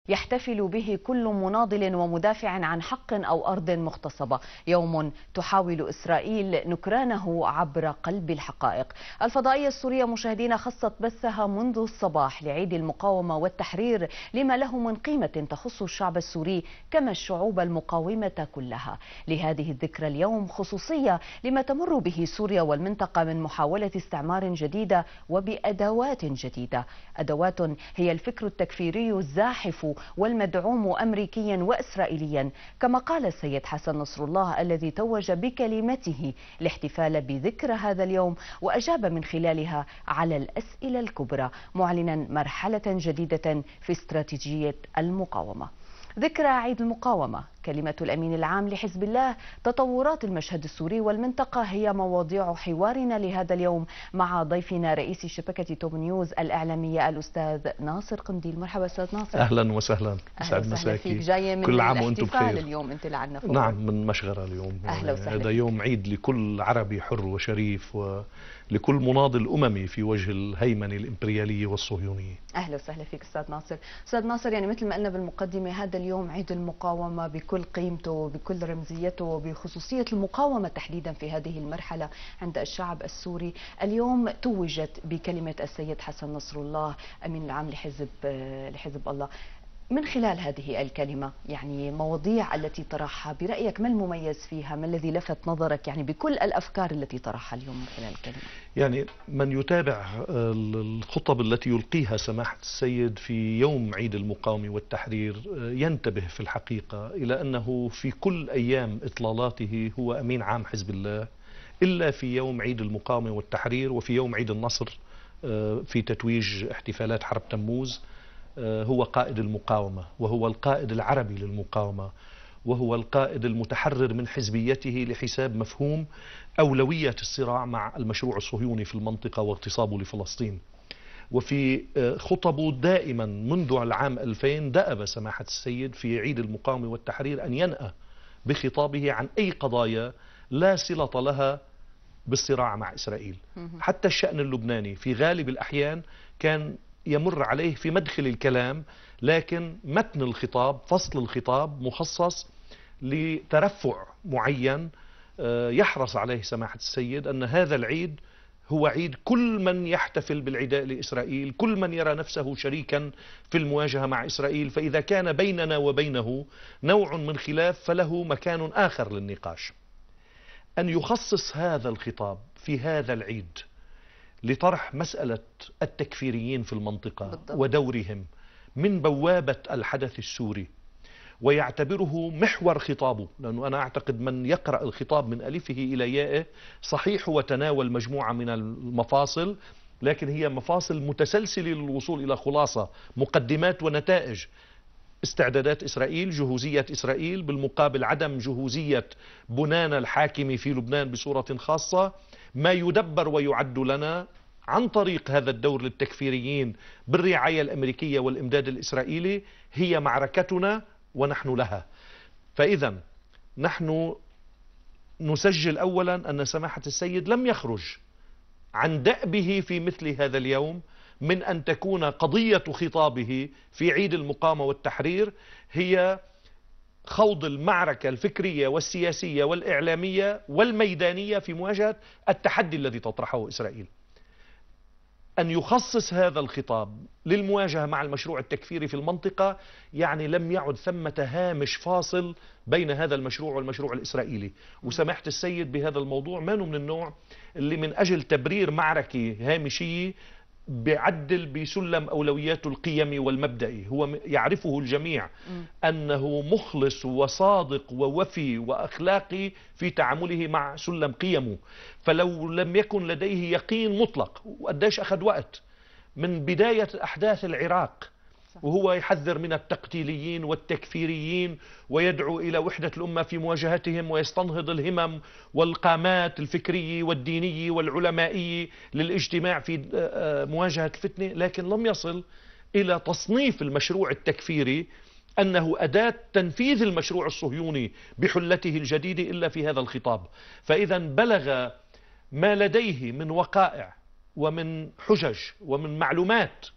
يحتفل به كل مناضل ومدافع عن حق أو أرض مغتصبة، يوم تحاول إسرائيل نكرانه عبر قلب الحقائق. الفضائية السورية مشاهدين خصت بثها منذ الصباح لعيد المقاومة والتحرير لما له من قيمة تخص الشعب السوري كما الشعوب المقاومة كلها. لهذه الذكرى اليوم خصوصية لما تمر به سوريا والمنطقة من محاولة استعمار جديدة وبأدوات جديدة، أدوات هي الفكر التكفيري الزاحف والمدعوم أمريكيا وإسرائيليا، كما قال السيد حسن نصر الله الذي توج بكلمته الاحتفال بذكرى هذا اليوم، وأجاب من خلالها على الأسئلة الكبرى معلنا مرحلة جديدة في استراتيجية المقاومة. ذكرى عيد المقاومة، كلمة الأمين العام لحزب الله، تطورات المشهد السوري والمنطقة هي مواضيع حوارنا لهذا اليوم مع ضيفنا رئيس شبكة توب نيوز الإعلامية الأستاذ ناصر قنديل. مرحبا أستاذ ناصر. أهلا وسهلا. أهلا وسهلا فيك. جاي من كل عام وأنتم بخير. اليوم أنت لعنا فوق. نعم، من مشغرة اليوم. أهلا وسهلا. هذا يوم عيد لكل عربي حر وشريف ولكل مناضل أممي في وجه الهيمنة الإمبريالية والصهيونية. أهلا وسهلا فيك أستاذ ناصر. أستاذ ناصر، يعني مثل ما قلنا بالمقدمة هذا اليوم عيد المقاومة بكل قيمته بكل رمزيته بخصوصية المقاومة تحديدا في هذه المرحلة عند الشعب السوري. اليوم توجت بكلمة السيد حسن نصر الله أمين العام لحزب الله. من خلال هذه الكلمة يعني مواضيع التي طرحها برأيك ما المميز فيها؟ ما الذي لفت نظرك يعني بكل الأفكار التي طرحها اليوم من خلال الكلمة؟ يعني من يتابع الخطب التي يلقيها سماحة السيد في يوم عيد المقاومة والتحرير ينتبه في الحقيقة إلى أنه في كل أيام إطلالاته هو أمين عام حزب الله، إلا في يوم عيد المقاومة والتحرير وفي يوم عيد النصر في تتويج احتفالات حرب تموز هو قائد المقاومة، وهو القائد العربي للمقاومة، وهو القائد المتحرر من حزبيته لحساب مفهوم أولوية الصراع مع المشروع الصهيوني في المنطقة واغتصابه لفلسطين. وفي خطبه دائما منذ العام 2000 دأب سماحة السيد في عيد المقاومة والتحرير أن ينأى بخطابه عن أي قضايا لا صلة لها بالصراع مع إسرائيل. حتى الشأن اللبناني في غالب الأحيان كان يمر عليه في مدخل الكلام، لكن متن الخطاب فصل الخطاب مخصص لترفع معين يحرص عليه سماحة السيد أن هذا العيد هو عيد كل من يحتفل بالعداء لإسرائيل، كل من يرى نفسه شريكا في المواجهة مع إسرائيل، فإذا كان بيننا وبينه نوع من خلاف فله مكان آخر للنقاش. أن يخصص هذا الخطاب في هذا العيد لطرح مسألة التكفيريين في المنطقة ودورهم من بوابة الحدث السوري، ويعتبره محور خطابه، لأنه أنا أعتقد من يقرأ الخطاب من ألفه إلى يائه صحيح هو تناول مجموعة من المفاصل، لكن هي مفاصل متسلسلة للوصول إلى خلاصة، مقدمات ونتائج. استعدادات إسرائيل، جهوزية إسرائيل، بالمقابل عدم جهوزية بنان الحاكم في لبنان بصورة خاصة، ما يدبر ويعد لنا عن طريق هذا الدور للتكفيريين بالرعاية الأمريكية والإمداد الإسرائيلي هي معركتنا ونحن لها. فإذا نحن نسجل أولا أن سماحة السيد لم يخرج عن دأبه في مثل هذا اليوم من أن تكون قضية خطابه في عيد المقاومة والتحرير هي خوض المعركة الفكرية والسياسية والإعلامية والميدانية في مواجهة التحدي الذي تطرحه إسرائيل. أن يخصص هذا الخطاب للمواجهة مع المشروع التكفيري في المنطقة يعني لم يعد ثمة هامش فاصل بين هذا المشروع والمشروع الإسرائيلي. وسماحة السيد بهذا الموضوع ما من النوع اللي من أجل تبرير معركة هامشية بيعدل بسلم أولوياته القيمي والمبدئي. هو يعرفه الجميع أنه مخلص وصادق ووفي وأخلاقي في تعامله مع سلم قيمه، فلو لم يكن لديه يقين مطلق، وقديش أخذ وقت من بداية أحداث العراق وهو يحذر من التقتيليين والتكفيريين ويدعو إلى وحدة الأمة في مواجهتهم ويستنهض الهمم والقامات الفكرية والدينية والعلمائية للاجتماع في مواجهة الفتنة، لكن لم يصل إلى تصنيف المشروع التكفيري أنه أداة تنفيذ المشروع الصهيوني بحلته الجديدة إلا في هذا الخطاب. فإذا بلغ ما لديه من وقائع ومن حجج ومن معلومات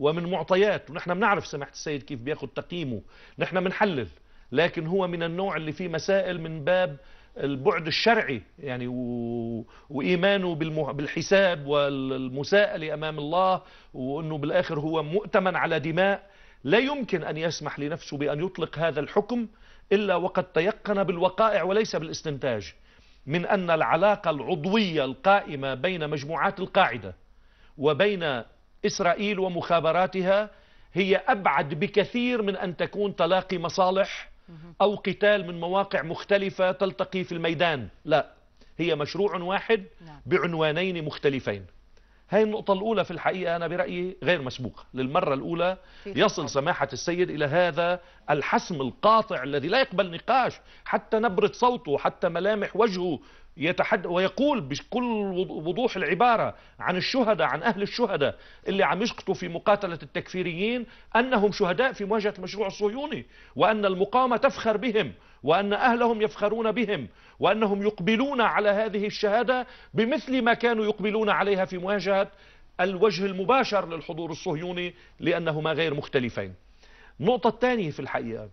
ومن معطيات، ونحن بنعرف سماحة السيد كيف بياخذ تقييمه، نحن بنحلل، لكن هو من النوع اللي فيه مسائل من باب البعد الشرعي يعني وإيمانه بالحساب والمساءلة أمام الله، وأنه بالآخر هو مؤتمن على دماء. لا يمكن أن يسمح لنفسه بأن يطلق هذا الحكم إلا وقد تيقن بالوقائع وليس بالاستنتاج من أن العلاقة العضوية القائمة بين مجموعات القاعدة وبين إسرائيل ومخابراتها هي أبعد بكثير من أن تكون تلاقي مصالح أو قتال من مواقع مختلفة تلتقي في الميدان. لا، هي مشروع واحد بعنوانين مختلفين. هاي النقطة الأولى في الحقيقة أنا برأيي غير مسبوقة. للمرة الأولى يصل سماحة السيد إلى هذا الحسم القاطع الذي لا يقبل نقاش، حتى نبرة صوته، حتى ملامح وجهه يتحدث ويقول بكل وضوح العبارة عن الشهداء، عن أهل الشهداء اللي عم يسقطوا في مقاتلة التكفيريين أنهم شهداء في مواجهة المشروع الصهيوني، وأن المقاومة تفخر بهم، وأن أهلهم يفخرون بهم، وأنهم يقبلون على هذه الشهادة بمثل ما كانوا يقبلون عليها في مواجهة الوجه المباشر للحضور الصهيوني، لأنهما غير مختلفين. النقطة الثانية في الحقيقة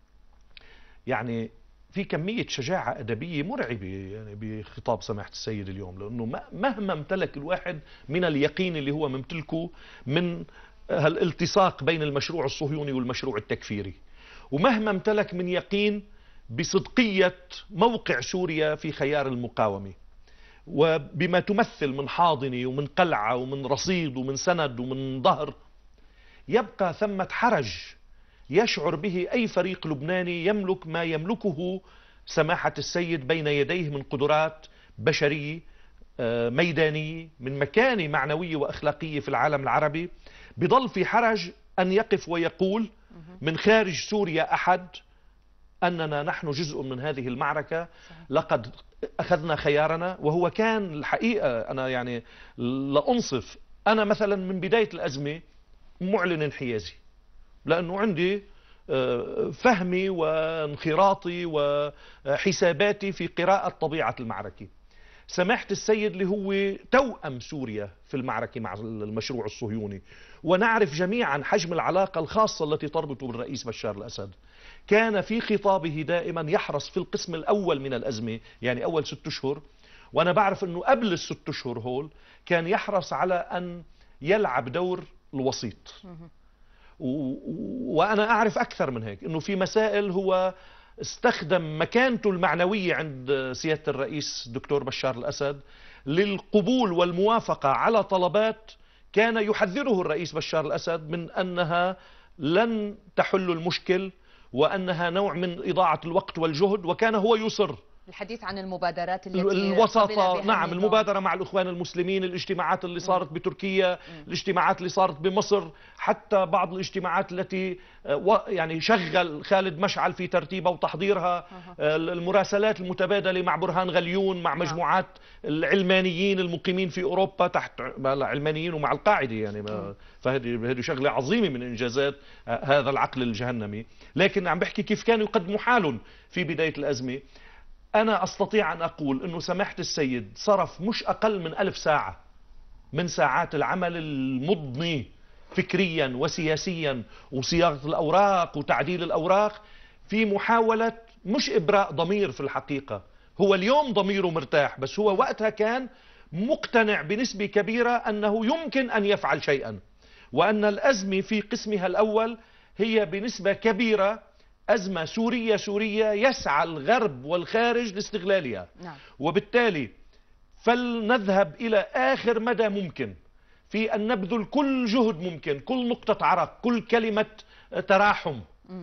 يعني في كمية شجاعة أدبية مرعبة يعني بخطاب سماحة السيد اليوم، لأنه مهما امتلك الواحد من اليقين اللي هو ممتلكه من هالالتصاق بين المشروع الصهيوني والمشروع التكفيري، ومهما امتلك من يقين بصدقية موقع سوريا في خيار المقاومة وبما تمثل من حاضنة ومن قلعة ومن رصيد ومن سند ومن ظهر، يبقى ثمة حرج يشعر به أي فريق لبناني يملك ما يملكه سماحة السيد بين يديه من قدرات بشرية ميدانية، من مكانة معنوية وأخلاقية في العالم العربي. بضل في حرج أن يقف ويقول من خارج سوريا أحد أننا نحن جزء من هذه المعركة، لقد أخذنا خيارنا. وهو كان الحقيقة أنا يعني لا أنصف، أنا مثلا من بداية الأزمة معلن انحيازي، لأنه عندي فهمي وانخراطي وحساباتي في قراءة طبيعة المعركة. سماحة السيد اللي هو توأم سوريا في المعركة مع المشروع الصهيوني، ونعرف جميعا حجم العلاقة الخاصة التي تربطه بالرئيس بشار الأسد، كان في خطابه دائما يحرص في القسم الأول من الأزمة، يعني أول 6 أشهر، وأنا بعرف أنه قبل ال6 أشهر هول كان يحرص على أن يلعب دور الوسيط. وأنا أعرف أكثر من هيك، أنه في مسائل هو استخدم مكانته المعنوية عند سيادة الرئيس دكتور بشار الأسد للقبول والموافقة على طلبات كان يحذره الرئيس بشار الأسد من أنها لن تحل المشكل، وأنها نوع من إضاعة الوقت والجهد. وكان هو يصر الحديث عن المبادرات الوساطة، نعم، المبادرة مع الإخوان المسلمين، الاجتماعات اللي صارت بتركيا، الاجتماعات اللي صارت بمصر، حتى بعض الاجتماعات التي يعني شغل خالد مشعل في ترتيبها وتحضيرها، المراسلات المتبادلة مع برهان غليون، مع مجموعات العلمانيين المقيمين في أوروبا تحت العلمانيين ومع القاعدة يعني فهذه شغلة عظيمة من إنجازات هذا العقل الجهنمي. لكن عم بحكي كيف كانوا يقدموا حالهم في بداية الأزمة. أنا أستطيع أن أقول أنه سماحة السيد صرف مش أقل من 1000 ساعة من ساعات العمل المضني فكريا وسياسيا وصياغة الأوراق وتعديل الأوراق في محاولة مش إبراء ضمير. في الحقيقة هو اليوم ضميره مرتاح، بس هو وقتها كان مقتنع بنسبة كبيرة أنه يمكن أن يفعل شيئا، وأن الأزمة في قسمها الأول هي بنسبة كبيرة أزمة سورية يسعى الغرب والخارج لاستغلالها. وبالتالي فلنذهب إلى آخر مدى ممكن في أن نبذل كل جهد ممكن، كل نقطة عرق، كل كلمة تراحم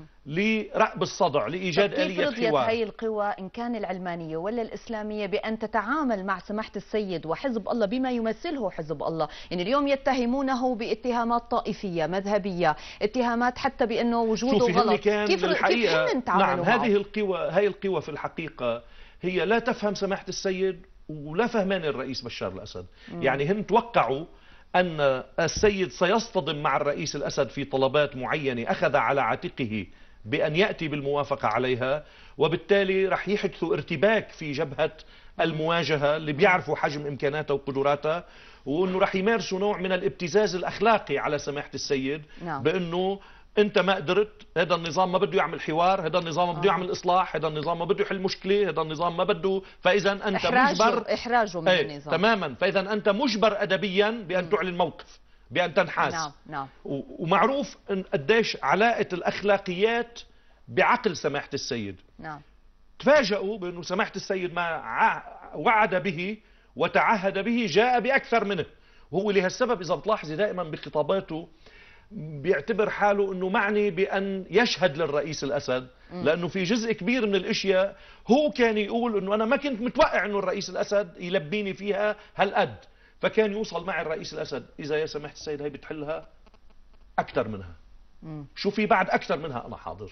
لرأب الصدع، لإيجاد آلية حوار. كيف رضيت هاي القوى إن كان العلمانية ولا الإسلامية بأن تتعامل مع سماحة السيد وحزب الله بما يمثله حزب الله؟ يعني اليوم يتهمونه باتهامات طائفية مذهبية، اتهامات حتى بأنه وجوده غلط. كيف هن تعاملوا معه؟ هذه القوى في الحقيقة هي لا تفهم سماحة السيد ولا فهمان الرئيس بشار الأسد. يعني هن توقعوا أن السيد سيصطدم مع الرئيس الأسد في طلبات معينة أخذ على عاتقه بأن يأتي بالموافقة عليها، وبالتالي رح يحدث ارتباك في جبهة المواجهة، اللي بيعرفوا حجم إمكاناتها وقدراتها، وأنه رح يمارسوا نوع من الابتزاز الأخلاقي على سماحة السيد. نعم. بأنه أنت ما قدرت، هذا النظام ما بده يعمل حوار، هذا النظام ما بده يعمل إصلاح، هذا النظام ما بده يحل مشكلة، هذا النظام ما بده، فإذا أنت مجبر إحراجه من النظام تماما، فإذا أنت مجبر أدبيا بأن تعلن موقف، بأن تنحاز. نعم. نعم. ومعروف إن قديش علاقة الأخلاقيات بعقل سماحة السيد. نعم. تفاجئوا بأنه سماحة السيد ما وعد به وتعهد به جاء بأكثر منه، وهو لهالسبب إذا بتلاحظي دائما بخطاباته بيعتبر حاله أنه معني بأن يشهد للرئيس الأسد، لأنه في جزء كبير من الأشياء هو كان يقول أنه أنا ما كنت متوقع أنه الرئيس الأسد يلبيني فيها هالقد، فكان يوصل مع الرئيس الأسد إذا يا سماحة السيد هي بتحلها أكثر منها، شو في بعد أكثر منها أنا حاضر.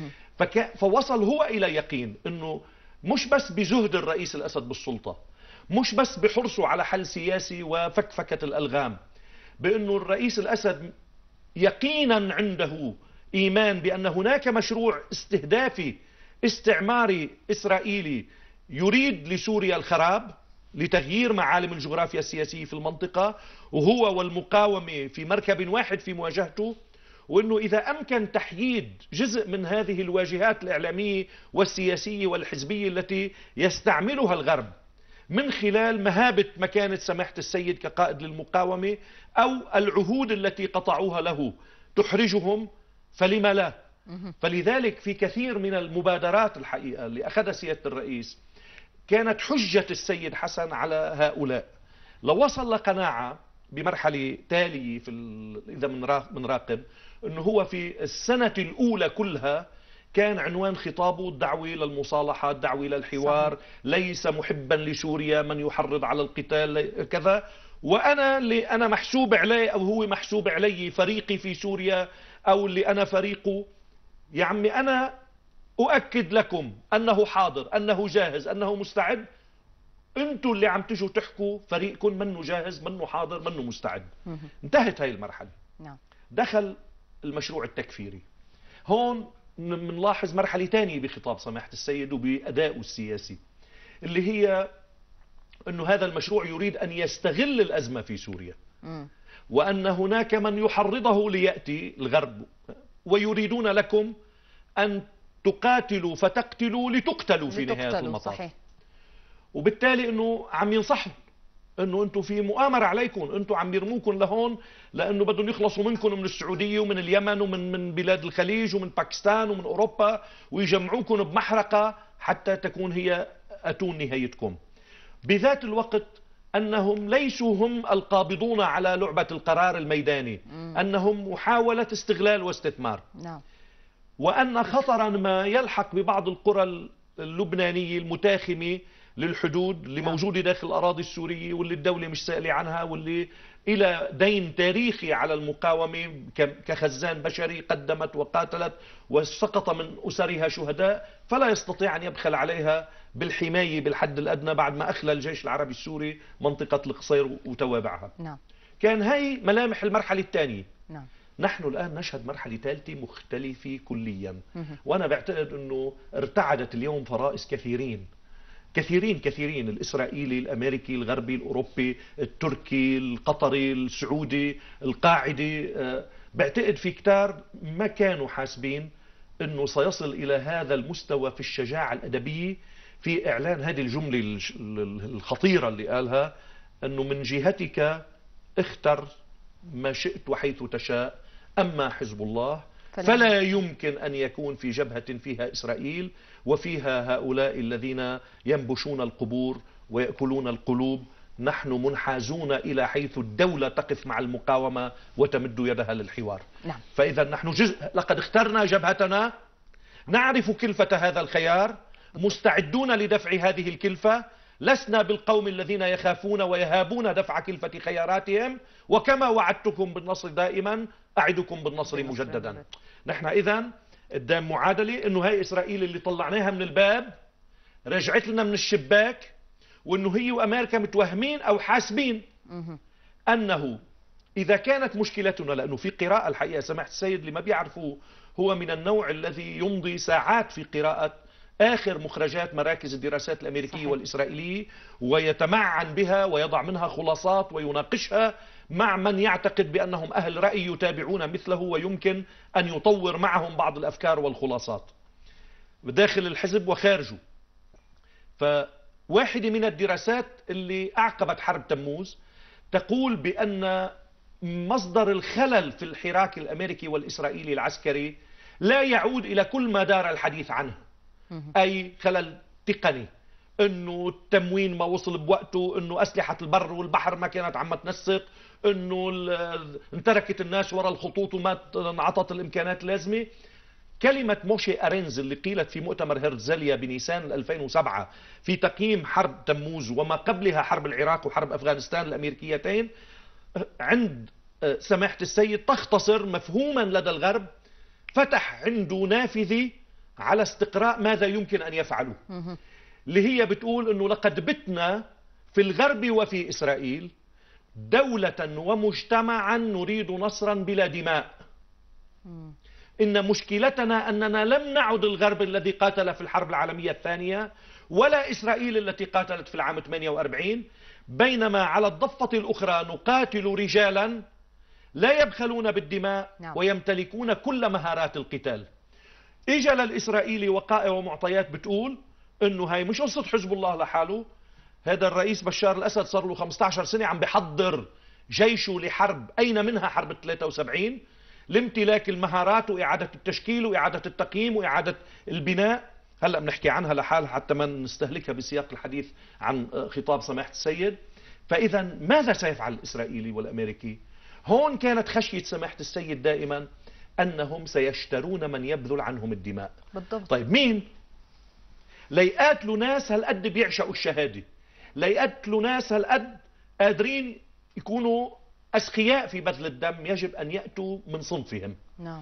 فوصل هو إلى يقين أنه مش بس بزهد الرئيس الأسد بالسلطة، مش بس بحرصه على حل سياسي وفكفكة الألغام، بأنه الرئيس الأسد يقينا عنده إيمان بأن هناك مشروع استهدافي استعماري إسرائيلي يريد لسوريا الخراب لتغيير معالم الجغرافيا السياسية في المنطقة، وهو والمقاومة في مركب واحد في مواجهته، وأنه إذا أمكن تحييد جزء من هذه الواجهات الإعلامية والسياسية والحزبية التي يستعملها الغرب من خلال مهابة مكانة سماحة السيد كقائد للمقاومة أو العهود التي قطعوها له تحرجهم، فلما لا؟ فلذلك في كثير من المبادرات الحقيقة اللي أخذها سيادة الرئيس كانت حجة السيد حسن على هؤلاء. لو وصل لقناعة بمرحلة تالية إذا بنراقب أنه هو في السنة الأولى كلها كان عنوان خطابه الدعوة للمصالحة، الدعوة للحوار، صحيح. ليس محبا لسوريا من يحرض على القتال كذا، وأنا اللي أنا محسوب عليه أو هو محسوب علي فريقي في سوريا أو اللي أنا فريقه. يا عمي أنا أؤكد لكم أنه حاضر، أنه جاهز، أنه مستعد. أنتوا اللي عم تجوا تحكوا فريقكم منه جاهز، منه حاضر، منه مستعد. انتهت هاي المرحلة. دخل المشروع التكفيري. هون بنلاحظ مرحلة ثانية بخطاب سماحة السيد وبأدائه السياسي، اللي هي أنه هذا المشروع يريد أن يستغل الأزمة في سوريا، وأن هناك من يحرضه ليأتي الغرب ويريدون لكم أن تقاتلوا فتقتلوا لتقتلوا في نهاية المطاف. صحيح. وبالتالي أنه عم ينصحوا أنه أنتم في مؤامرة عليكم، أنتم عم يرموكم لهون لأنه بدهم يخلصوا منكم من السعودية ومن اليمن ومن بلاد الخليج ومن باكستان ومن أوروبا ويجمعوكم بمحرقة حتى تكون هي أتون نهايتكم. بذات الوقت أنهم ليسوا هم القابضون على لعبة القرار الميداني، أنهم محاولة استغلال واستثمار. وأن خطرا ما يلحق ببعض القرى اللبنانية المتاخمة للحدود اللي موجودة داخل الأراضي السورية واللي الدولة مش سائلة عنها واللي إلى دين تاريخي على المقاومة كخزان بشري قدمت وقاتلت وسقط من أسرها شهداء، فلا يستطيع أن يبخل عليها بالحماية بالحد الأدنى بعد ما أخلى الجيش العربي السوري منطقة القصير وتوابعها. كان هاي ملامح المرحلة الثانية. نحن الآن نشهد مرحلة ثالثة مختلفة كليا، وأنا بعتقد أنه ارتعدت اليوم فرائس كثيرين، الإسرائيلي، الأمريكي، الغربي، الأوروبي، التركي، القطري، السعودي، القاعدي. بعتقد في كتار ما كانوا حاسبين أنه سيصل إلى هذا المستوى في الشجاعة الأدبية في إعلان هذه الجملة الخطيرة اللي قالها، أنه من جهتك اختر ما شئت وحيث تشاء، أما حزب الله فلا يمكن أن يكون في جبهة فيها إسرائيل وفيها هؤلاء الذين ينبشون القبور ويأكلون القلوب. نحن منحازون إلى حيث الدولة تقف مع المقاومة وتمد يدها للحوار. فإذا نحن لقد اخترنا جبهتنا، نعرف كلفة هذا الخيار، مستعدون لدفع هذه الكلفة، لسنا بالقوم الذين يخافون ويهابون دفع كلفة خياراتهم، وكما وعدتكم بالنصر دائما أعدكم بالنصر مجددا. نحن إذن قدام معادلة انه هاي اسرائيل اللي طلعناها من الباب رجعت لنا من الشباك، وانه هي وامريكا متوهمين او حاسبين انه اذا كانت مشكلتنا، لانه في قراءة الحقيقة سماحة السيد اللي ما بيعرفوا هو من النوع الذي يمضي ساعات في قراءة آخر مخرجات مراكز الدراسات الأمريكية صحيح. والإسرائيلية، ويتمعن بها ويضع منها خلاصات ويناقشها مع من يعتقد بأنهم أهل رأي يتابعون مثله ويمكن أن يطور معهم بعض الأفكار والخلاصات داخل الحزب وخارجه. فواحدة من الدراسات اللي أعقبت حرب تموز تقول بأن مصدر الخلل في الحراك الأمريكي والإسرائيلي العسكري لا يعود إلى كل ما دار الحديث عنه، أي خلل تقني، انه التموين ما وصل بوقته، انه اسلحه البر والبحر ما كانت عم تنسق، انه انتركت الناس وراء الخطوط وما انعطت الامكانات اللازمه. كلمه موشي ارينز اللي قيلت في مؤتمر هرتزليا بنيسان 2007 في تقييم حرب تموز وما قبلها حرب العراق وحرب افغانستان الامريكيتين عند سماحه السيد تختصر مفهوما لدى الغرب فتح عنده نافذه على استقراء ماذا يمكن ان يفعلوا، اللي هي بتقول انه لقد بتنا في الغرب وفي اسرائيل دولة ومجتمعا نريد نصرا بلا دماء. ان مشكلتنا اننا لم نعد الغرب الذي قاتل في الحرب العالمية الثانية ولا اسرائيل التي قاتلت في العام 48، بينما على الضفة الاخرى نقاتل رجالا لا يبخلون بالدماء ويمتلكون كل مهارات القتال. اجى للاسرائيلي وقائع ومعطيات بتقول انه هاي مش قصة حزب الله لحاله، هذا الرئيس بشار الاسد صار له 15 سنة عم بحضر جيشه لحرب، اين منها حرب 73 لامتلاك المهارات واعادة التشكيل واعادة التقييم واعادة البناء. هلا بنحكي عنها لحالها حتى ما نستهلكها بسياق الحديث عن خطاب سماحة السيد. فاذا ماذا سيفعل الاسرائيلي والامريكي؟ هون كانت خشية سماحة السيد دائما انهم سيشترون من يبذل عنهم الدماء. بالضبط. طيب مين؟ ليقاتلوا ناس هالقد بيعشقوا الشهادة، ليقاتلوا ناس هالقد قادرين يكونوا أسخياء في بذل الدم، يجب أن يأتوا من صنفهم.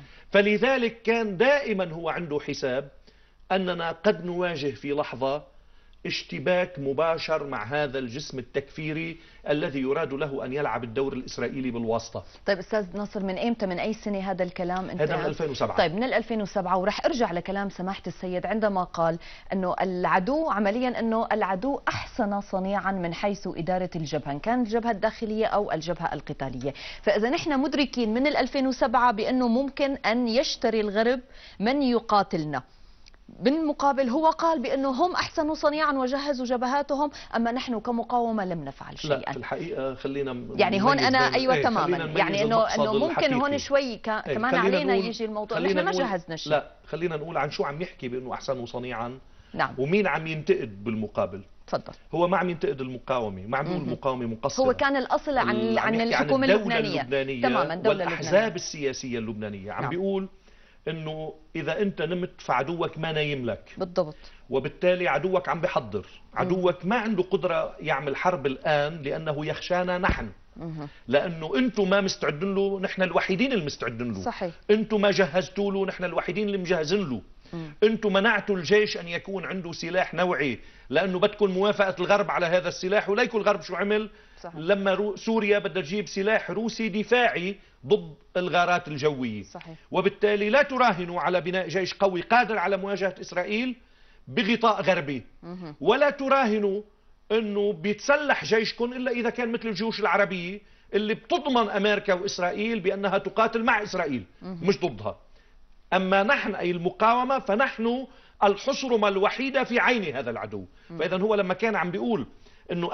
فلذلك كان دائما هو عنده حساب أننا قد نواجه في لحظة اشتباك مباشر مع هذا الجسم التكفيري الذي يراد له أن يلعب الدور الإسرائيلي بالواسطة. طيب أستاذ ناصر، من إمتى، من أي سنة هذا الكلام؟ هذا من 2007. طيب من 2007. ورح أرجع لكلام سماحة السيد عندما قال أنه العدو عمليا أنه العدو أحسن صنيعا من حيث إدارة الجبهة، إن كان الجبهة الداخلية أو الجبهة القتالية. فإذا نحن مدركين من 2007 بأنه ممكن أن يشتري الغرب من يقاتلنا، بالمقابل هو قال بأنه هم أحسنوا صنيعا وجهزوا جبهاتهم، أما نحن كمقاومة لم نفعل شيئا. لا في الحقيقة خلينا يعني هون أنا أيوة تماما، يعني أنه ممكن هون شوي كمان علينا يجي الموضوع نحن ما جهزنا شيء. لا خلينا نقول عن شو عم يحكي بأنه أحسنوا صنيعا. نعم. ومين عم ينتقد بالمقابل؟ تفضل. هو ما عم ينتقد المقاومة، ما عم يقول المقاومة مقصرة، هو كان الأصل عن الحكومة اللبنانية تماما، والأحزاب السياسية اللبنانية. عم بيقول انه اذا انت نمت فعدوك ما نايم لك. بالضبط. وبالتالي عدوك عم بحضر، عدوك ما عنده قدرة يعمل حرب الآن لأنه يخشانا نحن، لأنه أنتم ما مستعدين له، نحن الوحيدين اللي مستعدين له. صحيح. أنتم ما جهزتوا له، نحن الوحيدين اللي مجهزين له. أنتم منعتوا الجيش أن يكون عنده سلاح نوعي لأنه بدكم موافقة الغرب على هذا السلاح. وليكن الغرب شو عمل؟ صحيح. لما سوريا بدها تجيب سلاح روسي دفاعي ضد الغارات الجوية. صحيح. وبالتالي لا تراهنوا على بناء جيش قوي قادر على مواجهة إسرائيل بغطاء غربي، ولا تراهنوا أنه بيتسلح جيشكم إلا إذا كان مثل الجيوش العربية اللي بتضمن أمريكا وإسرائيل بأنها تقاتل مع إسرائيل مش ضدها. أما نحن أي المقاومة فنحن الحصرمة الوحيدة في عين هذا العدو. فإذا هو لما كان عم بيقول أنه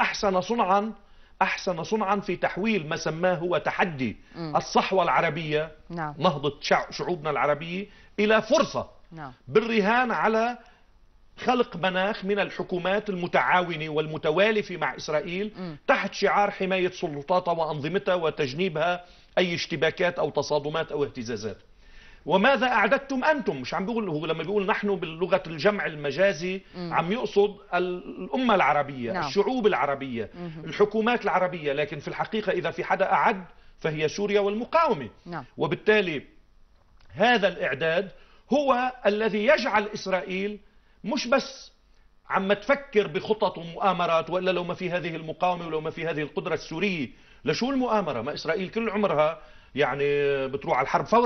أحسن صنعا في تحويل ما سماه هو تحدي الصحوة العربية، نهضة شعوبنا العربية إلى فرصة بالرهان على خلق مناخ من الحكومات المتعاونة والمتوالفة مع إسرائيل تحت شعار حماية سلطاتها وأنظمتها وتجنيبها أي اشتباكات أو تصادمات أو اهتزازات. وماذا أعددتم أنتم؟ مش عم بيقول، هو لما بيقول نحن باللغة الجمع المجازي عم يقصد الأمة العربية، الشعوب العربية، الحكومات العربية، لكن في الحقيقة إذا في حدا أعد فهي سوريا والمقاومة. وبالتالي هذا الإعداد هو الذي يجعل إسرائيل مش بس عم تفكر بخطط ومؤامرات، وإلا لو ما في هذه المقاومة ولو ما في هذه القدرة السورية لشو المؤامرة؟ ما إسرائيل كل عمرها يعني بتروح على الحرب فورا،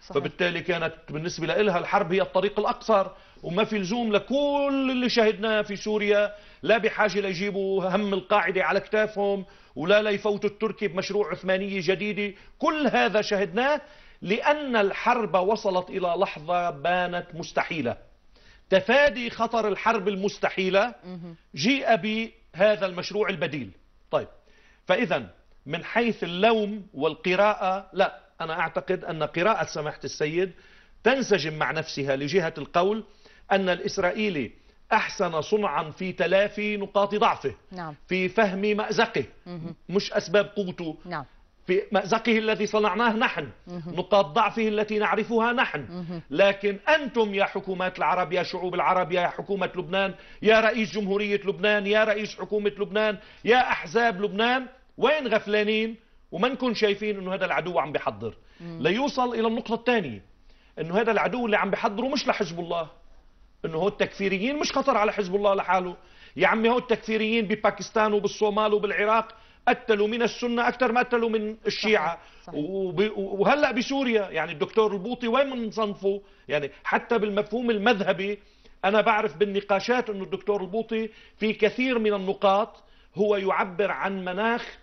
صحيح. فبالتالي كانت بالنسبة لها الحرب هي الطريق الأقصر، وما في لزوم لكل اللي شاهدناه في سوريا، لا بحاجة ليجيبوا هم القاعدة على كتافهم، ولا ليفوتوا التركي بمشروع عثمانية جديدة. كل هذا شاهدناه لأن الحرب وصلت إلى لحظة بانت مستحيلة. تفادي خطر الحرب المستحيلة جيء بهذا المشروع البديل. طيب، فإذا من حيث اللوم والقراءة، لا، أنا أعتقد أن قراءة سماحة السيد تنسجم مع نفسها لجهة القول أن الإسرائيلي أحسن صنعا في تلافي نقاط ضعفه. نعم. في فهم مأزقه، مش أسباب قوته. نعم. في مأزقه الذي صنعناه نحن، نقاط ضعفه التي نعرفها نحن. لكن أنتم يا حكومات العرب، يا شعوب العرب، يا حكومة لبنان، يا رئيس جمهورية لبنان، يا رئيس حكومة لبنان، يا أحزاب لبنان، وين غفلانين وما نكون شايفين أنه هذا العدو عم بيحضر ليوصل إلى النقطة الثانية، أنه هذا العدو اللي عم بيحضره مش لحزب الله، أنه هو التكفيريين مش خطر على حزب الله لحاله. يا عمي، هو التكفيريين بباكستان وبالصومال وبالعراق قتلوا من السنة أكثر ما قتلوا من الشيعة. صحيح. وهلأ بسوريا يعني الدكتور البوطي وين من صنفه؟ يعني حتى بالمفهوم المذهبي أنا بعرف بالنقاشات أنه الدكتور البوطي في كثير من النقاط هو يعبر عن مناخ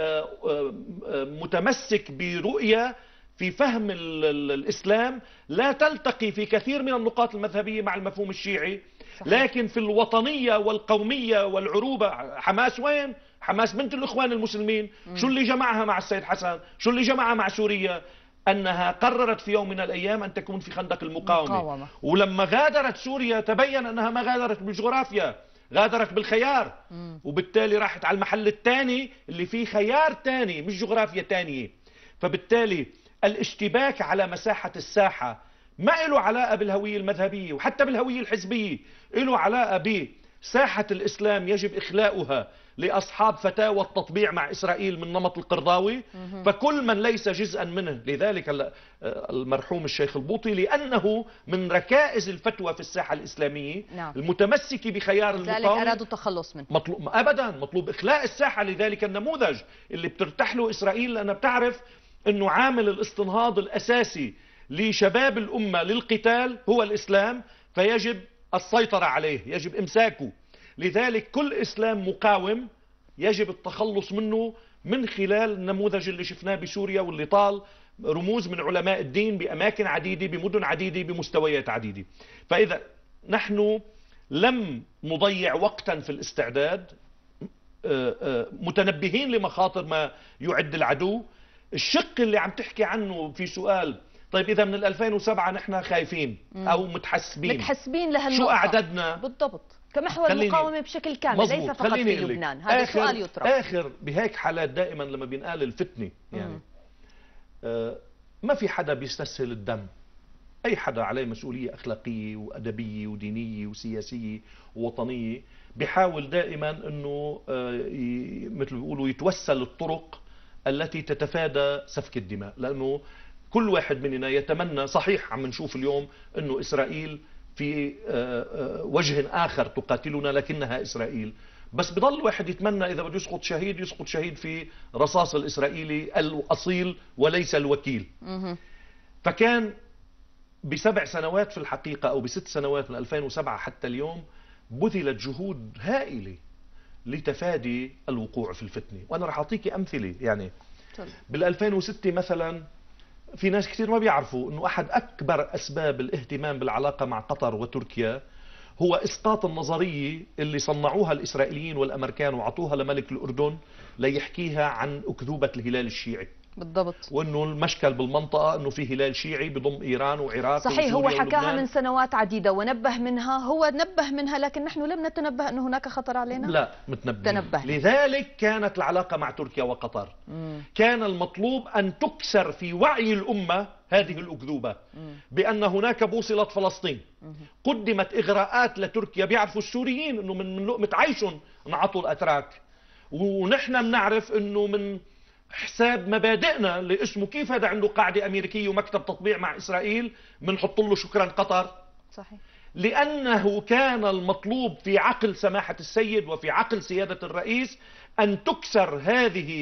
متمسك برؤية في فهم الإسلام لا تلتقي في كثير من النقاط المذهبية مع المفهوم الشيعي. صحيح. لكن في الوطنية والقومية والعروبة، حماس وين؟ حماس بنت الإخوان المسلمين. شو اللي جمعها مع السيد حسن؟ شو اللي جمعها مع سوريا؟ أنها قررت في يوم من الأيام أن تكون في خندق المقاومة. ولما غادرت سوريا تبين أنها ما غادرت بالجغرافيا، غادرت بالخيار. وبالتالي راحت على المحل الثاني اللي فيه خيار ثاني مش جغرافيا ثانية. فبالتالي الاشتباك على مساحة الساحة ما له علاقة بالهوية المذهبية وحتى بالهوية الحزبية، له علاقة بساحة الإسلام يجب إخلاؤها لأصحاب فتاوى التطبيع مع إسرائيل من نمط القرضاوي. فكل من ليس جزءا منه، لذلك المرحوم الشيخ البوطي لأنه من ركائز الفتوى في الساحة الإسلامية. نعم. المتمسك بخيار المقاومة، لذلك أرادوا التخلص منه. مطلوب إخلاء الساحة لذلك النموذج اللي بترتاح له إسرائيل، لأنها بتعرف أنه عامل الاستنهاض الأساسي لشباب الأمة للقتال هو الإسلام، فيجب السيطرة عليه، يجب إمساكه. لذلك كل إسلام مقاوم يجب التخلص منه من خلال النموذج اللي شفناه بسوريا، واللي طال رموز من علماء الدين بأماكن عديدة بمدن عديدة بمستويات عديدة. فإذا نحن لم نضيع وقتا في الاستعداد، متنبهين لمخاطر ما يعد العدو. الشق اللي عم تحكي عنه في سؤال، طيب إذا من 2007 نحن خايفين أو متحسبين لهالنقطة، شو أعددنا بالضبط كمحور المقاومة بشكل كامل، ليس فقط في لبنان. هذا سؤال يطرح. آخر بهيك حالات دائما لما بينقال الفتنة يعني ما في حدا بيستسهل الدم. أي حدا عليه مسؤولية أخلاقية وأدبية ودينية وسياسية ووطنية بيحاول دائما أنه مثل بيقولوا يتوسل الطرق التي تتفادى سفك الدماء، لأنه كل واحد مننا يتمنى. صحيح عم نشوف اليوم أنه إسرائيل في وجه آخر تقاتلنا لكنها إسرائيل، بس بضل واحد يتمنى إذا بده يسقط شهيد يسقط شهيد في رصاص الإسرائيلي الأصيل وليس الوكيل. فكان ب7 سنوات في الحقيقة أو ب6 سنوات من 2007 حتى اليوم بذلت جهود هائلة لتفادي الوقوع في الفتنة. وأنا رح أعطيك أمثلة. يعني بال2006 مثلا في ناس كثير ما بيعرفوا أنه أحد أكبر أسباب الاهتمام بالعلاقة مع قطر وتركيا هو إسقاط النظرية اللي صنعوها الإسرائيليين والأمريكان وعطوها لملك الأردن ليحكيها عن أكذوبة الهلال الشيعي. بالضبط. وانه المشكل بالمنطقه انه في هلال شيعي بضم ايران وعراق. صحيح، هو حكاها من سنوات عديده ونبه منها، هو نبه منها، لكن نحن لم نتنبه انه هناك خطر علينا. لا، متنبه. لذلك كانت العلاقه مع تركيا وقطر كان المطلوب ان تكسر في وعي الامه هذه الاكذوبه بان هناك بوصله فلسطين. قدمت اغراءات لتركيا، بيعرفوا السوريين انه من لقمه عيشهم انعطوا الاتراك، ونحن بنعرف انه من حساب مبادئنا اللي اسمه كيف هذا عنده قاعدة أمريكية ومكتب تطبيع مع إسرائيل بنحط له شكرا قطر. صحيح. لأنه كان المطلوب في عقل سماحة السيد وفي عقل سيادة الرئيس أن تكسر هذه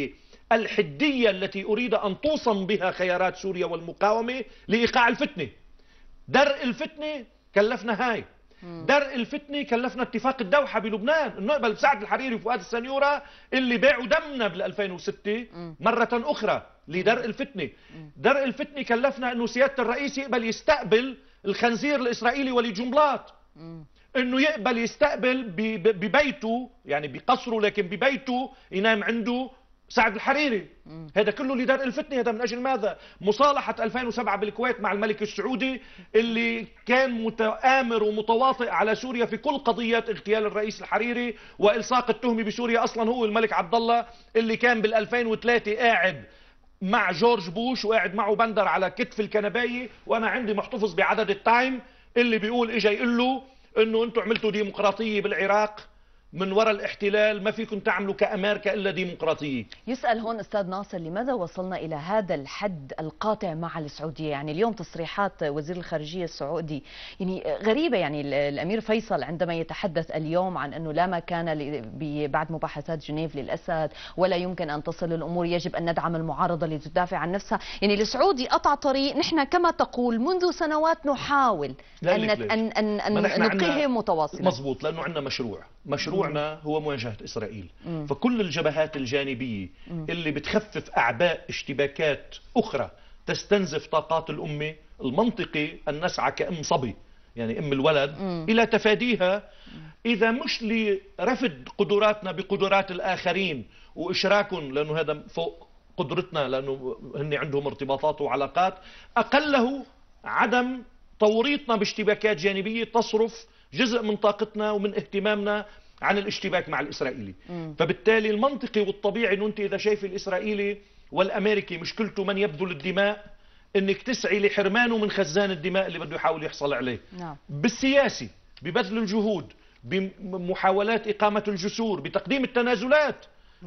الحدية التي أريد أن توصم بها خيارات سوريا والمقاومة لإيقاع الفتنة. درء الفتنة كلفنا هاي، درء الفتنة كلفنا اتفاق الدوحة بلبنان، انه نقبل سعد الحريري وفؤاد السنيورة اللي باعوا دمنا بال 2006 مرة أخرى لدرء الفتنة. درء الفتنة كلفنا انه سيادة الرئيس يقبل يستقبل الخنزير الإسرائيلي وليد جنبلاط، انه يقبل يستقبل ببيته، يعني بقصره لكن ببيته ينام عنده سعد الحريري. هذا كله لدرء الفتنة. هذا من أجل ماذا؟ مصالحة 2007 بالكويت مع الملك السعودي اللي كان متآمر ومتواطئ على سوريا في كل قضية اغتيال الرئيس الحريري وإلصاق التهمة بسوريا. أصلا هو الملك عبد الله اللي كان بال 2003 قاعد مع جورج بوش وقاعد معه بندر على كتف الكنباية، وأنا عندي محتفظ بعدد التايم اللي بيقول إجا يقول له إنه أنتم عملتوا ديمقراطية بالعراق من وراء الاحتلال، ما فيكم تعملوا كأمريكا إلا ديمقراطية. يسأل هون أستاذ ناصر، لماذا وصلنا إلى هذا الحد القاطع مع السعودية؟ يعني اليوم تصريحات وزير الخارجية السعودي يعني غريبة. يعني الأمير فيصل عندما يتحدث اليوم عن أنه لا مكان بعد مباحثات جنيف للأسد ولا يمكن أن تصل الأمور، يجب أن ندعم المعارضة لتدافع عن نفسها. يعني السعودي قطع طريق نحن كما تقول منذ سنوات نحاول أن نبقيه متواصلا. مضبوط، لأنه عندنا مشروعنا هو مواجهة إسرائيل. فكل الجبهات الجانبية اللي بتخفف أعباء اشتباكات أخرى تستنزف طاقات الأمة، المنطقي أن نسعى كأم صبي، يعني أم الولد، إلى تفاديها، إذا مش لرفض قدراتنا بقدرات الآخرين وإشراكهم، لأنه هذا فوق قدرتنا، لأنه هن عندهم ارتباطات وعلاقات، أقله عدم توريطنا باشتباكات جانبية تصرف جزء من طاقتنا ومن اهتمامنا عن الاشتباك مع الإسرائيلي. فبالتالي المنطقي والطبيعي أنه أنت إذا شايف الإسرائيلي والأمريكي مشكلته من يبذل الدماء، أنك تسعي لحرمانه من خزان الدماء اللي بده يحاول يحصل عليه. بالسياسي، ببذل الجهود، بمحاولات إقامة الجسور، بتقديم التنازلات،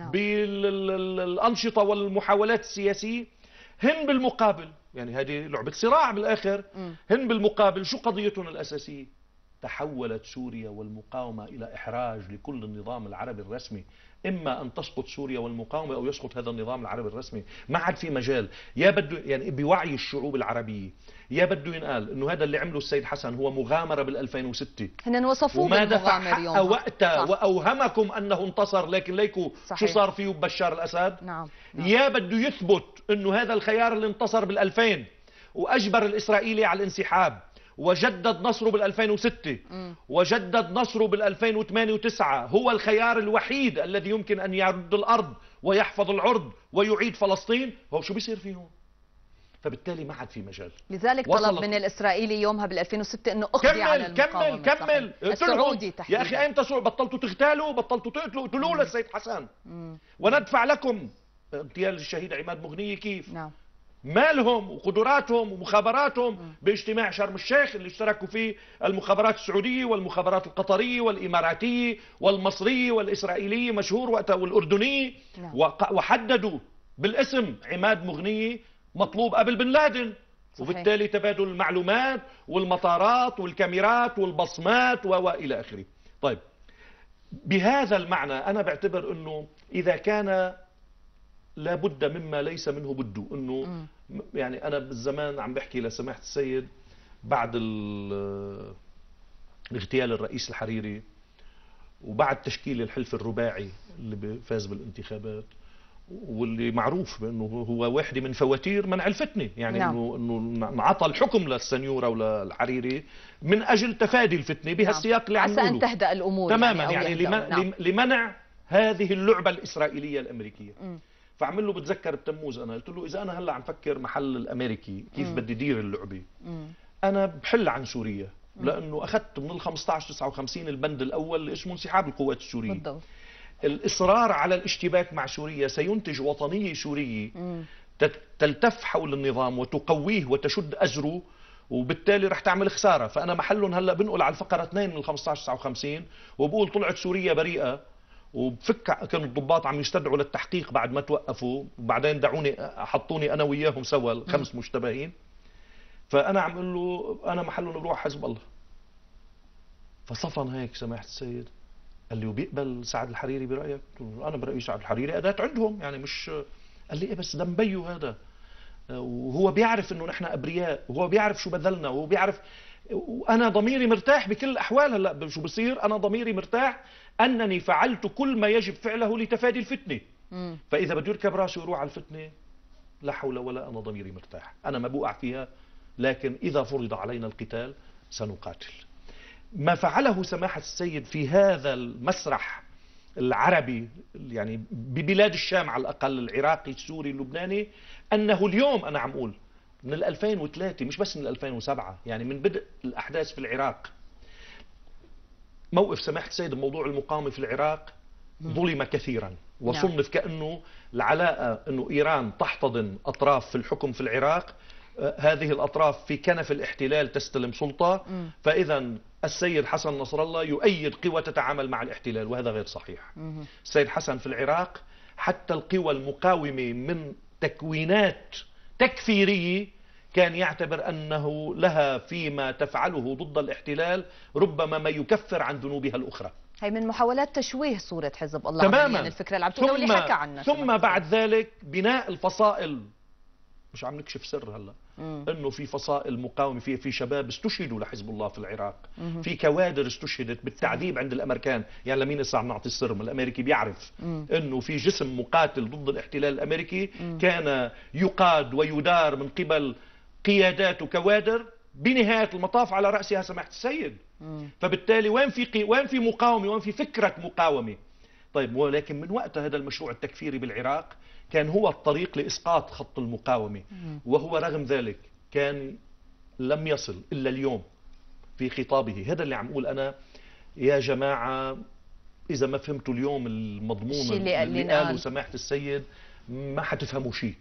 بالأنشطة والمحاولات السياسية. هن بالمقابل، يعني هذه لعبة صراع بالآخر، هن بالمقابل شو قضيتهم الأساسية؟ تحولت سوريا والمقاومة إلى إحراج لكل النظام العربي الرسمي. إما أن تسقط سوريا والمقاومة أو يسقط هذا النظام العربي الرسمي. ما عاد في مجال. يا بده يعني بوعي الشعوب العربية، يا بده ينقال إنه هذا اللي عمله السيد حسن هو مغامرة بال 2006، هن وصفوه وما بالمغامر دفع حق وقتها وأوهمكم أنه انتصر، لكن ليكوا شو صار فيه ببشار الأسد. نعم. يا بده يثبت إنه هذا الخيار اللي انتصر بال 2000 وأجبر الإسرائيلي على الانسحاب وجدد نصره بال 2006 وجدد نصره بال 2008 و9 هو الخيار الوحيد الذي يمكن أن يرد الأرض ويحفظ العرض ويعيد فلسطين. هو شو بيصير فيهم؟ فبالتالي ما عاد في مجال. لذلك طلب من الإسرائيلي يومها بال 2006 أنه أقضي على المقاومة. كمل السعودي تحديدا. يا أخي أيمتى بطلتوا تغتالوا، بطلتوا تقتلوا، قتلوا للسيد حسن وندفع لكم. اغتيال الشهيد عماد مغنية كيف؟ نعم. مالهم وقدراتهم ومخابراتهم باجتماع شرم الشيخ اللي اشتركوا فيه المخابرات السعودية والمخابرات القطرية والإماراتية والمصرية والإسرائيلية مشهور وقتها والأردنية. نعم. وحددوا بالاسم عماد مغنية مطلوب قبل بن لادن. صحيح. وبالتالي تبادل المعلومات والمطارات والكاميرات والبصمات وإلى آخره. طيب، بهذا المعنى أنا بعتبر أنه إذا كان لا بد مما ليس منه بده، انه يعني انا بالزمان عم بحكي لسماحة السيد بعد اغتيال الرئيس الحريري وبعد تشكيل الحلف الرباعي اللي فاز بالانتخابات واللي معروف بانه هو واحدة من فواتير منع الفتنة، يعني نعم. انه انعطى الحكم للسنيورة وللحريري من اجل تفادي الفتنة بهالسياق اللي عم نقوله. عسى ان تهدأ الامور تماما، يعني لمنع هذه اللعبة الإسرائيلية الأمريكية. فعمل له بتذكر بتموز، انا قلت له اذا انا هلا عم فكر محل الامريكي كيف بدي دير اللعبه، انا بحل عن سوريا، لانه اخذت من ال 15 59 البند الاول اللي اسمه انسحاب القوات السوريه. بالضبط. الاصرار على الاشتباك مع سوريا سينتج وطنيه سوريه تلتف حول النظام وتقويه وتشد ازره، وبالتالي رح تعمل خساره. فانا محلهم هلا بنقل على الفقره 2 من ال 15 59 وبقول طلعت سوريا بريئه، وبفك كانوا الضباط عم يستدعوا للتحقيق بعد ما توقفوا، وبعدين دعوني حطوني انا وياهم سوا الخمس مشتبهين. فانا عم اقول له انا محلهم بروح حزب الله. فصفن هيك سماحة السيد، قال لي وبيقبل سعد الحريري برايك؟ قلت له انا برايي سعد الحريري اداه عندهم، يعني مش قال لي إيه بس ده مبيو هذا، وهو بيعرف إنه نحن أبرياء، وهو بيعرف شو بذلنا، وهو بيعرف، وأنا ضميري مرتاح بكل الأحوال. هلا شو بصير؟ أنا ضميري مرتاح أنني فعلت كل ما يجب فعله لتفادي الفتنة. فإذا بده يركب راسه ويروح على الفتنة، لا حول ولا، أنا ضميري مرتاح، أنا ما بوقع فيها، لكن إذا فرض علينا القتال سنقاتل. ما فعله سماحة السيد في هذا المسرح العربي، يعني ببلاد الشام على الأقل، العراقي السوري اللبناني، أنه اليوم أنا عم أقول من 2003 مش بس من 2007، يعني من بدء الأحداث في العراق، موقف سماحة السيد بموضوع المقاومة في العراق ظلم كثيرا، وصنف كأنه العلاقة أنه إيران تحتضن أطراف في الحكم في العراق، هذه الأطراف في كنف الاحتلال تستلم سلطة، فإذا السيد حسن نصر الله يؤيد قوى تتعامل مع الاحتلال، وهذا غير صحيح. السيد حسن في العراق حتى القوى المقاومة من تكوينات تكفيرية كان يعتبر أنه لها فيما تفعله ضد الاحتلال ربما ما يكفر عن ذنوبها الأخرى. هي من محاولات تشويه صورة حزب الله تماما. يعني الفكرة اللي عم تقولها واللي حكى عنها. ثم بعد ذلك بناء الفصائل، مش عم نكشف سر هلا، انه في فصائل مقاومه، في شباب استشهدوا لحزب الله في العراق، في كوادر استشهدت بالتعذيب عند الامريكان، يعني لمين هسه عم نعطي السر؟ من الامريكي بيعرف انه في جسم مقاتل ضد الاحتلال الامريكي كان يقاد ويدار من قبل قيادات وكوادر، بنهايه المطاف على راسها سماحه السيد. فبالتالي وين في مقاومه، وين في فكره مقاومه؟ طيب، ولكن من وقت هذا المشروع التكفيري بالعراق كان هو الطريق لإسقاط خط المقاومة، وهو رغم ذلك كان لم يصل إلا اليوم في خطابه. هذا اللي عم أقول أنا يا جماعة، إذا ما فهمتوا اليوم المضمون اللي قاله سماحة السيد ما حتفهموا شيء.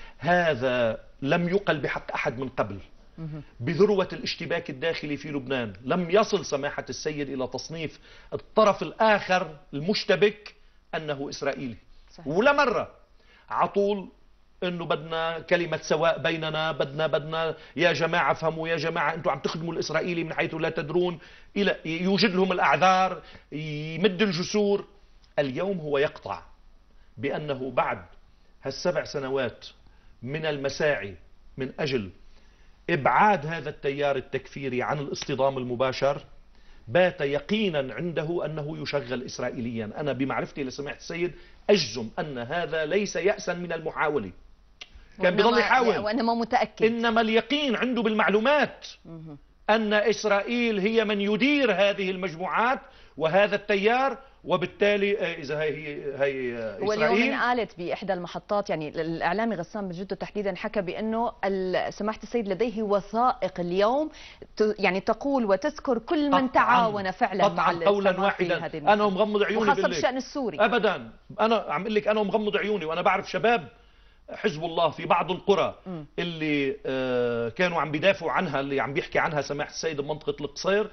هذا لم يقل بحق أحد من قبل. بذروة الاشتباك الداخلي في لبنان لم يصل سماحة السيد إلى تصنيف الطرف الآخر المشتبك أنه إسرائيلي. صحيح. ولا مرة عطول انه بدنا كلمة سواء بيننا، بدنا يا جماعة فهموا، يا جماعة انتم عم تخدموا الاسرائيلي من حيث لا تدرون، الى يوجد لهم الاعذار، يمد الجسور. اليوم هو يقطع بانه بعد هالسبع سنوات من المساعي من اجل ابعاد هذا التيار التكفيري عن الاصطدام المباشر، بات يقينا عنده انه يشغل اسرائيليا. انا بمعرفتي لسماحة السيد اجزم ان هذا ليس يأسا من المحاولة، كان بيضل يحاول وانما متأكد، انما اليقين عنده بالمعلومات ان اسرائيل هي من يدير هذه المجموعات وهذا التيار، وبالتالي اذا هي اسرائيل. واليوم قالت باحدى المحطات، يعني الاعلامي غسان بن جدو تحديدا حكى بانه سماحة السيد لديه وثائق اليوم يعني تقول وتذكر كل من تعاون فعلا مع قولا واحدا. انا مغمض عيوني وخاصة بالشأن السوري ابدا، انا عم اقول لك انا مغمض عيوني، وانا بعرف شباب حزب الله في بعض القرى اللي كانوا عم بيدافعوا عنها، اللي عم بيحكي عنها سماحة السيد بمنطقة القصير،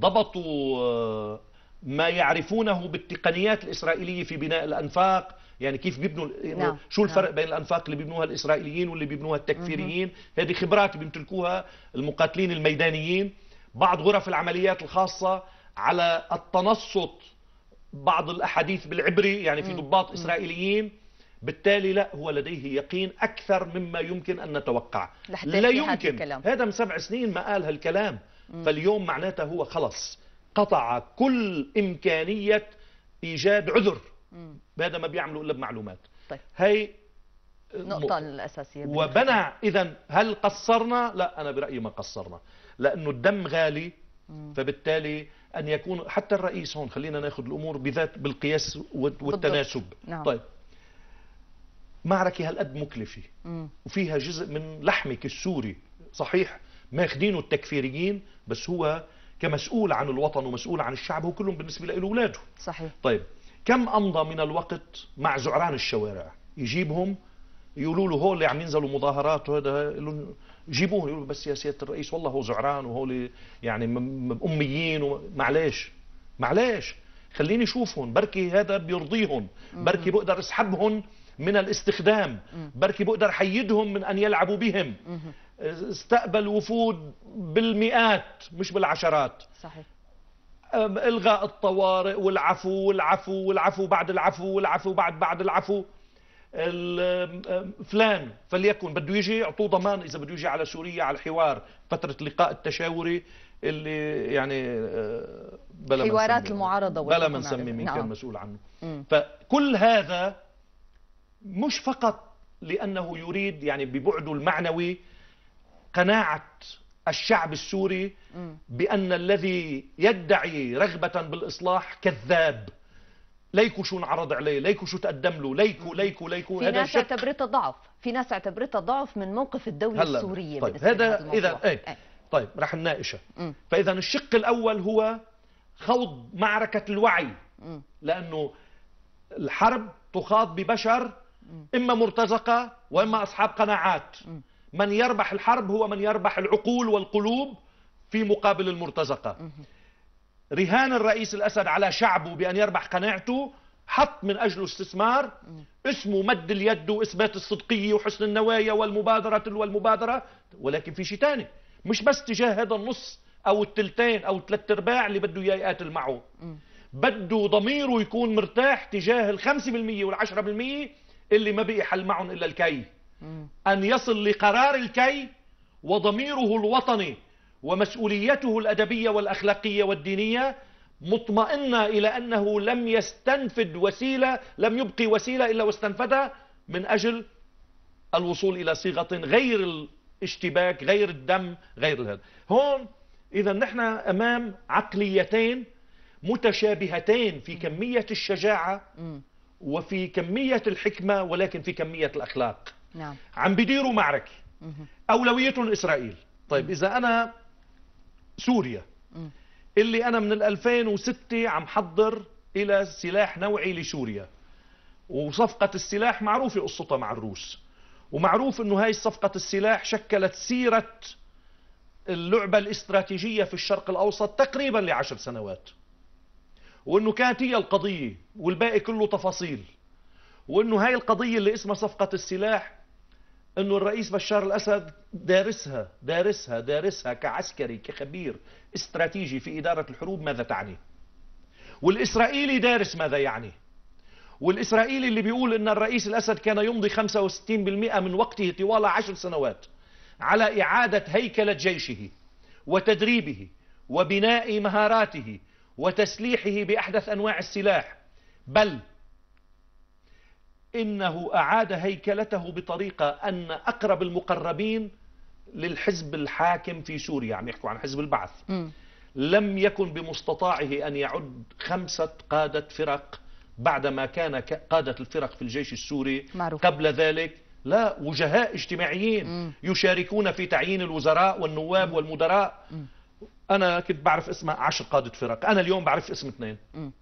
ضبطوا ما يعرفونه بالتقنيات الإسرائيلية في بناء الأنفاق، يعني كيف بيبنوا شو الفرق بين الأنفاق اللي بيبنوها الإسرائيليين واللي بيبنوها التكفيريين. هذه خبرات بيمتلكوها المقاتلين الميدانيين. بعض غرف العمليات الخاصة على التنصت، بعض الأحاديث بالعبري، يعني في ضباط إسرائيليين. بالتالي لا، هو لديه يقين أكثر مما يمكن أن نتوقع. لا يمكن، هذا من 7 سنين ما قال هالكلام. فاليوم معناته هو خلص قطع كل إمكانية إيجاد عذر، هذا ما بيعملوا إلا بمعلومات. طيب. هي النقطة الأساسية. وبنى. إذن هل قصرنا؟ لا، أنا برأيي ما قصرنا، لأنه الدم غالي. فبالتالي أن يكون حتى الرئيس هون، خلينا ناخذ الأمور بذات بالقياس والتناسب. طيب، معركة هالقد مكلفة وفيها جزء من لحمك السوري، صحيح ماخذينه التكفيريين، بس هو كمسؤول عن الوطن ومسؤول عن الشعب هو كلهم بالنسبة له أولاده. صحيح. طيب، كم أمضى من الوقت مع زعران الشوارع؟ يجيبهم يقولوا له هول اللي عم ينزلوا مظاهرات، وهذا جيبوه، يقولوا بس يا سيادة الرئيس والله هو زعران وهول يعني أميين معلش خليني اشوفهم، بركي هذا بيرضيهم، بركي بقدر اسحبهم من الاستخدام، بركي بقدر حيدهم من ان يلعبوا بهم. استقبل وفود بالمئات مش بالعشرات. صحيح. الغاء الطوارئ والعفو والعفو والعفو بعد العفو والعفو بعد العفو. فلان فليكن بده يجي اعطوه ضمان اذا بده يجي على سوريا على الحوار، فتره اللقاء التشاوري اللي يعني بلا حوارات المعارضه بلا ما نسمي مين نعم. كان مسؤول عنه. فكل هذا مش فقط لانه يريد يعني ببعده المعنوي قناعه الشعب السوري بان الذي يدعي رغبه بالاصلاح كذاب، ليكو شو انعرض عليه، ليكو شو تقدم له، ليكو في ناس اعتبرتها ضعف، في ناس اعتبرتها ضعف من موقف الدولة السورية. طيب هذا إذا طيب رح نناقشها. فإذا الشق الأول هو خوض معركة الوعي، لأنه الحرب تخاض ببشر إما مرتزقة وإما أصحاب قناعات. من يربح الحرب هو من يربح العقول والقلوب في مقابل المرتزقة. رهان الرئيس الأسد على شعبه بأن يربح قناعته حط من أجله استثمار اسمه مد اليد وإثبات الصدقية وحسن النوايا والمبادرة، ولكن في شيء ثاني، مش بس تجاه هذا النص أو التلتين أو الثلاث أرباع اللي بده إياه يقاتل معه، بده ضميره يكون مرتاح تجاه 5% وال10% اللي ما بقي حل معهم إلا الكي، أن يصل لقرار الكي وضميره الوطني ومسؤوليته الأدبية والأخلاقية والدينية مطمئنة إلى أنه لم يستنفد وسيلة، لم يبقي وسيلة إلا واستنفدها من أجل الوصول إلى صيغة غير الاشتباك، غير الدم، غير هذا. هون إذا نحن أمام عقليتين متشابهتين في كمية الشجاعة وفي كمية الحكمة، ولكن في كمية الأخلاق. نعم. عم بيديروا معركة أولويتهم إسرائيل. طيب إذا أنا سوريا اللي أنا من 2006 عم حضر إلى سلاح نوعي لسوريا، وصفقة السلاح معروفة قصتها مع الروس، ومعروف أنه هاي صفقة السلاح شكلت سيرة اللعبة الاستراتيجية في الشرق الأوسط تقريبا ل10 سنوات، وأنه كانت هي القضية والباقي كله تفاصيل، وأنه هاي القضية اللي اسمها صفقة السلاح أنه الرئيس بشار الأسد دارسها كعسكري كخبير استراتيجي في إدارة الحروب ماذا تعني، والإسرائيلي دارس ماذا يعني، والإسرائيلي اللي بيقول أن الرئيس الأسد كان يمضي 65% من وقته طوال 10 سنوات على إعادة هيكلة جيشه وتدريبه وبناء مهاراته وتسليحه بأحدث أنواع السلاح، بل إنه أعاد هيكلته بطريقة أن أقرب المقربين للحزب الحاكم في سوريا، عم يحكوا عن حزب البعث، لم يكن بمستطاعه أن يعد 5 قادة فرق بعدما كان قادة الفرق في الجيش السوري معروف. قبل ذلك لا، وجهاء اجتماعيين يشاركون في تعيين الوزراء والنواب والمدراء. أنا كنت بعرف اسمها 10 قادة فرق، أنا اليوم بعرف اسم 2.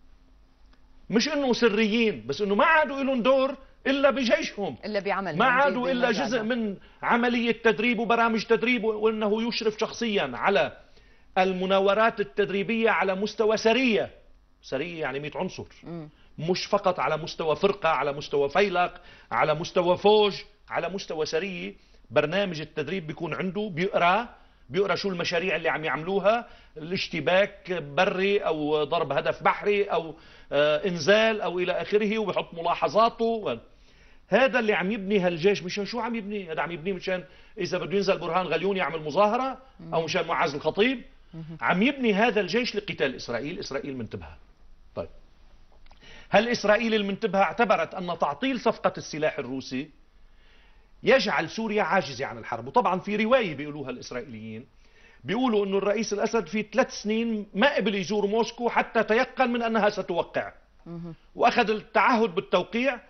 مش انه سريين، بس انه ما عادوا لهم دور الا بجيشهم، الا بعمل، ما عادوا الا جزء من عمليه تدريب وبرامج تدريب، وانه يشرف شخصيا على المناورات التدريبيه على مستوى سريه يعني 100 عنصر، مش فقط على مستوى فرقه، على مستوى فيلق، على مستوى فوج، على مستوى سريه. برنامج التدريب بيكون عنده، بيقرا شو المشاريع اللي عم يعملوها، الاشتباك بري او ضرب هدف بحري او انزال او الى اخره، وبيحط ملاحظاته. هذا اللي عم يبني هالجيش. مشان شو عم يبني؟ هذا عم يبني مشان اذا بده ينزل برهان غليون يعمل مظاهره، او مشان معاذ الخطيب. عم يبني هذا الجيش لقتال اسرائيل. اسرائيل منتبهه. طيب هل اسرائيل المنتبهه اعتبرت ان تعطيل صفقه السلاح الروسي يجعل سوريا عاجزة عن الحرب؟ وطبعا في رواية بيقولوها الإسرائيليين، بيقولوا أنه الرئيس الأسد في 3 سنين ما قبل يزور موسكو حتى تيقن من أنها ستوقع، وأخذ التعهد بالتوقيع،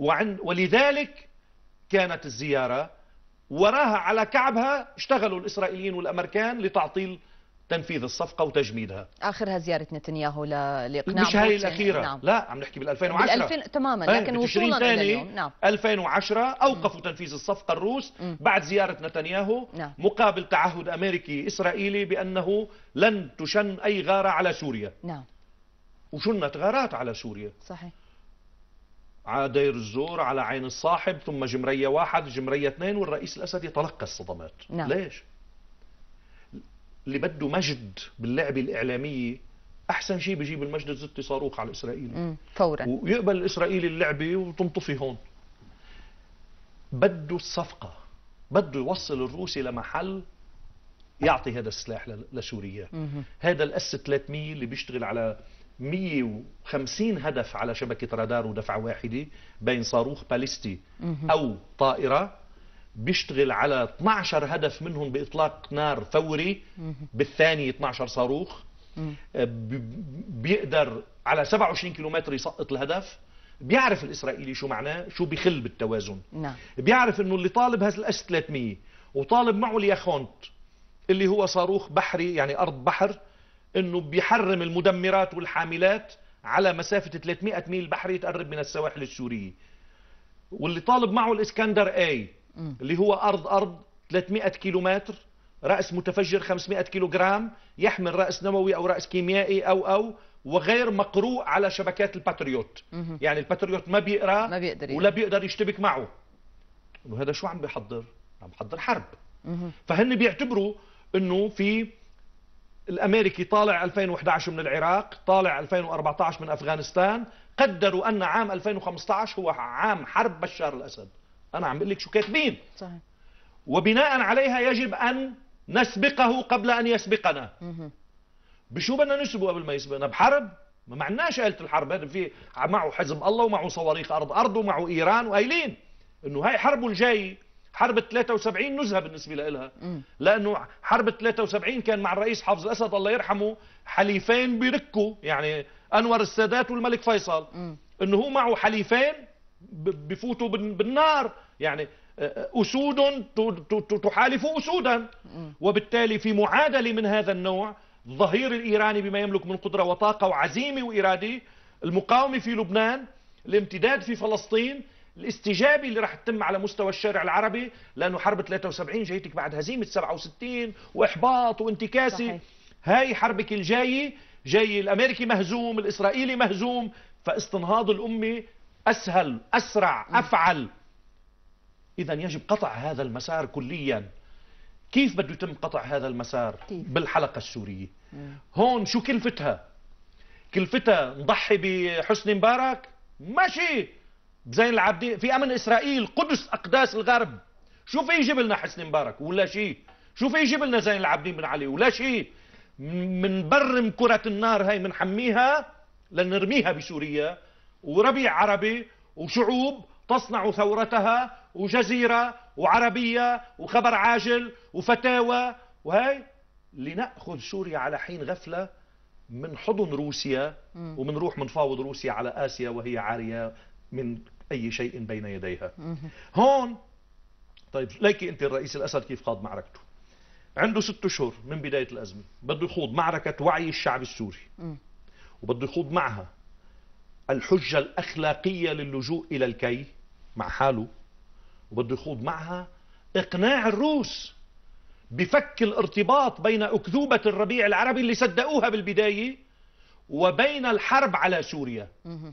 ولذلك كانت الزيارة وراها على كعبها. اشتغلوا الإسرائيليين والأمريكان لتعطيل تنفيذ الصفقة وتجميدها. آخرها زيارة نتنياهو لإقناع مش هاي الأخيرة. نعم. لا، عم نحكي بال2010 تماما، لكن وصولا إلى اليوم. نعم. 2010 أوقفوا تنفيذ الصفقة الروس بعد زيارة نتنياهو. نعم. مقابل تعهد أمريكي إسرائيلي بأنه لن تشن أي غارة على سوريا. نعم. وشنت غارات على سوريا. صحيح. على دير الزور، على عين الصاحب، ثم جمرية 1، جمرية 2، والرئيس الأسد يتلقى الصدمات. نعم. ليش؟ اللي بده مجد باللعبة الإعلامية أحسن شيء بيجيب المجد زت صاروخ على الإسرائيلي فورا، ويقبل الإسرائيلي اللعبة وتنطفي هون. بده الصفقة، بده يوصل الروسي لمحل يعطي هذا السلاح لسوريا. هذا الاس 300 اللي بيشتغل على 150 هدف على شبكة رادار ودفعة واحدة بين صاروخ باليستي أو طائرة، بيشتغل على 12 هدف منهم بإطلاق نار فوري بالثانية 12 صاروخ، بيقدر على 27 كيلومتر يسقط الهدف. بيعرف الإسرائيلي شو معناه، شو بيخل بالتوازن. بيعرف إنه اللي طالب هذا الأس 300 وطالب معه الياخونت اللي هو صاروخ بحري يعني أرض بحر، إنه بيحرم المدمرات والحاملات على مسافة 300 ميل بحري تقرب من السواحل السورية. واللي طالب معه الإسكندر اي اللي هو أرض 300 كيلومتر، رأس متفجر 500 كيلوغرام، يحمل رأس نووي أو رأس كيميائي أو وغير مقروء على شبكات الباتريوت. يعني الباتريوت ما بيقرأ ولا بيقدر يشتبك معه. وهذا شو عم بيحضر؟ عم بيحضر حرب. فهن بيعتبروا انه في الامريكي طالع 2011 من العراق، طالع 2014 من افغانستان، قدروا ان عام 2015 هو عام حرب بشار الاسد. انا عم بقول لك شو كاتبين. صحيح. وبناء عليها يجب ان نسبقه قبل ان يسبقنا. بشو بدنا نسبقه قبل ما يسبقنا؟ بحرب؟ ما عندناش آلة الحرب. هذا في معه حزب الله ومعه صواريخ ارض ومعه ايران وقايلين انه هاي حربه الجاي حرب 73 نزهه بالنسبه لها، لانه حرب 73 كان مع الرئيس حافظ الاسد الله يرحمه حليفين بيركوا، يعني انور السادات والملك فيصل، انه هو معه حليفين بفوتوا بالنار، يعني اسود تحالف اسودا. وبالتالي في معادله من هذا النوع الظهير الايراني بما يملك من قدره وطاقه وعزيمه واراده، المقاومه في لبنان، الامتداد في فلسطين، الاستجابة اللي راح تتم على مستوى الشارع العربي، لأنه حرب 73 جايتك بعد هزيمة 67 وإحباط وانتكاسة. هاي حربك الجاي جاي الأمريكي مهزوم، الإسرائيلي مهزوم، فاستنهاض الأمة أسهل أسرع أفعل. إذا يجب قطع هذا المسار كليا. كيف بده يتم قطع هذا المسار؟ بالحلقة السورية. هون شو كلفتها؟ كلفتها نضحي بحسني مبارك؟ ماشي. بزين العابدين في امن اسرائيل، قدس اقداس الغرب، شو في يجيب لنا حسني مبارك ولا شيء؟ شو في يجيب لنا زين العابدين بن علي ولا شيء؟ من برم كرة النار هاي منحميها لنرميها بسوريا، وربيع عربي وشعوب تصنع ثورتها، وجزيرة وعربية وخبر عاجل وفتاوى، وهي لنأخذ سوريا على حين غفلة من حضن روسيا، ومنروح منفاوض روسيا على آسيا وهي عارية من أي شيء بين يديها. هون طيب ليكي أنت الرئيس الأسد كيف خاض معركته؟ عنده 6 أشهر من بداية الأزمة بده يخوض معركة وعي الشعب السوري، وبده يخوض معها الحجة الأخلاقية للجوء إلى الكي مع حاله، وبده يخوض معها إقناع الروس بفك الارتباط بين أكذوبة الربيع العربي اللي صدقوها بالبداية وبين الحرب على سوريا.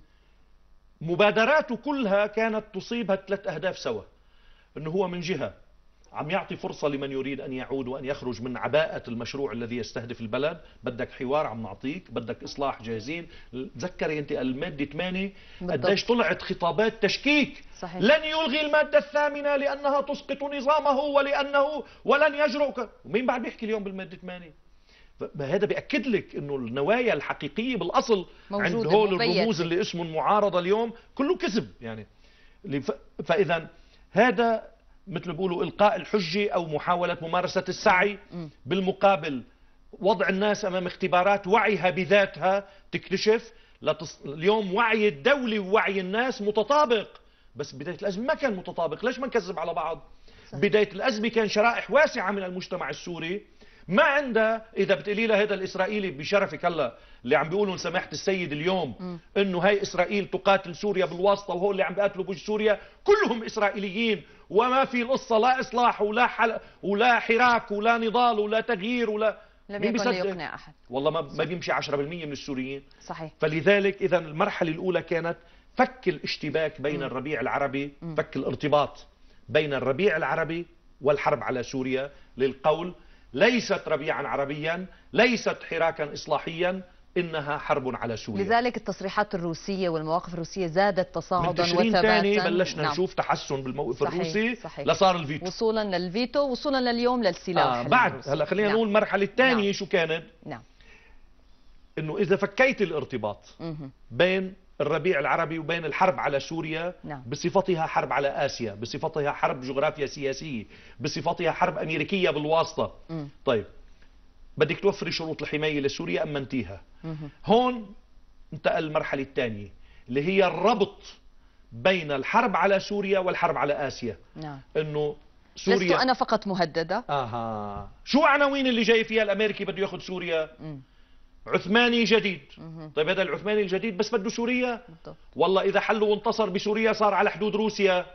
مبادراته كلها كانت تصيبها 3 أهداف سوا، انه هو من جهة عم يعطي فرصة لمن يريد ان يعود وان يخرج من عباءة المشروع الذي يستهدف البلد. بدك حوار عم نعطيك، بدك اصلاح جاهزين. تذكري انت المادة 8 قديش طلعت خطابات تشكيك. صحيح. لن يلغي المادة 8 لانها تسقط نظامه ولن يجرؤ. ومين بعد بيحكي اليوم بالمادة 8؟ هذا بيأكد لك انه النوايا الحقيقية بالاصل عند هول الرموز اللي اسمهم معارضة اليوم كله كذب يعني. فاذا هذا مثل بيقولوا القاء الحجة او محاولة ممارسة السعي، بالمقابل وضع الناس امام اختبارات وعيها بذاتها تكتشف. اليوم وعي الدولة ووعي الناس متطابق، بس بداية الازمة ما كان متطابق. ليش ما نكذب على بعض؟ بداية الازمة كان شرائح واسعة من المجتمع السوري ما عندها. اذا بتقولي لها هذا الاسرائيلي بشرفك هلا اللي عم بيقولوا سماحه السيد اليوم انه هاي اسرائيل تقاتل سوريا بالواسطه وهو اللي عم بيقاتلوا بوجه سوريا، كلهم اسرائيليين وما في القصه لا اصلاح ولا حراك ولا نضال ولا تغيير ولا لم يكن ليقنع احد. والله ما بيمشي 10% من السوريين. صحيح. فلذلك اذا المرحله الاولى كانت فك الاشتباك بين الربيع العربي، فك الارتباط بين الربيع العربي والحرب على سوريا، للقول ليست ربيعا عربيا، ليست حراكا إصلاحيا، إنها حرب على سوريا. لذلك التصريحات الروسية والمواقف الروسية زادت تصاعدا من تشرين وثباتا. ثاني بلشنا نشوف تحسن بالموقف الروسي لصار الفيتو، وصولا للفيتو، وصولا لليوم للسلاح. بعد هلا خلينا نقول المرحلة الثانية شو كانت؟ إنه إذا فكيت الارتباط بين الربيع العربي وبين الحرب على سوريا بصفتها حرب على آسيا، بصفتها حرب جغرافيا سياسية، بصفتها حرب أمريكية بالواسطة. طيب بدك توفري شروط الحماية لسوريا أم منتيها؟ هون انتقل المرحلة الثانية اللي هي الربط بين الحرب على سوريا والحرب على آسيا. إنه سوريا لست أنا فقط مهددة. شو عناوين اللي جاي فيها الأمريكي بده ياخذ سوريا؟ عثماني جديد. طيب هذا العثماني الجديد بس بده سوريا؟ والله إذا حل وانتصر بسوريا صار على حدود روسيا.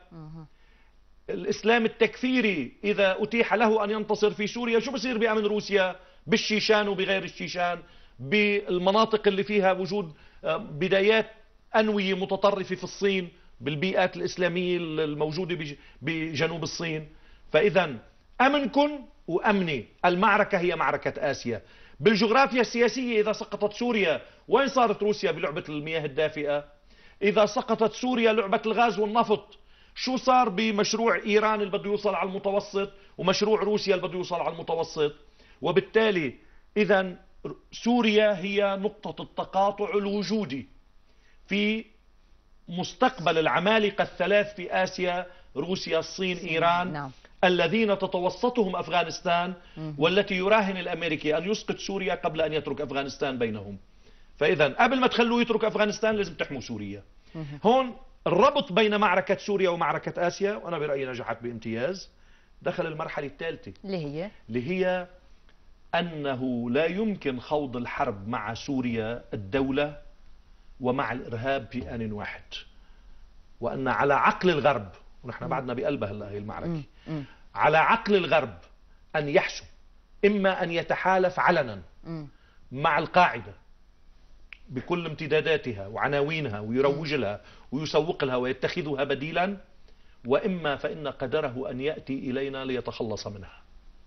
الإسلام التكفيري إذا أتيح له أن ينتصر في سوريا شو بصير بأمن روسيا؟ بالشيشان وبغير الشيشان، بالمناطق اللي فيها وجود بدايات أنوية متطرفة في الصين، بالبيئات الإسلامية الموجودة بجنوب الصين. فإذا أمنكم وأمني، المعركة هي معركة آسيا. بالجغرافيا السياسية إذا سقطت سوريا وين صارت روسيا بلعبة المياه الدافئة؟ إذا سقطت سوريا لعبة الغاز والنفط شو صار بمشروع إيران اللي بده يوصل على المتوسط ومشروع روسيا اللي بده يوصل على المتوسط؟ وبالتالي إذا سوريا هي نقطة التقاطع الوجودي في مستقبل العمالقة الثلاث في آسيا، روسيا، الصين، إيران، الذين تتوسطهم أفغانستان، والتي يراهن الأمريكي أن يسقط سوريا قبل أن يترك أفغانستان بينهم. فإذا قبل ما تخلوه يترك أفغانستان لازم تحموا سوريا. هون الربط بين معركة سوريا ومعركة آسيا، وأنا برأيي نجحت بامتياز. دخل المرحلة الثالثة اللي هي أنه لا يمكن خوض الحرب مع سوريا الدولة ومع الإرهاب في آن واحد، وأن على عقل الغرب، ونحن بعدنا بقلبها هلا هي المعركة، على عقل الغرب أن يحسم إما أن يتحالف علنا مع القاعدة بكل امتداداتها وعناوينها ويروج لها ويسوق لها ويتخذها بديلا، وإما فإن قدره أن يأتي إلينا ليتخلص منها.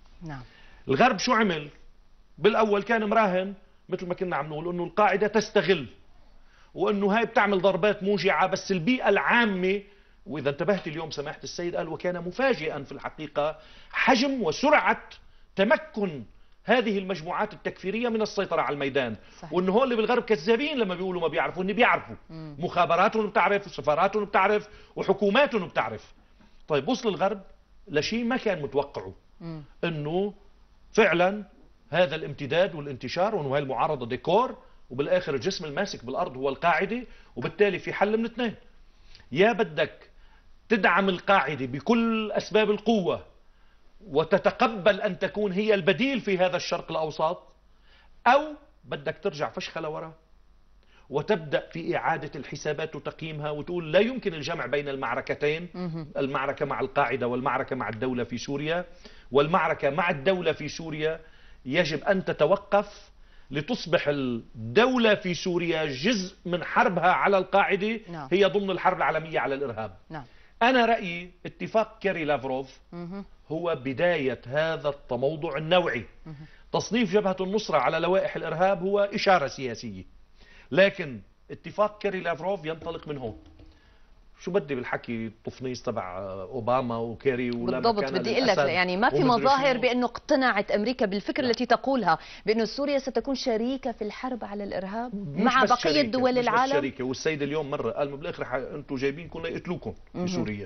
الغرب شو عمل؟ بالأول كان مراهن مثل ما كنا عم نقول أنه القاعدة تستغل، وأنه هاي بتعمل ضربات موجعة، بس البيئة العامة. وإذا انتبهت اليوم سماحة السيد قال وكان مفاجئا في الحقيقة حجم وسرعة تمكن هذه المجموعات التكفيرية من السيطرة على الميدان. وأنه هو اللي بالغرب كذابين لما بيقولوا ما بيعرفوا، إني بيعرفوا. مخابراتهم بتعرف، وسفاراتهم بتعرف، وحكوماتهم بتعرف. طيب وصل الغرب لشيء ما كان متوقعه، أنه فعلا هذا الامتداد والانتشار، وأنه هاي المعارضة ديكور، وبالآخر الجسم الماسك بالأرض هو القاعدة. وبالتالي في حل من اثنين: يا بدك تدعم القاعدة بكل أسباب القوة وتتقبل أن تكون هي البديل في هذا الشرق الأوسط، أو بدك ترجع فشخة لورا وتبدأ في إعادة الحسابات وتقييمها وتقول لا يمكن الجمع بين المعركتين، المعركة مع القاعدة والمعركة مع الدولة في سوريا. والمعركة مع الدولة في سوريا يجب أن تتوقف لتصبح الدولة في سوريا جزء من حربها على القاعدة، هي ضمن الحرب العالمية على الإرهاب. أنا رأيي اتفاق كيري لافروف هو بداية هذا التموضع النوعي. تصنيف جبهة النصرة على لوائح الإرهاب هو إشارة سياسية، لكن اتفاق كيري لافروف ينطلق من هون. شو بدي بالحكي التفنيص تبع اوباما وكيري ولا بالضبط. بدي اقول لك يعني ما في مظاهر بانه اقتنعت امريكا بالفكره التي تقولها بانه سوريا ستكون شريكه في الحرب على الارهاب مع بقيه دول العالم. مش شريكه. والسيد اليوم مره قال بالاخر انتم جايبينكم ليقتلوكم في سوريا.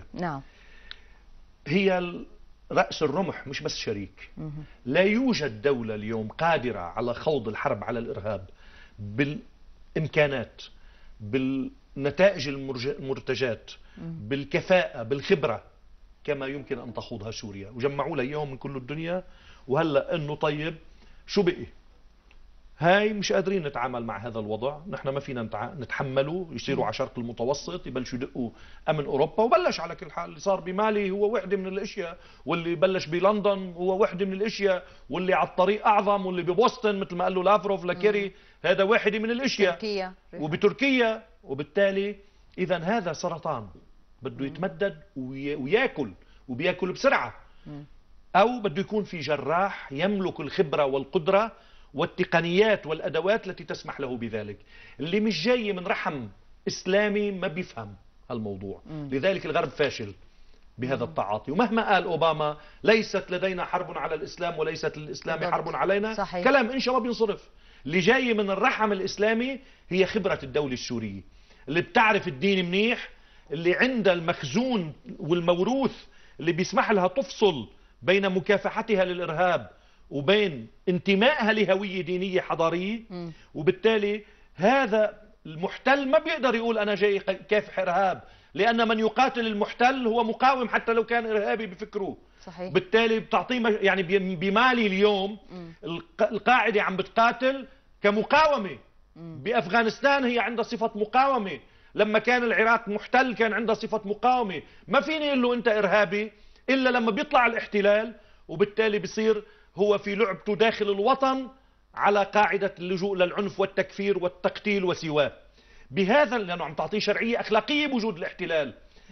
هي رأس الرمح مش بس شريك. لا يوجد دولة اليوم قادرة على خوض الحرب على الإرهاب بالإمكانات، بالنتائج المرتجات، بالكفاءة، بالخبرة كما يمكن أن تخوضها سوريا. وجمعوا لها إياهم من كل الدنيا. وهلأ إنه طيب شو بقي؟ هاي مش قادرين نتعامل مع هذا الوضع، نحن ما فينا نتحمله. يصيروا على شرق المتوسط، يبلشوا يدقوا أمن أوروبا. وبلش على كل حال اللي صار بمالي هو وحدة من الأشياء، واللي بلش بلندن هو وحدة من الأشياء، واللي على الطريق أعظم، واللي ببوسطن مثل ما قال له لافروف لكيري هذا واحدة من الأشياء. تركيا. وبتركيا. وبالتالي إذا هذا سرطان بده يتمدد وياكل، وبياكل بسرعة. أو بده يكون في جراح يملك الخبرة والقدرة والتقنيات والأدوات التي تسمح له بذلك. اللي مش جاي من رحم إسلامي ما بيفهم الموضوع. لذلك الغرب فاشل بهذا التعاطي. ومهما قال أوباما ليست لدينا حرب على الإسلام وليست للإسلام حرب علينا، صحيح. كلام إن شاء الله بينصرف. اللي جاي من الرحم الإسلامي هي خبرة الدولة السورية اللي بتعرف الدين منيح، اللي عندها المخزون والموروث اللي بيسمح لها تفصل بين مكافحتها للإرهاب وبين انتمائها لهوية دينية حضارية. وبالتالي هذا المحتل ما بيقدر يقول أنا جاي كافح إرهاب، لأن من يقاتل المحتل هو مقاوم حتى لو كان إرهابي بفكره. صحيح. بالتالي بتعطيه يعني بمالي اليوم القاعدة عم بتقاتل كمقاومة. بأفغانستان هي عندها صفة مقاومة، لما كان العراق محتل كان عندها صفة مقاومة. ما فيني اقول له انت ارهابي الا لما بيطلع الاحتلال، وبالتالي بصير هو في لعبته داخل الوطن على قاعدة اللجوء للعنف والتكفير والتقتيل وسواه. بهذا لانه عم تعطيه شرعية اخلاقية بوجود الاحتلال.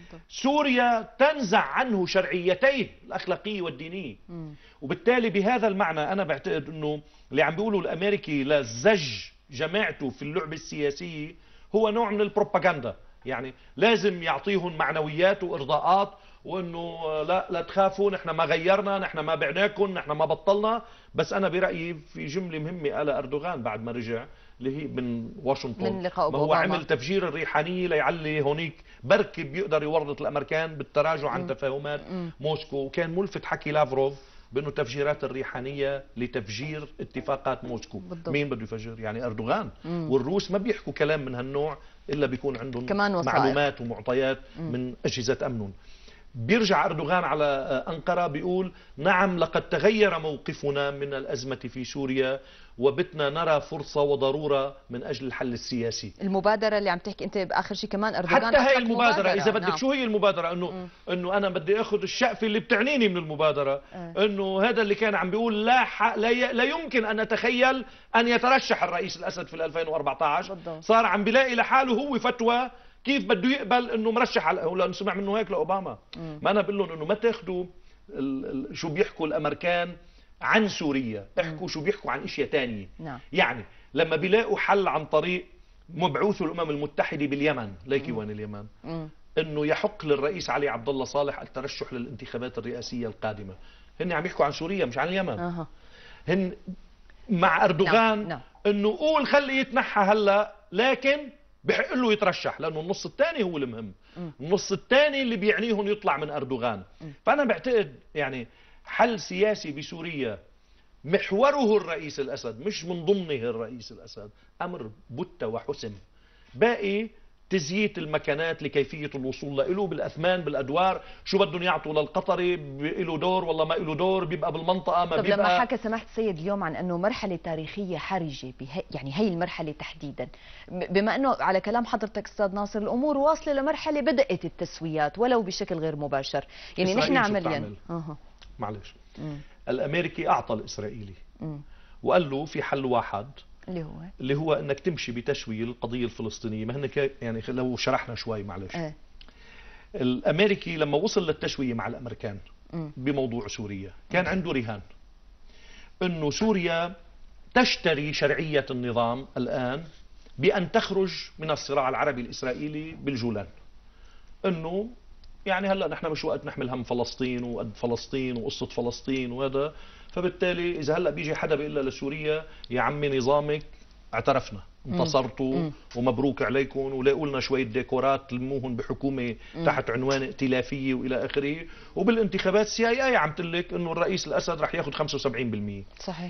سوريا تنزع عنه شرعيتيه الاخلاقية والدينية. وبالتالي بهذا المعنى انا بعتقد انه اللي عم بيقولوا الامريكي لزج جماعته في اللعبة السياسية هو نوع من البروباغندا. يعني لازم يعطيهم معنويات وإرضاءات، وإنه لا تخافوا، نحن ما غيرنا، نحن ما بعناكم، نحن ما بطلنا. بس أنا برأيي في جملة مهمة قالها أردوغان بعد ما رجع، اللي هي من واشنطن، من لقاء ما هو عمل تفجير الريحانية ليعلي هونيك بركب بيقدر يورط الأمريكان بالتراجع عن تفاهمات موسكو. وكان ملفت حكي لافروف بأنه تفجيرات الريحانية لتفجير اتفاقات موسكو. بالضبط. مين بده يفجر؟ يعني أردوغان. والروس ما بيحكوا كلام من هالنوع إلا بيكون عندهم معلومات ومعطيات من أجهزة أمنهم. بيرجع أردوغان على أنقرة بيقول نعم لقد تغير موقفنا من الأزمة في سوريا وبتنا نرى فرصة وضرورة من أجل الحل السياسي. المبادرة اللي عم تحكي أنت بآخر شيء كمان أردوغان حتى هاي المبادرة إذا بدك. نعم. شو هي المبادرة؟ إنه أنا بدي أخذ الشقفة اللي بتعنيني من المبادرة. إنه هذا اللي كان عم بيقول لا يمكن أن نتخيل أن يترشح الرئيس الأسد في 2014. بالضبط. صار عم بيلاقي لحاله هو فتوى كيف بده يقبل انه مرشح على، لانه سمع منه هيك لاوباما. ما انا بقول لهم انه ما تاخذوا شو بيحكوا الامريكان عن سوريا، احكوا شو بيحكوا عن اشياء ثانيه. نعم. يعني لما بيلاقوا حل عن طريق مبعوث الامم المتحده باليمن، ليكي وين اليمن، انه يحق للرئيس علي عبد الله صالح الترشح للانتخابات الرئاسيه القادمه، هن عم يحكوا عن سوريا مش عن اليمن. هن مع اردوغان. نعم. انه قول خلي يتنحى هلا، لكن بحق له يترشح، لانه النص الثاني هو المهم. النص الثاني اللي بيعنيهم يطلع من اردوغان. فانا بعتقد يعني حل سياسي بسوريا محوره الرئيس الاسد مش من ضمنه الرئيس الاسد، امر بت وحسم. باقي تزييت المكانات لكيفية الوصول له بالأثمان بالأدوار، شو بدهم يعطوا للقطري، له دور والله ما له دور، بيبقى بالمنطقة ما بيبقى. لما حكى سماحة السيد اليوم عن أنه مرحلة تاريخية حرجة يعني هي المرحلة تحديدا، بما أنه على كلام حضرتك أستاذ ناصر الأمور واصلة لمرحلة بدأت التسويات ولو بشكل غير مباشر. يعني نحن عمليا معلش الأمريكي أعطى الإسرائيلي وقال له في حل واحد اللي هو انك تمشي بتشويه القضيه الفلسطينيه. ما هن يعني لو شرحنا شوي معلش. الامريكي لما وصل للتشويه مع الامريكان بموضوع سوريا كان عنده رهان انه سوريا تشتري شرعيه النظام الان بان تخرج من الصراع العربي الاسرائيلي بالجولان. انه يعني هلا نحن مش وقت نحمل هم فلسطين وقد فلسطين وقصه فلسطين وهذا، فبالتالي اذا هلا بيجي حدا بيقول لسوريا يا عمي نظامك اعترفنا انتصرتوا ومبروك عليكم ولاقوا لنا شويه ديكورات تلموهم بحكومه تحت عنوان ائتلافيه والى اخره، وبالانتخابات CIA عم تقول انه الرئيس الاسد رح ياخذ 75%. صحيح.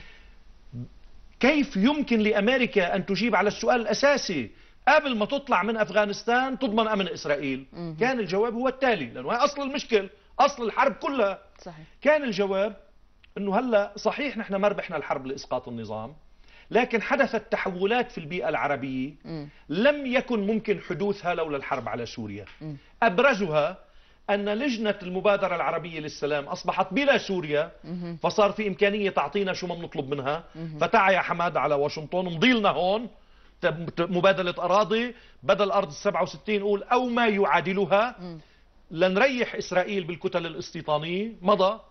كيف يمكن لامريكا ان تجيب على السؤال الاساسي قبل ما تطلع من افغانستان تضمن امن اسرائيل؟ كان الجواب هو التالي، لانه هي اصل المشكل، اصل الحرب كلها. صحيح. كان الجواب انه هلا صحيح نحن ما ربحنا الحرب لاسقاط النظام، لكن حدثت تحولات في البيئة العربية لم يكن ممكن حدوثها لولا الحرب على سوريا. ابرزها ان لجنة المبادرة العربية للسلام اصبحت بلا سوريا، فصار في امكانية تعطينا شو ما بنطلب منها. فتعا يا حماد على واشنطن مضيلنا هون مبادلة اراضي بدل ارض 67 قول او ما يعادلها، لنريح اسرائيل بالكتل الاستيطانية. مضى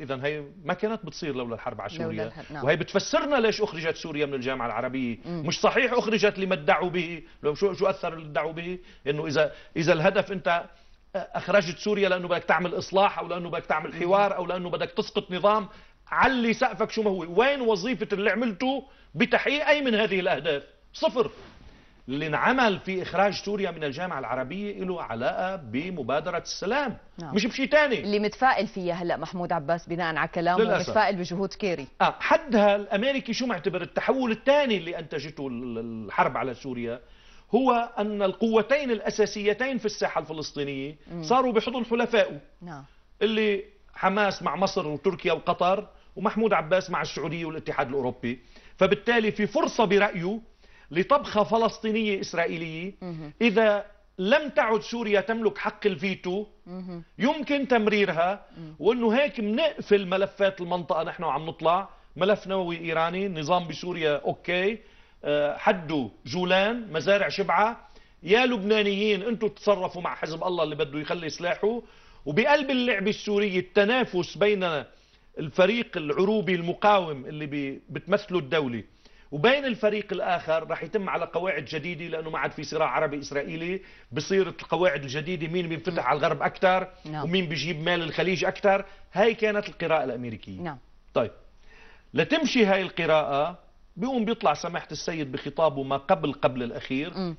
إذا هي ما كانت بتصير لولا الحرب على سوريا. نعم. وهي بتفسرنا ليش أخرجت سوريا من الجامعة العربية. مش صحيح أخرجت لما ادعوا به. لو شو أثر اللي ادعوا به؟ إنه إذا الهدف أنت أخرجت سوريا لأنه بدك تعمل إصلاح أو لأنه بدك تعمل حوار أو لأنه بدك تسقط نظام، علي سقفك شو ما هو. وين وظيفة اللي عملته بتحقيق أي من هذه الأهداف؟ صفر. اللي انعمل في إخراج سوريا من الجامعة العربية له علاقة بمبادرة السلام. نعم. مش بشيء تاني. اللي متفائل فيها هلأ محمود عباس بناء على كلامه، متفائل بجهود كيري. حدها الأمريكي شو معتبر التحول الثاني اللي أنتجته الحرب على سوريا هو أن القوتين الأساسيتين في الساحة الفلسطينية صاروا بحضن حلفائه. نعم. اللي حماس مع مصر وتركيا وقطر، ومحمود عباس مع السعودية والاتحاد الأوروبي. فبالتالي في فرصة برأيه لطبخة فلسطينية إسرائيلية. إذا لم تعد سوريا تملك حق الفيتو يمكن تمريرها، وأنه هيك بنقفل ملفات المنطقة. نحن عم نطلع ملف نووي إيراني، نظام بسوريا أوكي، حدوا جولان، مزارع شبعة، يا لبنانيين انتم تتصرفوا مع حزب الله اللي بده يخلي سلاحه. وبقلب اللعبة السورية التنافس بين الفريق العروبي المقاوم اللي بتمثله الدولة وبين الفريق الآخر رح يتم على قواعد جديدة، لأنه ما عاد في صراع عربي إسرائيلي. بصير القواعد الجديدة مين بينفتح على الغرب أكثر ومين بيجيب مال الخليج أكثر. هاي كانت القراءة الأمريكية. طيب لتمشي هاي القراءة بيقوم بيطلع سماحة السيد بخطابه ما قبل الأخير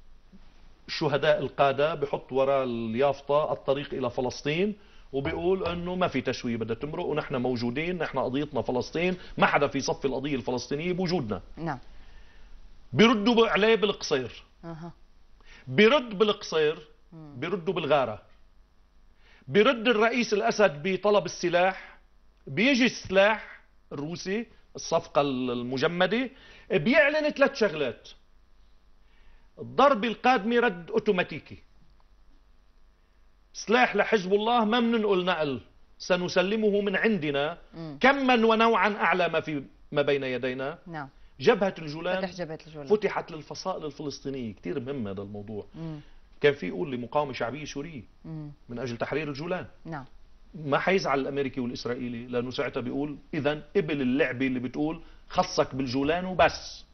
شهداء القادة، بحط وراء اليافطة الطريق إلى فلسطين، وبيقول انه ما في تسويه بدها تمرق ونحن موجودين، نحن قضيتنا فلسطين، ما حدا في صف القضيه الفلسطينيه بوجودنا. نعم. بيردوا عليه بالقصير. بيرد بالقصير، بيردوا بالغاره. بيرد الرئيس الاسد بطلب السلاح، بيجي السلاح الروسي، الصفقه المجمده، بيعلن 3 شغلات. الضربه القادمه رد اوتوماتيكي. سلاح لحزب الله ما بننقل نقل، سنسلمه من عندنا كما ونوعا أعلى ما بين يدينا. نعم. جبهة الجولان فتحت للفصائل الفلسطينية. كتير مهم هذا الموضوع. كان في يقول لمقاومة شعبية سورية من أجل تحرير الجولان. نعم. ما حيزعل الأمريكي والإسرائيلي، لأنه ساعتها بيقول إذن قبل اللعبة اللي بتقول خصك بالجولان وبس.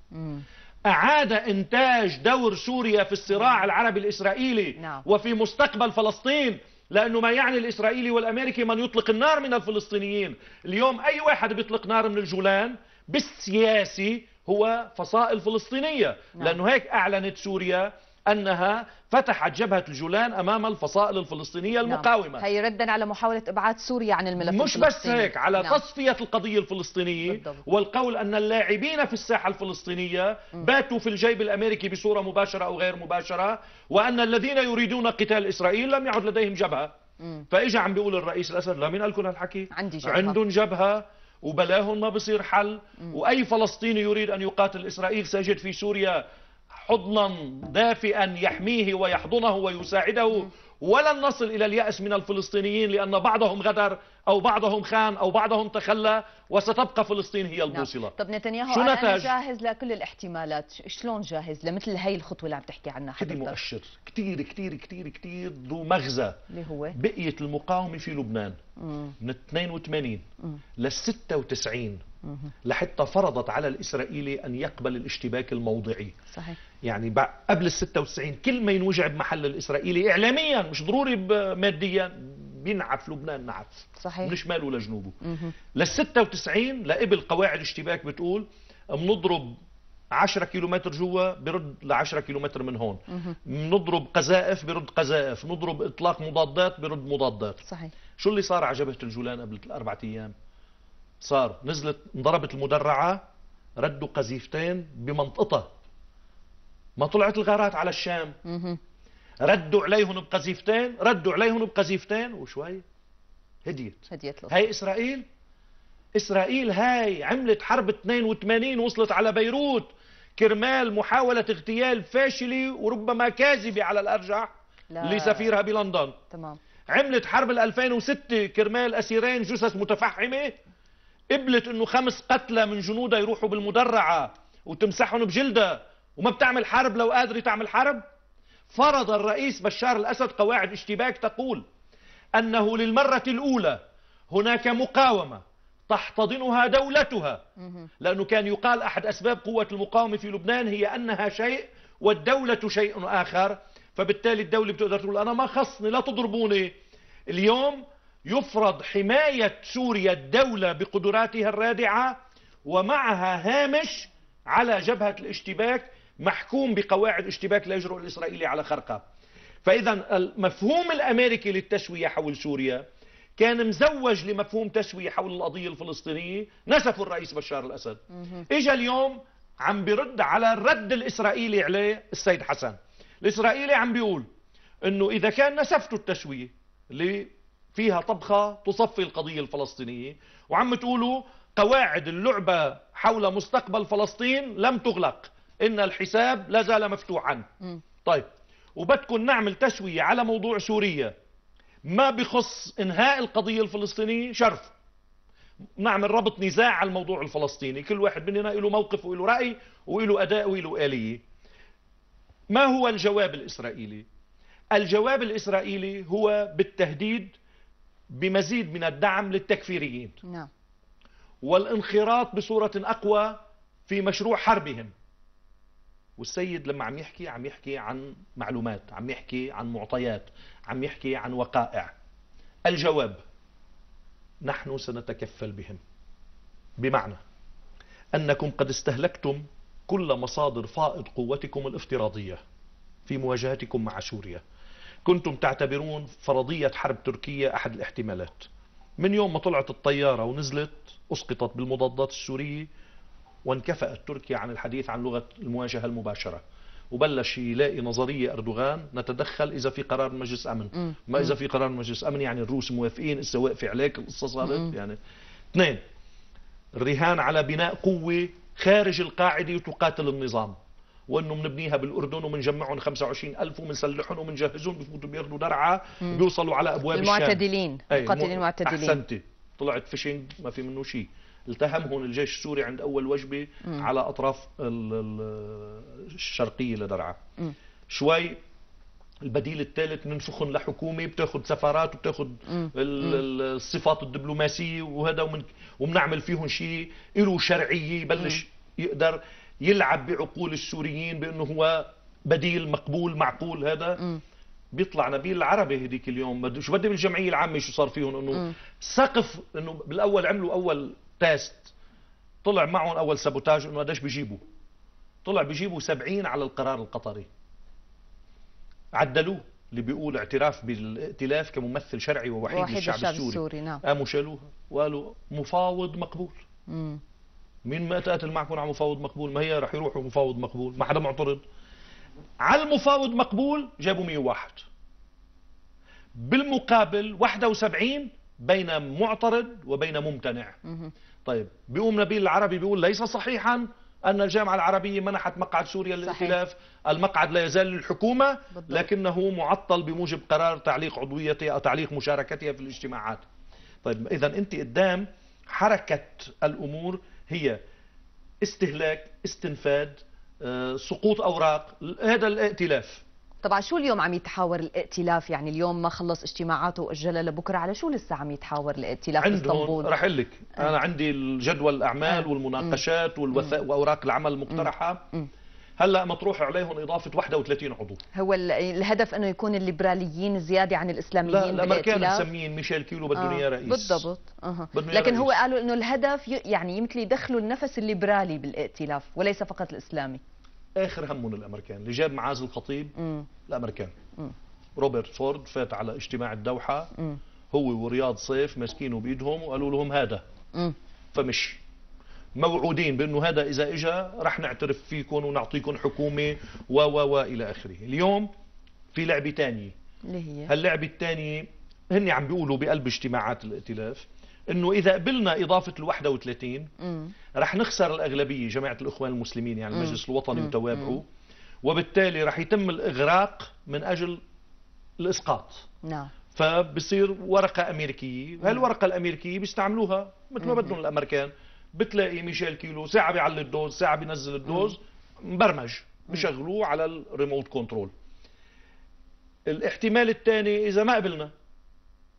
أعاد إنتاج دور سوريا في الصراع العربي الإسرائيلي. نعم. وفي مستقبل فلسطين، لأنه ما يعني الإسرائيلي والأمريكي من يطلق النار من الفلسطينيين. اليوم أي واحد بيطلق نار من الجولان بالسياسي هو فصائل فلسطينية. نعم. لأنه هيك أعلنت سوريا أنها فتحت جبهة الجولان أمام الفصائل الفلسطينية المقاومة. هي ردا على محاولة إبعاد سوريا عن الملف مش بس هيك، على تصفية القضية الفلسطينية. بالضبط. والقول أن اللاعبين في الساحة الفلسطينية باتوا في الجيب الأمريكي بصورة مباشرة أو غير مباشرة، وأن الذين يريدون قتال إسرائيل لم يعد لديهم جبهة. فإجا عم بيقول الرئيس الأسد لا، مين قال لكم هالحكي؟ عندي جبهة. عندهم جبهة وبلاهم ما بصير حل. وأي فلسطيني يريد أن يقاتل إسرائيل سيجد في سوريا حضنا دافئا يحميه ويحضنه ويساعده. ولن نصل إلى اليأس من الفلسطينيين، لأن بعضهم غدر أو بعضهم خان أو بعضهم تخلى، وستبقى فلسطين هي البوصلة. نعم. طب نتنياهو أنا جاهز لكل الاحتمالات، شلون جاهز لمثل هاي الخطوة اللي عم تحكي عنها حضرتك؟ هذه مؤشر كتير كتير كتير كتير ذو مغزى. اللي هو بقية المقاومة في لبنان من 82 ل 96 لحتى فرضت على الإسرائيلي أن يقبل الاشتباك الموضعي. صحيح. يعني قبل 96 كل ما ينوجع بمحل الإسرائيلي إعلاميا، مش ضروري ماديا، بينعف لبنان نعف. صحيح. من شماله لجنوبه. لل 96 لقبل قواعد اشتباك بتقول بنضرب 10 كيلومتر جوا برد ل10 كيلومتر من هون. بنضرب قذائف برد قذائف، نضرب إطلاق مضادات برد مضادات. صحيح. شو اللي صار على جبهة الجولان قبل 4 أيام؟ صار نزلت انضربت المدرعة، ردوا قذيفتين بمنطقتها. ما طلعت الغارات على الشام. ردوا عليهم بقذيفتين، ردوا عليهم بقذيفتين، وشوي هديت هاي إسرائيل هاي عملت حرب 82 وصلت على بيروت كرمال محاولة اغتيال فاشلة وربما كاذبة على الأرجح لسفيرها بلندن. تمام. عملت حرب 2006 كرمال أسيرين جثث متفحمة، قبلت انه 5 قتلى من جنودها يروحوا بالمدرعة وتمسحهم بجلدها، وما بتعمل حرب لو قادرة تعمل حرب. فرض الرئيس بشار الأسد قواعد اشتباك تقول أنه للمرة الأولى هناك مقاومة تحتضنها دولتها، لأنه كان يقال أحد أسباب قوة المقاومة في لبنان هي أنها شيء والدولة شيء آخر، فبالتالي الدولة بتقدر تقول أنا ما خصني لا تضربوني. اليوم يفرض حماية سوريا الدولة بقدراتها الرادعة ومعها هامش على جبهة الاشتباك محكوم بقواعد اشتباك لا يجرؤ الإسرائيلي على خرقها. فإذا المفهوم الأمريكي للتسوية حول سوريا كان مزوج لمفهوم تسوية حول القضية الفلسطينية، نسفوا الرئيس بشار الأسد. إجا اليوم عم برد على الرد الإسرائيلي عليه السيد حسن. الإسرائيلي عم بيقول إنه إذا كان نسفتوا التسوية اللي فيها طبخة تصفي القضية الفلسطينية وعم تقولوا قواعد اللعبة حول مستقبل فلسطين لم تغلق، إن الحساب لا زال مفتوحا. طيب وبدكم نعمل تسوية على موضوع سوريا ما بخص إنهاء القضية الفلسطينية، شرف نعمل ربط نزاع على الموضوع الفلسطيني، كل واحد مننا له موقف وله رأي وله أداء وله آلية. ما هو الجواب الإسرائيلي؟ الجواب الإسرائيلي هو بالتهديد بمزيد من الدعم للتكفيريين والانخراط بصورة أقوى في مشروع حربهم. والسيد لما عم يحكي عن معلومات، عم يحكي عن معطيات، عم يحكي عن وقائع. الجواب نحن سنتكفل بهم، بمعنى أنكم قد استهلكتم كل مصادر فائض قوتكم الافتراضية في مواجهتكم مع سوريا. كنتم تعتبرون فرضية حرب تركيا أحد الاحتمالات. من يوم ما طلعت الطيارة ونزلت أسقطت بالمضادات السورية وانكفأت تركيا عن الحديث عن لغة المواجهة المباشرة، وبلش يلاقي نظرية أردوغان نتدخل إذا في قرار مجلس أمن. ما إذا في قرار مجلس أمن يعني الروس موافقين، إذا واقفة عليك القصة صارت يعني. اثنين، الرهان على بناء قوة خارج القاعدة تقاتل النظام، وانه بنبنيها بالاردن وبنجمعهم 25,000 وبنسلحهم وبنجهزهم، بفوتوا بياخذوا درعا بيوصلوا على ابواب المعتدلين، المقاتلين المعتدلين. احسنتي، طلعت فيشنج ما في منه شيء. التهمهم الجيش السوري عند اول وجبه على اطراف الشرقيه لدرعا. شوي البديل الثالث ننفخهم لحكومه بتاخذ سفارات وبتاخذ الصفات الدبلوماسيه وهذا، وبنعمل فيهم شيء له شرعيه يبلش يقدر يلعب بعقول السوريين بانه هو بديل مقبول معقول. هذا بيطلع نبيل العربي هذيك اليوم شو بدي بالجمعيه العامه شو صار فيهم، انه سقف، انه بالاول عملوا اول تيست طلع معهم اول سابوتاج انه قديش بيجيبوا، طلع بيجيبوا 70 على القرار القطري، عدلوه اللي بيقول اعتراف بالائتلاف كممثل شرعي ووحيد للشعب السوري. نعم. قاموا شالوها وقالوا مفاوض مقبول. مين ما تقاتل معكم على مفاوض مقبول؟ ما هي رح يروحوا مفاوض مقبول، ما حدا معترض على المفاوض مقبول. جابوا 101 بالمقابل 71 بين معترض وبين ممتنع. طيب بيقوم نبيل العربي بيقول ليس صحيحا أن الجامعة العربية منحت مقعد سوريا للائتلاف، المقعد لا يزال للحكومة لكنه معطل بموجب قرار تعليق عضويتها أو تعليق مشاركتها في الاجتماعات. طيب إذا أنت قدام حركة الأمور هي استهلاك، استنفاد، سقوط أوراق، هذا الائتلاف. طبعا شو اليوم عم يتحاور الائتلاف؟ يعني اليوم ما خلص اجتماعاته واجلها لبكره، على شو لسه عم يتحاور الائتلاف في اسطنبول؟ رح اقول لك انا عندي الجدول الاعمال والمناقشات واوراق العمل المقترحه. هلا مطروح عليهم اضافه 31 عضو. هو الهدف انه يكون الليبراليين زياده عن الاسلاميين لا الامريكان مسميين ميشيل كيلو بدهم اياه رئيس. بالضبط. لكن هو قالوا انه الهدف يعني يمكن يدخلوا النفس الليبرالي بالائتلاف وليس فقط الاسلامي. اخر همهم الامريكان اللي جاب معاذ الخطيب. الامريكان روبرت فورد فات على اجتماع الدوحه هو ورياض صيف ماسكينه بايدهم وقالوا لهم هذا فمش موعودين بانه هذا اذا اجى رح نعترف فيكم ونعطيكم حكومه و الى اخره. اليوم في لعبه ثانيه اللي هي هاللعبه الثانيه هن عم بيقولوا بقلب اجتماعات الائتلاف انه اذا قبلنا اضافه ال 31 رح نخسر الاغلبيه جماعه الاخوان المسلمين يعني المجلس الوطني وتوابعه، وبالتالي رح يتم الاغراق من اجل الاسقاط. نعم. فبصير ورقه امريكيه، هالورقه الامريكيه بيستعملوها مثل ما بدهم الامريكان. بتلاقي ميشيل كيلو ساعه بيعلي الدوز ساعه بينزل الدوز، مبرمج بشغلوه على الريموت كنترول. الاحتمال الثاني اذا ما قبلنا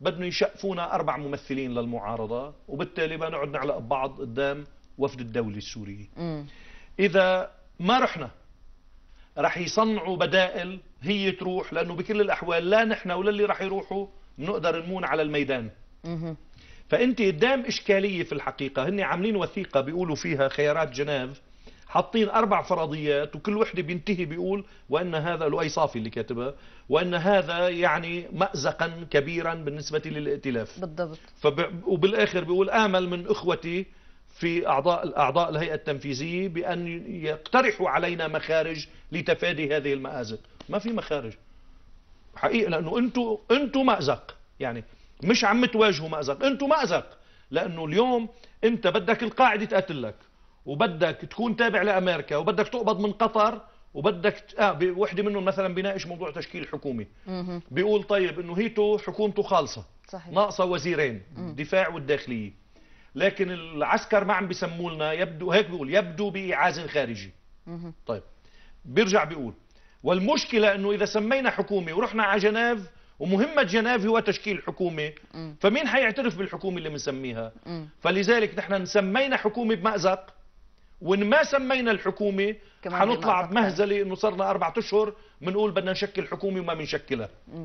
بدهم يشقفونا 4 ممثلين للمعارضة، وبالتالي بنقعد نعلق ببعض قدام وفد الدولة السوري. إذا ما رحنا رح يصنعوا بدائل هي تروح، لأنه بكل الأحوال لا نحن ولا اللي رح يروحوا نقدر نمون على الميدان. فأنت قدام إشكالية في الحقيقة. هن عاملين وثيقة بيقولوا فيها خيارات جنيف، حاطين 4 فرضيات، وكل وحده بينتهي بيقول وأن هذا لؤي صافي اللي كاتبها، وأن هذا يعني مأزقا كبيرا بالنسبة للائتلاف. بالضبط. وبالآخر بيقول آمل من إخوتي في أعضاء الهيئة التنفيذية بأن يقترحوا علينا مخارج لتفادي هذه المآزق. ما في مخارج حقيقة، لأنه أنتوا مأزق، يعني مش عم تواجهوا مأزق، أنتوا مأزق. لأنه اليوم أنت بدك القاعدة تقتلك، وبدك تكون تابع لأمريكا، وبدك تقبض من قطر، وبدك وحده منهم مثلا بيناقش موضوع تشكيل حكومي، بيقول طيب انه هيتو حكومته خالصه، صحيح، ناقصه وزيرين، الدفاع والداخليه، لكن العسكر ما عم بيسموا لنا، يبدو هيك بيقول يبدو بإعاز خارجي. طيب بيرجع بيقول والمشكله انه اذا سمينا حكومه ورحنا على جنيف، ومهمة جنيف هو تشكيل حكومة، فمين حيعترف بالحكومة اللي بنسميها؟ فلذلك نحن سمينا حكومة بمأزق، وإن ما سمينا الحكومة حنطلع بمهزلة إنه صرنا 4 أشهر بنقول بدنا نشكل حكومة وما بنشكلها.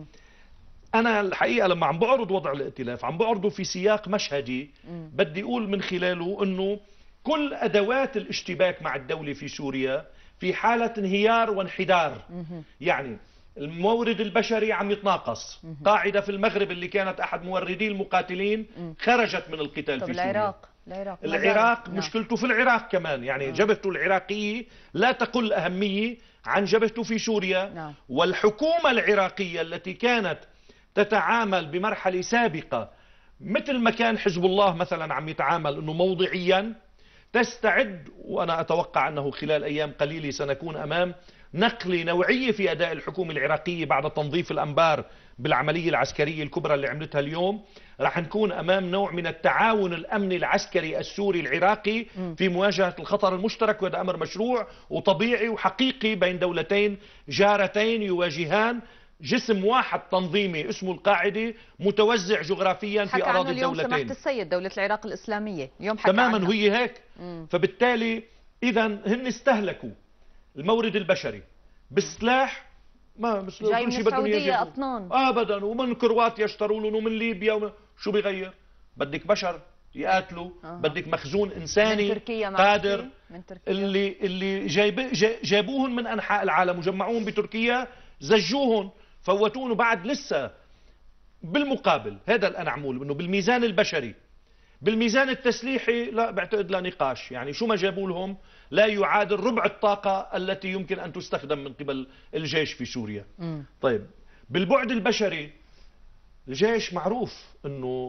أنا الحقيقة لما عم بعرض وضع الائتلاف عم بعرضه في سياق مشهدي، بدي أقول من خلاله إنه كل أدوات الاشتباك مع الدولة في سوريا في حالة انهيار وانحدار. يعني المورد البشري عم يتناقص، قاعدة في المغرب اللي كانت أحد موردي المقاتلين خرجت من القتال في سوريا. العراق مشكلته في العراق كمان، يعني جبهته العراقية لا تقل أهمية عن جبهته في سوريا. والحكومة العراقية التي كانت تتعامل بمرحلة سابقة مثل ما كان حزب الله مثلا عم يتعامل انه موضعيا، تستعد، وانا اتوقع انه خلال ايام قليلة سنكون امام نقلة نوعية في اداء الحكومة العراقية بعد تنظيف الانبار بالعملية العسكرية الكبرى اللي عملتها اليوم. راح نكون امام نوع من التعاون الامني العسكري السوري العراقي في مواجهة الخطر المشترك، وهذا امر مشروع وطبيعي وحقيقي بين دولتين جارتين يواجهان جسم واحد تنظيمي اسمه القاعدة متوزع جغرافيا في أراضي الدولتين. اليوم سماحة السيد دولة العراق الإسلامية اليوم حكى تماما هي هيك. فبالتالي إذا هن استهلكوا المورد البشري بالسلاح، ما جاي من السعودية أطنان أبدا، ومن كرواتيا اشتروا لهم، ومن ليبيا، شو بيغير؟ بدك بشر يقاتلوا، بدك مخزون إنساني قادر. من تركيا. اللي جابوهم من أنحاء العالم وجمعوهم بتركيا، زجوهم فوتون، بعد لسه بالمقابل هذا اللي انا عمول انه بالميزان البشري بالميزان التسليحي لا بعتقد لا نقاش، يعني شو ما جابوا لهم لا يعادل ربع الطاقة التي يمكن ان تستخدم من قبل الجيش في سوريا. طيب بالبعد البشري الجيش معروف انه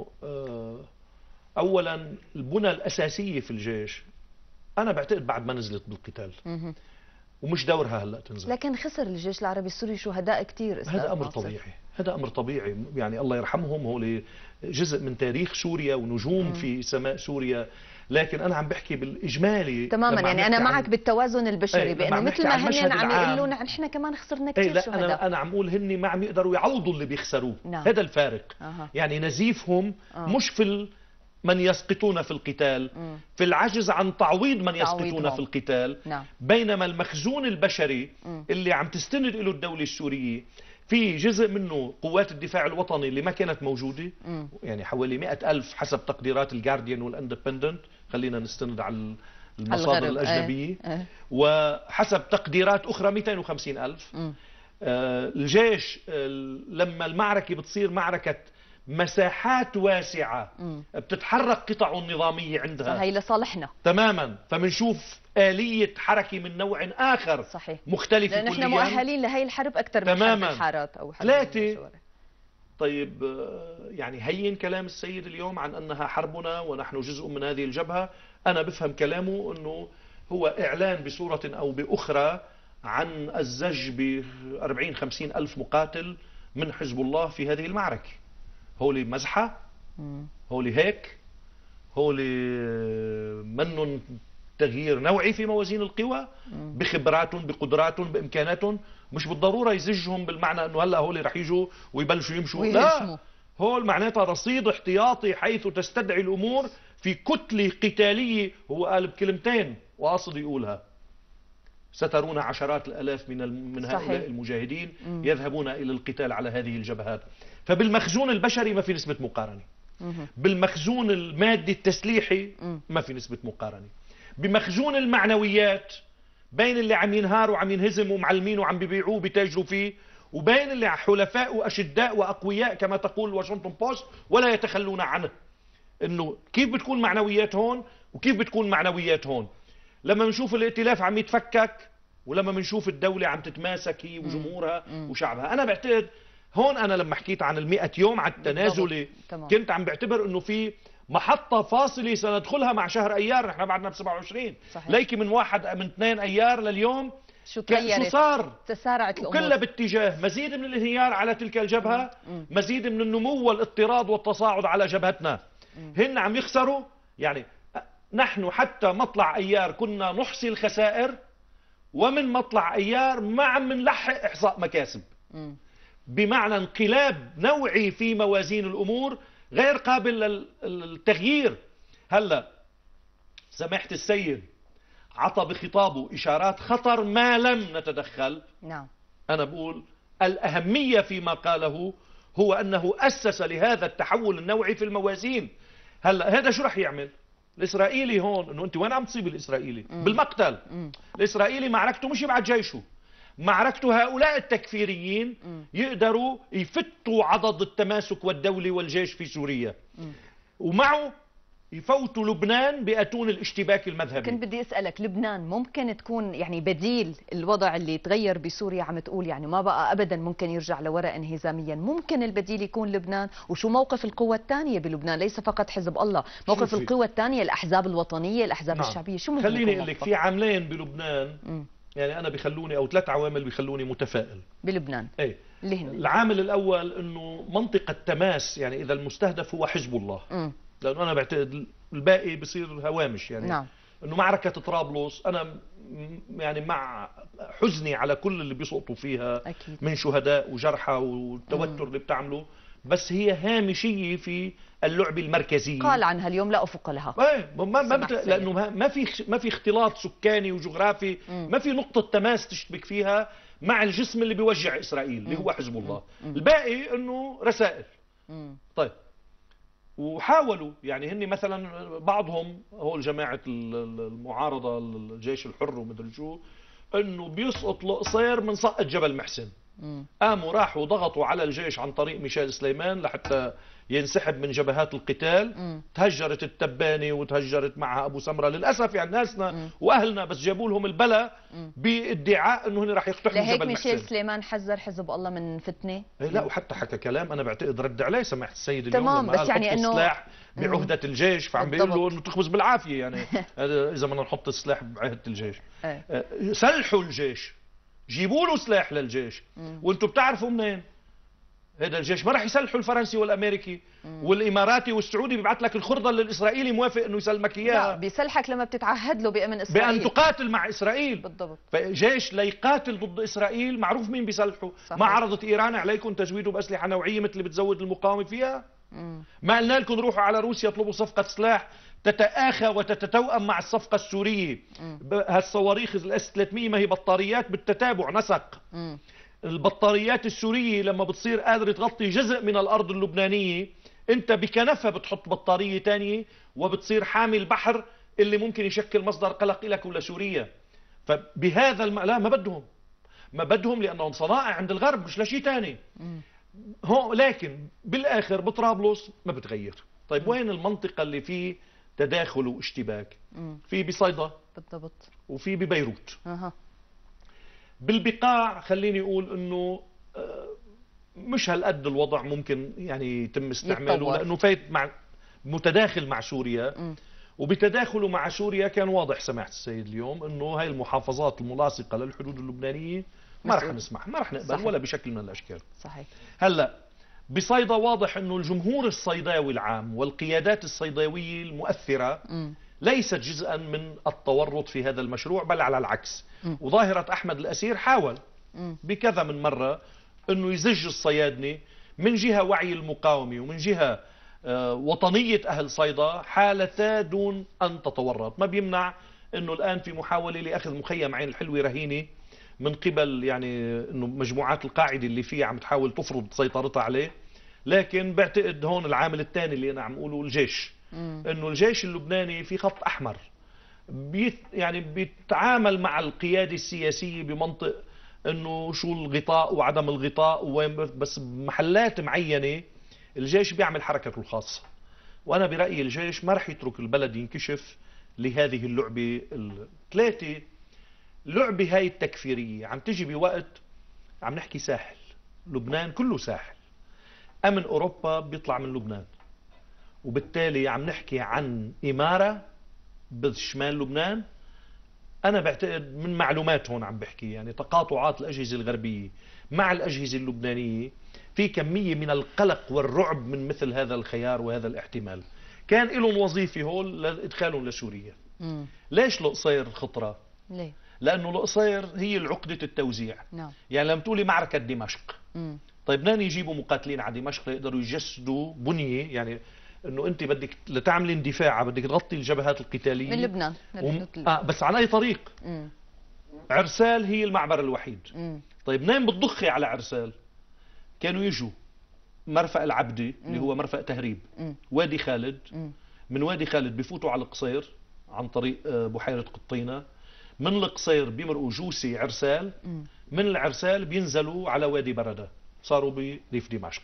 اولا البنى الاساسية في الجيش انا بعتقد بعد ما نزلت بالقتال، ومش دورها هلا تنزل. لكن خسر الجيش العربي السوري شهداء كثير. هذا امر طبيعي، هذا امر طبيعي، يعني الله يرحمهم، هو جزء من تاريخ سوريا ونجوم في سماء سوريا. لكن انا عم بحكي بالاجمالي تماما، يعني انا معك بالتوازن البشري، بانه مثل ما هن عم يقولوا نحن كمان خسرنا كثير شهداء. لا انا عم اقول هن ما عم يقدروا يعوضوا اللي بيخسروه. هذا الفارق. يعني نزيفهم مش في من يسقطون في القتال، في العجز عن تعويض من يسقطون في القتال. بينما المخزون البشري اللي عم تستند له الدولة السورية في جزء منه قوات الدفاع الوطني اللي ما كانت موجودة، يعني حوالي 100,000 حسب تقديرات الجارديان والاندبندنت، خلينا نستند على المصادر الأجنبية، وحسب تقديرات أخرى 250,000. الجيش لما المعركة بتصير معركة مساحات واسعة بتتحرك قطعه النظامية عندها، هي لصالحنا تماما، فمنشوف آلية حركة من نوع آخر. صحيح. مختلفة لأن كليا، نحن مؤهلين لهي الحرب أكثر من حرب الحارات أو حرب 3. طيب يعني هين كلام السيد اليوم عن أنها حربنا ونحن جزء من هذه الجبهة، أنا بفهم كلامه أنه هو إعلان بصورة أو بأخرى عن الزج ب40-50 ألف مقاتل من حزب الله في هذه المعركة. هولي مزحة، هولي هيك، هولي منن تغيير نوعي في موازين القوى بخبراتهم بقدراتهم بإمكاناتهم، مش بالضرورة يزجهم بالمعنى أنه هلأ هولي رح يجوا ويبلشوا يمشوا. لا، هول معناتها رصيد احتياطي حيث تستدعي الأمور في كتلة قتالية. هو قال بكلمتين وقاصد يقولها: سترون عشرات الآلاف من هؤلاء المجاهدين يذهبون إلى القتال على هذه الجبهات. فبالمخزون البشري ما في نسبة مقارنة، بالمخزون المادي التسليحي ما في نسبة مقارنة، بمخزون المعنويات بين اللي عم ينهار وعم ينهزم ومعلمين وعم بيبيعوه بيتاجروا فيه، وبين اللي حلفاء وأشداء وأقوياء كما تقول واشنطن بوست ولا يتخلون عنه. إنه كيف بتكون معنويات هون وكيف بتكون معنويات هون. لما بنشوف الائتلاف عم يتفكك ولما بنشوف الدولة عم تتماسك هي وجمهورها وشعبها. أنا بعتقد هون، أنا لما حكيت عن ال100 يوم على التنازلي كنت عم بعتبر إنه في محطة فاصلة سندخلها مع شهر أيار. نحن بعدنا ب27، ليكي من 2 أيار لليوم شو صار؟ تسارعت الأمور وكلها باتجاه مزيد من الانهيار على تلك الجبهة، مزيد من النمو والاضطراد والتصاعد على جبهتنا. هن عم يخسروا. يعني نحن حتى مطلع أيار كنا نحصي الخسائر، ومن مطلع أيار ما عم نلحق إحصاء مكاسب، بمعنى انقلاب نوعي في موازين الأمور غير قابل للتغيير. هلا سماحة السيد عطى بخطابه إشارات خطر ما لم نتدخل. نعم. أنا بقول الأهمية فيما قاله هو أنه أسس لهذا التحول النوعي في الموازين. هلا هذا شو رح يعمل؟ الإسرائيلي هون إنه أنت وين عم تصيب الإسرائيلي؟ بالمقتل. الإسرائيلي معركته مش يبعت جيشه، معركته هؤلاء التكفيريين يقدروا يفتوا عضد التماسك والدولي والجيش في سوريا، ومعه يفوتوا لبنان بأتون الاشتباك المذهبي. كنت بدي أسألك، لبنان ممكن تكون يعني بديل الوضع اللي تغير بسوريا؟ عم تقول يعني ما بقى أبدا ممكن يرجع لوراء انهزاميا، ممكن البديل يكون لبنان؟ وشو موقف القوى الثانية بلبنان؟ ليس فقط حزب الله، موقف القوى الثانية، الأحزاب الوطنية، الأحزاب الشعبية، شو ممكن؟ خليني أقول لك في عاملين بلبنان يعني أنا بيخلوني، أو 3 عوامل بيخلوني متفائل بلبنان. ايه اللي هن العامل الأول إنه منطقة تماس، يعني إذا المستهدف هو حزب الله، لأنه أنا بعتقد الباقي بصير هوامش. يعني نعم. إنه معركة طرابلس أنا يعني مع حزني على كل اللي بيسقطوا فيها أكيد. من شهداء وجرحى والتوتر اللي بتعمله، بس هي هامشية في اللعبة المركزية. قال عنها اليوم لا أفق لها. لأنه ما في اختلاط سكاني وجغرافي، ما في نقطة تماس تشتبك فيها مع الجسم اللي بيوجع إسرائيل اللي هو حزب الله. الباقي إنه رسائل. طيب، وحاولوا يعني هن مثلا بعضهم هو جماعة المعارضة الجيش الحر ومدري شو، انه بيسقط القصير من سقط جبل محسن. قاموا راحوا ضغطوا على الجيش عن طريق ميشيل سليمان لحتى ينسحب من جبهات القتال. تهجرت التباني وتهجرت معها ابو سمره، للاسف يعني ناسنا واهلنا، بس جابوا لهم البلا بادعاء انه هن راح يقتحموا جبل محسن. لهيك ميشيل سليمان حذر حزب الله من فتنه. لا، وحتى حكى كلام انا بعتقد رد عليه سماحه السيد اليوم تمام، بس يعني انه السلاح بعهده الجيش، فعم بيقول له انه تخبز بالعافيه. يعني اذا بدنا نحط السلاح بعهده الجيش. سلحوا الجيش، جيبوا له سلاح للجيش. وانتم بتعرفوا منين؟ هذا الجيش ما راح يسلحوا الفرنسي والامريكي والاماراتي والسعودي، بيبعث لك الخرده للاسرائيلي موافق انه يسلمك اياها. لا، بيسلحك لما بتتعهد له بامن اسرائيل، بان تقاتل مع اسرائيل. بالضبط. فجيش ليقاتل ضد اسرائيل معروف مين بيسلحه. ما عرضت ايران عليكم تزويده باسلحه نوعيه مثل اللي بتزود المقاومه فيها؟ ما قلنا لكم روحوا على روسيا اطلبوا صفقه سلاح تتآخى وتتوأم مع الصفقه السوريه. هالصواريخ الاس 300 ما هي بطاريات بالتتابع نسق. البطاريات السورية لما بتصير قادرة تغطي جزء من الأرض اللبنانية، أنت بكنفها بتحط بطارية تانية وبتصير حامل بحر اللي ممكن يشكل مصدر قلق لك ولسوريا. فبهذا لا، ما بدهم لأنهم صنائع عند الغرب مش لشيء تاني. لكن بالآخر بطرابلس ما بتغير. طيب وين المنطقة اللي فيه تداخل واشتباك؟ في بصيدا بالضبط، وفي ببيروت. بالبقاع خليني اقول انه مش هالقد الوضع ممكن يعني يتم استعماله، لانه فايت مع متداخل مع سوريا. وبتداخله مع سوريا كان واضح سماحة السيد اليوم انه هاي المحافظات الملاصقة للحدود اللبنانية ما رح نسمح، ما رح نقبل. صحيح. ولا بشكل من الاشكال. صحيح. هلا بصيدا واضح انه الجمهور الصيداوي العام والقيادات الصيداوية المؤثرة ليست جزءا من التورط في هذا المشروع، بل على العكس. وظاهرة أحمد الأسير حاول بكذا من مرة أنه يزج الصيادنة من جهة وعي المقاومة ومن جهة وطنية أهل صيدا حالتا دون أن تتورط. ما بيمنع أنه الآن في محاولة لأخذ مخيم عين الحلوة رهينة من قبل يعني أنه مجموعات القاعدة اللي فيها عم تحاول تفرض سيطرتها عليه، لكن بعتقد هون العامل الثاني اللي أنا عم أقوله الجيش، أنه الجيش اللبناني في خط أحمر يعني بيتعامل مع القيادة السياسية بمنطق أنه شو الغطاء وعدم الغطاء وين، بس بمحلات معينة الجيش بيعمل حركته الخاصة. وأنا برأيي الجيش ما رح يترك البلد ينكشف لهذه اللعبة الثلاثة. اللعبة هاي التكفيرية عم تجي بوقت عم نحكي ساحل، لبنان كله ساحل، أمن أوروبا بيطلع من لبنان، وبالتالي عم نحكي عن إمارة بشمال لبنان. أنا بعتقد من معلومات هون عم بحكي يعني تقاطعات الأجهزة الغربية مع الأجهزة اللبنانية في كمية من القلق والرعب من مثل هذا الخيار وهذا الاحتمال. كان لهم وظيفة هون لإدخالهم لسوريا. ليش القصير خطرة؟ ليه؟ لأنه القصير هي العقدة التوزيع. يعني لما تقولي معركة دمشق، طيب بدنا يجيبوا مقاتلين على دمشق يقدروا يجسدوا بنية، يعني انه انت بدك لتعملي اندفاع بدك تغطي الجبهات القتاليه من لبنان بس على اي طريق؟ عرسال هي المعبر الوحيد. طيب منين بتضخي على عرسال؟ كانوا يجوا مرفأ العبدي اللي هو مرفأ تهريب، وادي خالد، من وادي خالد بفوتوا على القصير عن طريق بحيرة قطينة، من القصير بيمرقوا جوسي عرسال، من العرسال بينزلوا على وادي بردة، صاروا بريف دمشق.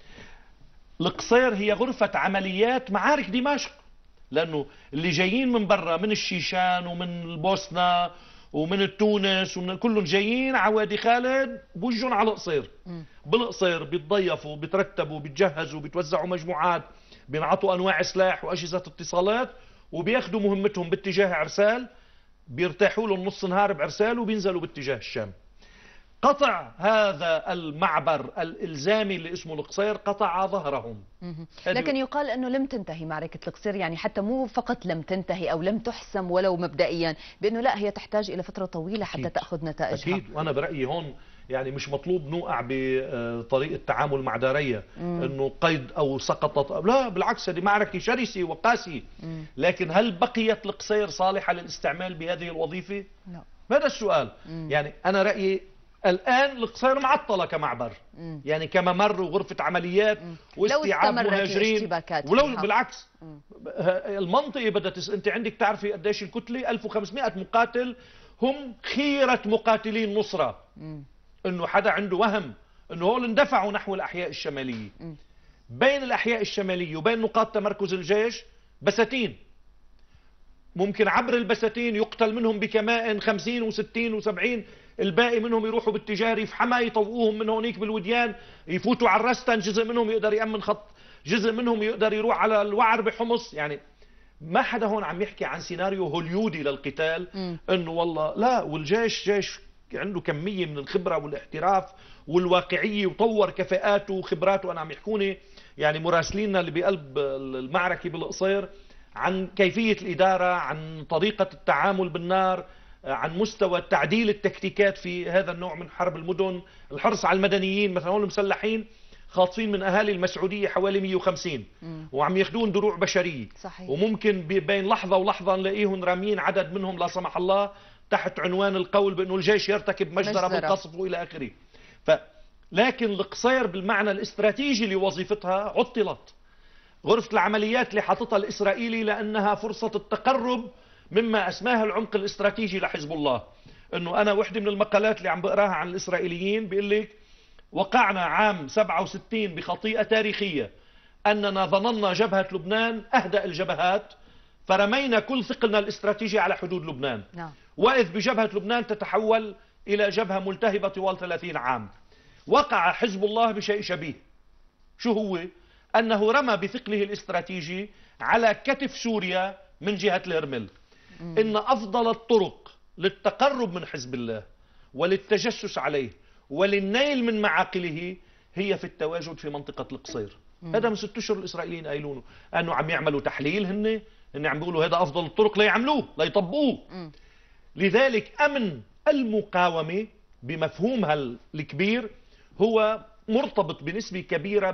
القصير هي غرفة عمليات معارك دمشق، لأنه اللي جايين من برا من الشيشان ومن البوسنة ومن تونس ومن كلهم جايين على وادي خالد بوجون على القصير. بالقصير بيتضيفوا بيترتبوا بيتجهزوا بيتوزعوا مجموعات، بينعطوا أنواع سلاح وأجهزة اتصالات، وبياخذوا مهمتهم باتجاه عرسال، بيرتاحوا لهم نص نهار بعرسال وبينزلوا باتجاه الشام. قطع هذا المعبر الإلزامي اللي اسمه القصير قطع ظهرهم. لكن يقال أنه لم تنتهي معركة القصير، يعني حتى مو فقط لم تنتهي أو لم تحسم ولو مبدئيا، بأنه لا هي تحتاج إلى فترة طويلة حتى تأخذ نتائجها. أكيد. وأنا برأيي هون يعني مش مطلوب نوقع بطريقة التعامل مع دارية أنه قيد أو سقطت، لا بالعكس هذه معركة شرسة وقاسية. لكن هل بقيت القصير صالحة للاستعمال بهذه الوظيفة؟ لا. هذا السؤال. يعني أنا رأيي الآن القصير معطلة كمعبر، يعني كممر وغرفة عمليات واستيعاب مهاجرين، ولو بالعكس المنطقة بدأت أنت عندك تعرفي قديش الكتلة 1500 مقاتل، هم خيرة مقاتلي النصرة. إنه حدا عنده وهم إنه هول اندفعوا نحو الأحياء الشمالية. بين الأحياء الشمالية وبين نقاط تمركز الجيش بساتين، ممكن عبر البساتين يقتل منهم بكمائن 50 و60 و70، الباقي منهم يروحوا باتجاه ريف حما يطوقوهم من هونيك بالوديان، يفوتوا على الرستن، جزء منهم يقدر يأمن خط، جزء منهم يقدر يروح على الوعر بحمص. يعني ما حدا هون عم يحكي عن سيناريو هوليودي للقتال، انه والله لا. والجيش جيش عنده كمية من الخبرة والاحتراف والواقعية وطور كفاءاته وخبراته. أنا عم يحكوني يعني مراسليننا اللي بقلب المعركة بالقصير عن كيفية الإدارة، عن طريقة التعامل بالنار، عن مستوى تعديل التكتيكات في هذا النوع من حرب المدن، الحرص على المدنيين. مثلا هون المسلحين خاطفين من أهالي المسعودية حوالي 150 وعم ياخذون دروع بشرية. صحيح. وممكن بين لحظة ولحظة نلاقيهم رامين عدد منهم لا سمح الله تحت عنوان القول بأنه الجيش يرتكب مجزرة بالقصف وإلى آخره. لكن القصير بالمعنى الاستراتيجي لوظيفتها عطلت. غرفة العمليات اللي حاططها الإسرائيلي لأنها فرصة التقرب مما أسماها العمق الاستراتيجي لحزب الله. إنه أنا وحدة من المقالات اللي عم بقراها عن الإسرائيليين بيقول لك وقعنا عام 67 بخطيئة تاريخية أننا ظننا جبهة لبنان أهدأ الجبهات، فرمينا كل ثقلنا الاستراتيجي على حدود لبنان. وإذ بجبهة لبنان تتحول إلى جبهة ملتهبة طوال 30 عام. وقع حزب الله بشيء شبيه. شو هو؟ أنه رمى بثقله الاستراتيجي على كتف سوريا من جهة الهرمل. إن أفضل الطرق للتقرب من حزب الله وللتجسس عليه وللنيل من معاقله هي في التواجد في منطقة القصير. هذا من 6 أشهر الإسرائيليين قايلونه، أنه عم يعملوا تحليل هن عم بيقولوا هذا أفضل الطرق ليعملوه ليطبقوه. لذلك أمن المقاومة بمفهومها الكبير هو مرتبط بنسبة كبيرة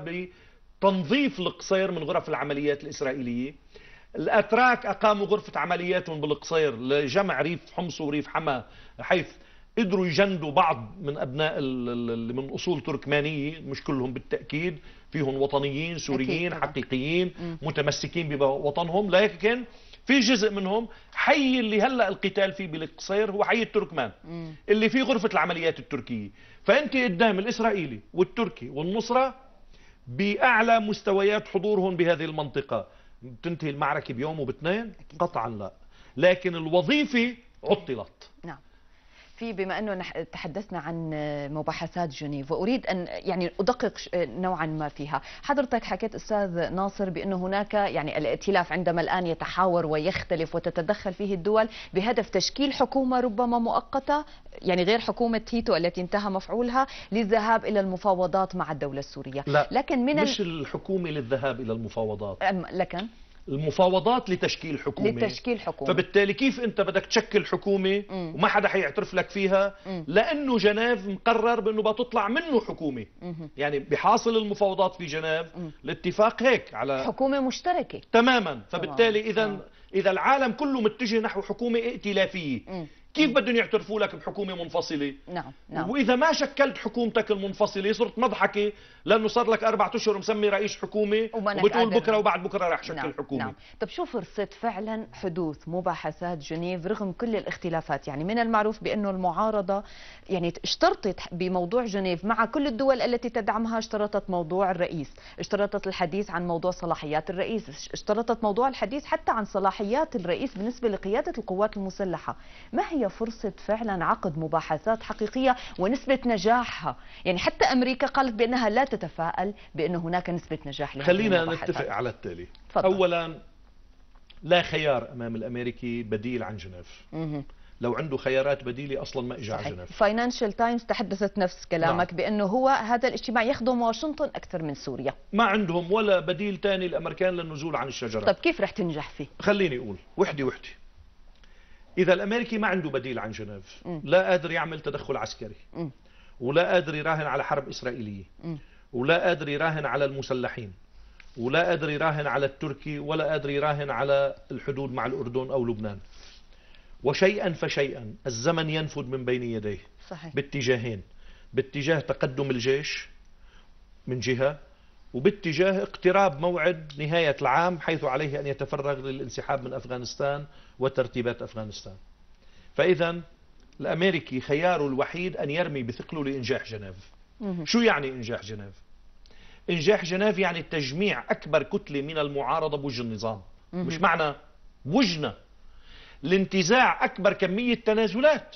بتنظيف القصير من غرف العمليات الإسرائيلية. الأتراك أقاموا غرفة عملياتهم بالقصير لجمع ريف حمص وريف حما، حيث قدروا يجندوا بعض من أبناء اللي من أصول تركمانية، مش كلهم بالتأكيد، فيهم وطنيين سوريين حقيقيين متمسكين بوطنهم، لكن في جزء منهم حي اللي هلا القتال فيه بالقصير هو حي التركمان اللي فيه غرفة العمليات التركية. فأنت قدام الإسرائيلي والتركي والنصرة بأعلى مستويات حضورهم بهذه المنطقة. تنتهي المعركة بيوم وباثنين؟ قطعا لا، لكن الوظيفة عطلت. نعم. بما أنه تحدثنا عن مباحثات جنيف، وأريد أن يعني أدقق نوعا ما فيها. حضرتك حكيت أستاذ ناصر بأنه هناك يعني الائتلاف عندما الآن يتحاور ويختلف وتتدخل فيه الدول بهدف تشكيل حكومة ربما مؤقتة، يعني غير حكومة تيتو التي انتهى مفعولها، للذهاب إلى المفاوضات مع الدولة السورية. لا، لكن مش الحكومة للذهاب إلى المفاوضات، لكن المفاوضات لتشكيل حكومة. فبالتالي كيف انت بدك تشكل حكومة وما حدا حيعترف لك فيها؟ لانه جنيف مقرر بانه بتطلع منه حكومة. يعني بحاصل المفاوضات في جنيف الاتفاق هيك على حكومة مشتركة تماما. فبالتالي اذا العالم كله متجه نحو حكومة ائتلافية، كيف بدهم يعترفوا لك بحكومة منفصلة؟ نعم. وإذا ما شكلت حكومتك المنفصلة صرت مضحكة، لأنه صار لك 4 أشهر مسمي رئيس حكومة وبتقول بكرة وبعد بكرة رح شكل حكومة. طب شو فرصة فعلا حدوث مباحثات جنيف رغم كل الاختلافات؟ يعني من المعروف بأنه المعارضة يعني اشترطت بموضوع جنيف مع كل الدول التي تدعمها، اشترطت موضوع الرئيس، اشترطت الحديث عن موضوع صلاحيات الرئيس، اشترطت موضوع الحديث حتى عن صلاحيات الرئيس بالنسبة لقيادة القوات المسلحة. ما هي فرصة فعلا عقد مباحثات حقيقية ونسبة نجاحها؟ يعني حتى أمريكا قالت بأنها لا تتفائل بأن هناك نسبة نجاح لهذه خلينا المباحثات. نتفق على التالي. فضل. أولا، لا خيار أمام الأمريكي بديل عن جنيف. لو عنده خيارات بديلة أصلا ما إجا على جنيف. فاينانشال تايمز تحدثت نفس كلامك. بأنه هو هذا الاجتماع يخدم واشنطن أكثر من سوريا. ما عندهم ولا بديل ثاني الأمريكان للنزول عن الشجرة. طيب كيف رح تنجح فيه؟ خليني أقول وحدة. إذا الأمريكي ما عنده بديل عن جنيف، لا قادر يعمل تدخل عسكري، ولا قادر يراهن على حرب إسرائيلية، ولا قادر يراهن على المسلحين، ولا قادر يراهن على التركي، ولا قادر يراهن على الحدود مع الأردن أو لبنان، وشيئا فشيئا الزمن ينفد من بين يديه. صحيح. باتجاهين: باتجاه تقدم الجيش من جهة، وباتجاه اقتراب موعد نهاية العام حيث عليه أن يتفرغ للانسحاب من أفغانستان وترتيبات أفغانستان. فإذا الأمريكي خياره الوحيد أن يرمي بثقله لإنجاح جنيف. شو يعني إنجاح جنيف؟ إنجاح جنيف يعني تجميع أكبر كتلة من المعارضة بوجه النظام. مش معنى وجنا لانتزاع أكبر كمية تنازلات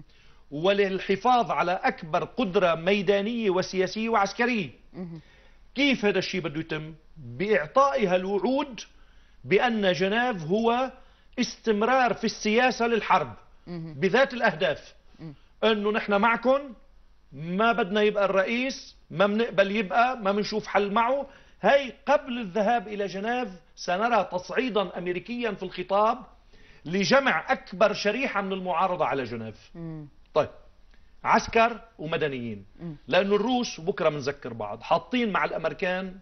وللحفاظ على أكبر قدرة ميدانية وسياسية وعسكرية. كيف هذا الشيء بده يتم؟ بإعطائها الوعود بأن جنيف هو استمرار في السياسة للحرب بذات الأهداف، أنه نحن معكم، ما بدنا يبقى الرئيس، ما بنقبل يبقى، ما بنشوف حل معه. هي قبل الذهاب إلى جنيف سنرى تصعيدا أمريكيا في الخطاب لجمع أكبر شريحة من المعارضة على جنيف. طيب، عسكر ومدنيين، لأنه الروس وبكرة بنذكر بعض حاطين مع الأمريكان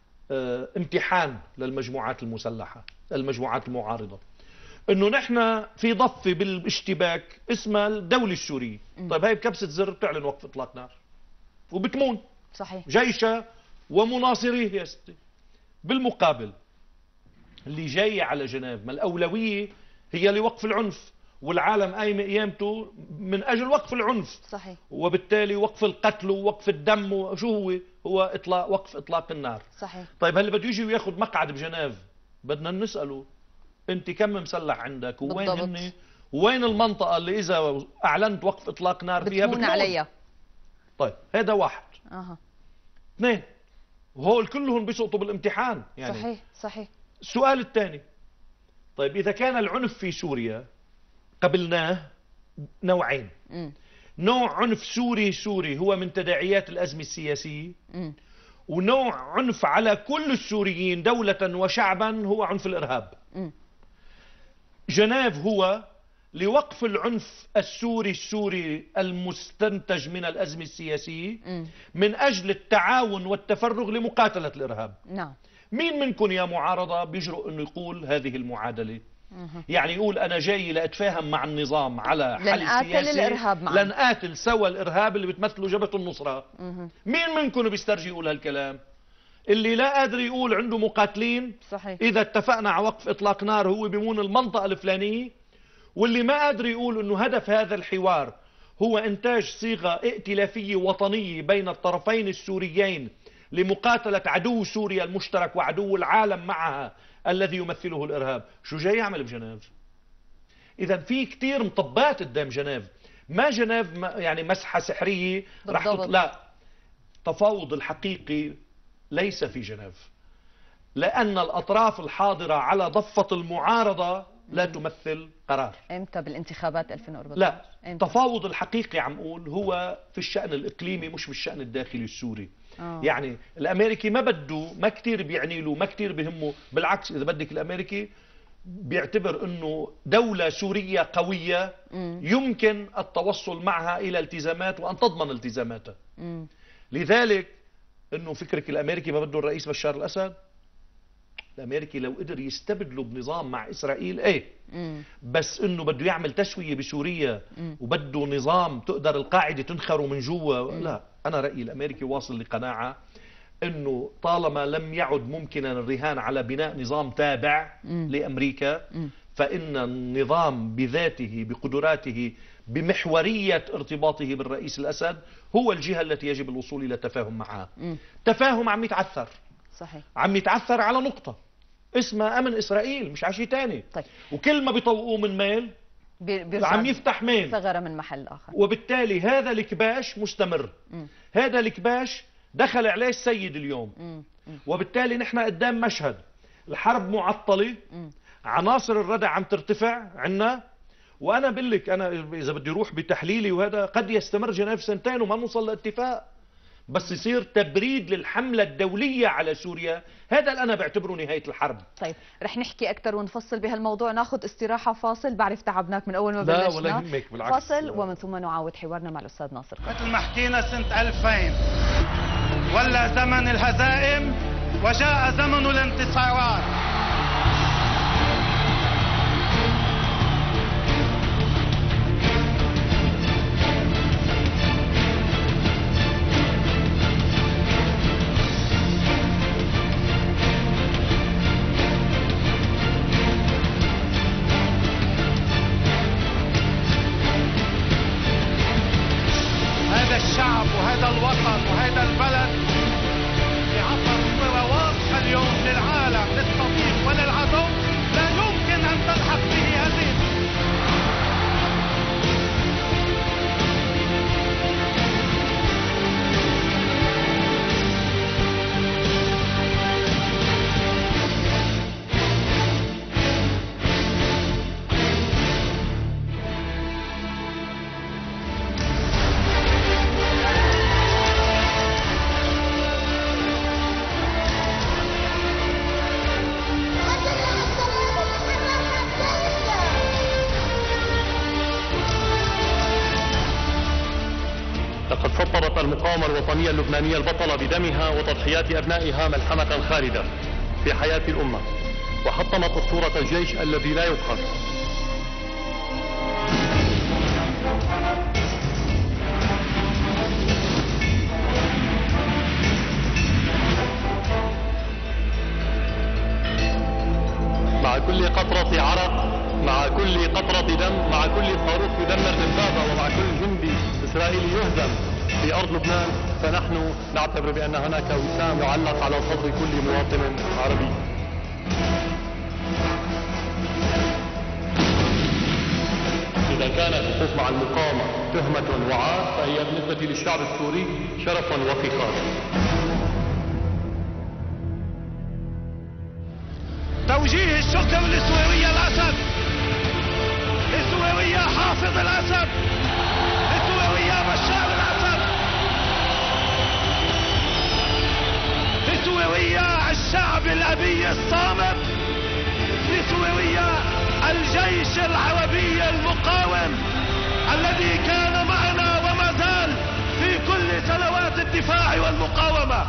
امتحان للمجموعات المسلحة، المجموعات المعارضة، انه نحن في ضفة بالاشتباك اسمها الدولة السورية. طيب هاي بكبسة زر بتعلن وقف اطلاق نار وبتمون. صحيح. جيشها ومناصريه يا ستي. بالمقابل اللي جاي على جنيف، ما الأولوية هي لوقف العنف، والعالم قايمة قيامته من أجل وقف العنف. صحيح. وبالتالي وقف القتل ووقف الدم. وشو هو إطلاق، وقف إطلاق النار. صحيح. طيب هل بده يجي وياخذ مقعد بجنيف بدنا نسأله أنت كم مسلح عندك، وين هن، وين المنطقة اللي إذا أعلنت وقف إطلاق نار فيها بتمون عليها. طيب هذا واحد. اثنين، وهول كلهم بيسقطوا بالامتحان يعني. صحيح. صحيح. السؤال الثاني: طيب إذا كان العنف في سوريا قبلناه نوعين، نوع عنف سوري هو من تداعيات الأزمة السياسية، ونوع عنف على كل السوريين دولة وشعبا هو عنف الإرهاب. جنيف هو لوقف العنف السوري المستنتج من الأزمة السياسية من أجل التعاون والتفرغ لمقاتلة الإرهاب. نعم. مين منكم يا معارضة بيجرؤ أنه يقول هذه المعادلة؟ يعني يقول أنا جاي لأتفاهم مع النظام على حل سياسي، الإرهاب معه. لن قاتل سوى الإرهاب اللي بتمثله جبهة النصرة. مين منكم بيسترجي يقول هالكلام؟ اللي لا قادر يقول عنده مقاتلين صحيح. إذا اتفقنا على وقف إطلاق نار هو بيمون المنطقة الفلانية، واللي ما قادر يقول أنه هدف هذا الحوار هو إنتاج صيغة ائتلافية وطنية بين الطرفين السوريين لمقاتلة عدو سوريا المشترك وعدو العالم معها الذي يمثله الإرهاب. شو جاي يعمل بجنيف؟ إذا في كتير مطبات قدام جنيف، ما جنيف يعني مسحة سحرية رح لا، تفاوض الحقيقي ليس في جنيف، لأن الأطراف الحاضرة على ضفة المعارضة لا تمثل قرار. امتى بالانتخابات 2014؟ لا، إمتى؟ التفاوض الحقيقي عم قول هو في الشأن الإقليمي مش بالشأن الداخلي السوري. يعني الأمريكي ما كتير بيعني له، ما كتير بهمه، بالعكس إذا بدك الأمريكي بيعتبر أنه دولة سورية قوية يمكن التوصل معها إلى التزامات وأن تضمن التزاماتها. لذلك أنه فكرك الأمريكي ما بده الرئيس بشار الأسد، الأمريكي لو قدر يستبدله بنظام مع إسرائيل بس أنه بده يعمل تسوية بسوريا وبده نظام تقدر القاعدة تنخره من جوا، لا. أنا رأيي الأمريكي واصل لقناعة أنه طالما لم يعد ممكنا الرهان على بناء نظام تابع لأمريكا، فإن النظام بذاته بقدراته بمحورية ارتباطه بالرئيس الأسد هو الجهة التي يجب الوصول إلى تفاهم معها. تفاهم عم يتعثر. صحيح. عم يتعثر على نقطة اسمها أمن إسرائيل، مش على شيء ثاني. طيب. وكل ما بيطوقوه من ميل عم يفتح ميل ثغرة من محل آخر، وبالتالي هذا الكباش مستمر. هذا الكباش دخل عليه السيد اليوم، وبالتالي نحن قدام مشهد الحرب معطلة، عناصر الردع عم ترتفع عنا. وأنا بقول لك، أنا إذا بدي أروح بتحليلي وهذا قد يستمر جنيف سنتين وما نوصل لاتفاق، بس يصير تبريد للحملة الدولية على سوريا. هذا اللي أنا بعتبره نهاية الحرب. طيب رح نحكي أكثر ونفصل بهالموضوع، ناخذ استراحة فاصل، بعرف تعبناك من أول ما بلشنا. لا ولا يهمك، بالعكس. فاصل ومن ثم نعاود حوارنا مع الأستاذ ناصر. مثل ما حكينا سنة 2000 ولا زمن الهزائم وجاء زمن الانتصارات. الشعب وهذا الوطن وهذا البلد يعبر بصورة واضحة اليوم للعالم، للصديق وللعدو، لا يمكن أن تلحق به هزيمة. لقد سطرت المقاومة الوطنية اللبنانية البطلة بدمها وتضحيات أبنائها ملحمة خالدة في حياة الأمة، وحطمت أسطورة الجيش الذي لا يبخس. مع كل قطرة عرق، مع كل قطرة دم، مع كل صاروخ يدمر دبابة، ومع كل جندي إسرائيلي يهزم في أرض لبنان، فنحن نعتبر بأن هناك وسام يعلق على صدر كل مواطن عربي. إذا كان الوقوف مع المقاومة تهمة وعار، فهي بالنسبة للشعب السوري شرف وفخار. توجيه الشكر لسوريا الأسد، لسوريا حافظ الأسد، لسوريا بشار الأسد، لسوريا الشعب الأبي الصامت، لسوريا الجيش العربي المقاوم الذي كان معنا وما زال في كل سنوات الدفاع والمقاومة،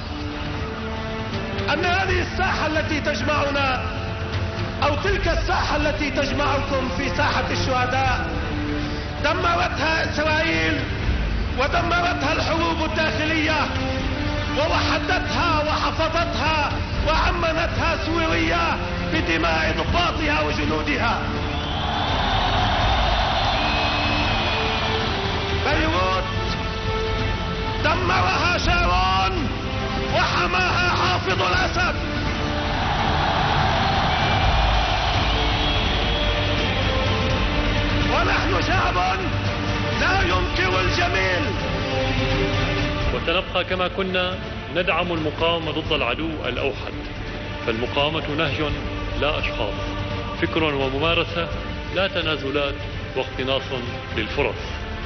أن هذه الساحة التي تجمعنا أو تلك الساحة التي تجمعكم في ساحة الشهداء دمرتها إسرائيل ودمرتها الحروب الداخلية ووحدتها وحفظتها وعمنتها سوريا بدماء ضباطها وجنودها. بيروت دمرها شارون وحماها حافظ الأسد. ونحن شعب لا ينكر الجميل. وسنبقى كما كنا ندعم المقاومة ضد العدو الأوحد، فالمقاومة نهج لا أشخاص، فكر وممارسة لا تنازلات واقتناص للفرص.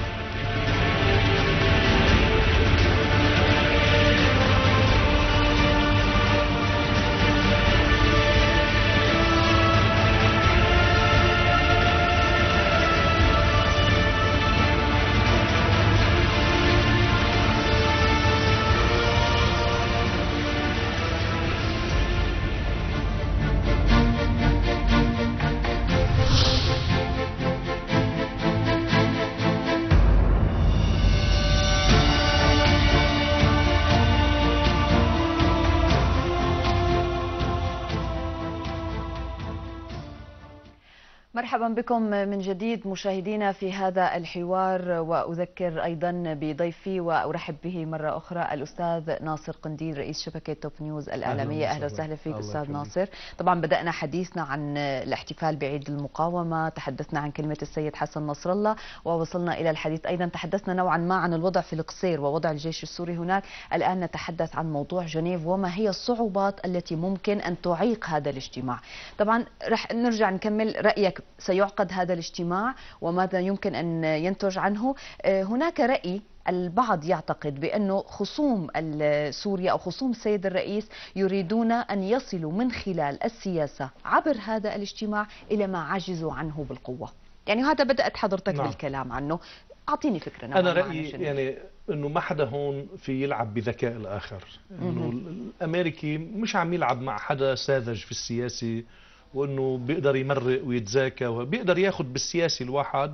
مرحبا بكم من جديد مشاهدينا في هذا الحوار، وأذكر أيضا بضيفي وأرحب به مرة أخرى الأستاذ ناصر قنديل رئيس شبكة توب نيوز الإعلامية. أهلا وسهلا فيك أستاذ ناصر. طبعا بدأنا حديثنا عن الاحتفال بعيد المقاومة، تحدثنا عن كلمة السيد حسن نصر الله، ووصلنا إلى الحديث أيضا تحدثنا نوعا ما عن الوضع في القصير ووضع الجيش السوري هناك. الآن نتحدث عن موضوع جنيف وما هي الصعوبات التي ممكن أن تعيق هذا الاجتماع. طبعا رح نرجع نكمل رأيك، سيعقد هذا الاجتماع وماذا يمكن أن ينتج عنه؟ هناك رأي البعض يعتقد بأنه خصوم سوريا أو خصوم السيد الرئيس يريدون أن يصلوا من خلال السياسة عبر هذا الاجتماع إلى ما عجزوا عنه بالقوة. يعني هذا بدأت حضرتك بالكلام عنه، أعطيني فكرة. أنا رأيي يعني أنه ما حدا هون في يلعب بذكاء الآخر، أنه الأمريكي مش عم يلعب مع حدا ساذج في السياسي وأنه بيقدر يمرق ويتزاكى وبيقدر ياخذ بالسياسي الواحد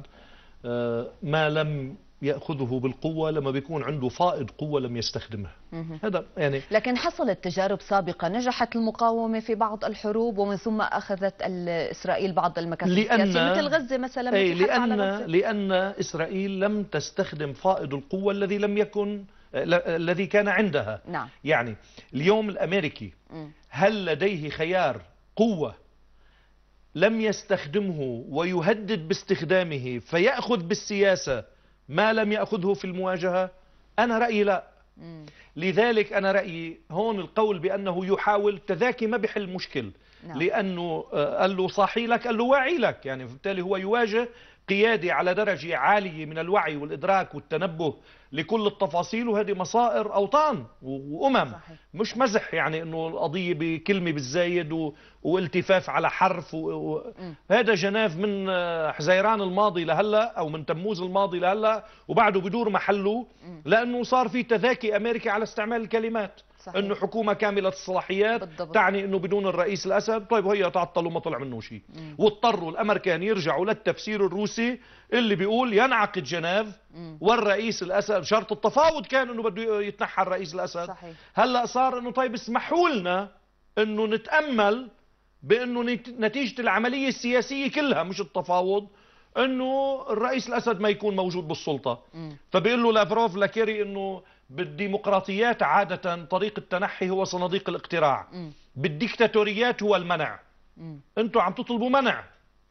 ما لم يأخذه بالقوة لما بيكون عنده فائض قوة لم يستخدمها. هذا يعني لكن حصلت تجارب سابقة، نجحت المقاومة في بعض الحروب ومن ثم أخذت إسرائيل بعض المكاسب السياسية مثل غزة مثلا. لأن إسرائيل لم تستخدم فائض القوة الذي لم يكن الذي كان عندها. نعم. يعني اليوم الأمريكي هل لديه خيار قوة لم يستخدمه ويهدد باستخدامه فيأخذ بالسياسة ما لم يأخذه في المواجهة؟ أنا رأيي لا. لذلك أنا رأيي هون القول بأنه يحاول تذاكي ما بحل مشكل. نعم. لأنه قال له صاحي لك قال له واعي لك، يعني بالتالي هو يواجه قيادي على درجة عالية من الوعي والإدراك والتنبه لكل التفاصيل، وهذه مصائر أوطان وأمم. صحيح. مش مزح يعني أنه القضية بكلمة بالزايد والتفاف على حرف هذا جناف من حزيران الماضي لهلا أو من تموز الماضي لهلا وبعده بدور محله، لأنه صار في تذاكي أمريكي على استعمال الكلمات. صحيح. انه حكومه كامله الصلاحيات بالضبط. تعني انه بدون الرئيس الاسد طيب هي تعطل وما طلع منه شيء. واضطروا الامريكان يرجعوا للتفسير الروسي اللي بيقول ينعقد جنيف والرئيس الاسد شرط التفاوض كان انه بده يتنحى الرئيس الاسد. صحيح. هلا صار انه طيب اسمحوا لنا انه نتامل بانه نتيجه العمليه السياسيه كلها مش التفاوض انه الرئيس الاسد ما يكون موجود بالسلطه. فبيقول له لافروف لكيري انه بالديمقراطيات عادة طريق التنحي هو صناديق الاقتراع. بالديكتاتوريات هو المنع. انتوا عم تطلبوا منع.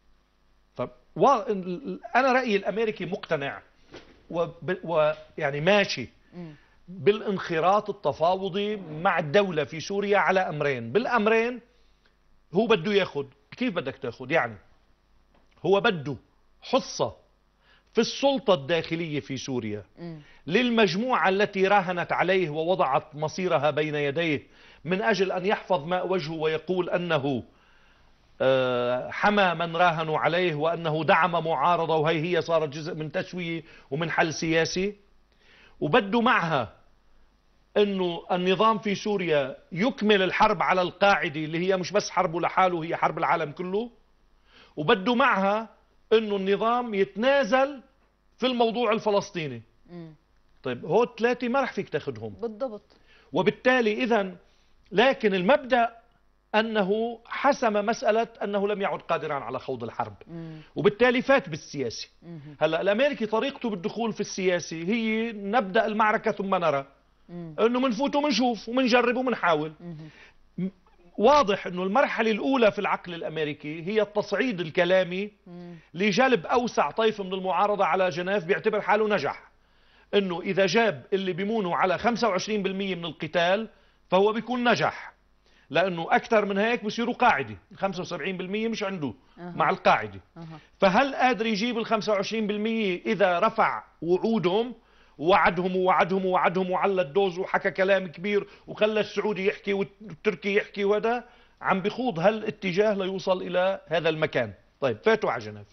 انا رأيي الامريكي مقتنع ويعني ماشي بالانخراط التفاوضي مع الدولة في سوريا على امرين. بالامرين هو بده ياخذ. كيف بدك تاخذ؟ يعني هو بده حصة في السلطة الداخلية في سوريا للمجموعة التي راهنت عليه ووضعت مصيرها بين يديه من أجل أن يحفظ ماء وجهه ويقول أنه حمى من راهنوا عليه وأنه دعم معارضة، وهي صارت جزء من تسوية ومن حل سياسي. وبده معها أنه النظام في سوريا يكمل الحرب على القاعدة اللي هي مش بس حربه لحاله، هي حرب العالم كله. وبده معها أنه النظام يتنازل في الموضوع الفلسطيني. طيب هو الثلاثة ما رح فيك تاخدهم بالضبط. وبالتالي إذن، لكن المبدأ أنه حسم مسألة أنه لم يعد قادرا على خوض الحرب، وبالتالي فات بالسياسي. هلأ الأمريكي طريقته بالدخول في السياسي هي نبدأ المعركة ثم نرى، أنه منفوت ومنشوف ومنجرب ومنحاول. واضح أنه المرحلة الأولى في العقل الأمريكي هي التصعيد الكلامي لجلب أوسع طيف من المعارضة على جنيف، بيعتبر حاله نجح. أنه إذا جاب اللي بيمونوا على 25% من القتال فهو بيكون نجح، لأنه أكثر من هيك بصيروا قاعدة. 75% مش عنده مع القاعدة. فهل قادر يجيب ال 25% إذا رفع وعودهم ووعدهم ووعدهم ووعدهم وعلى الدوز وحكى كلام كبير وخلى السعودي يحكي والتركي يحكي، وهذا عم بخوض هالاتجاه ليوصل إلى هذا المكان. طيب فاتوا على جنيف.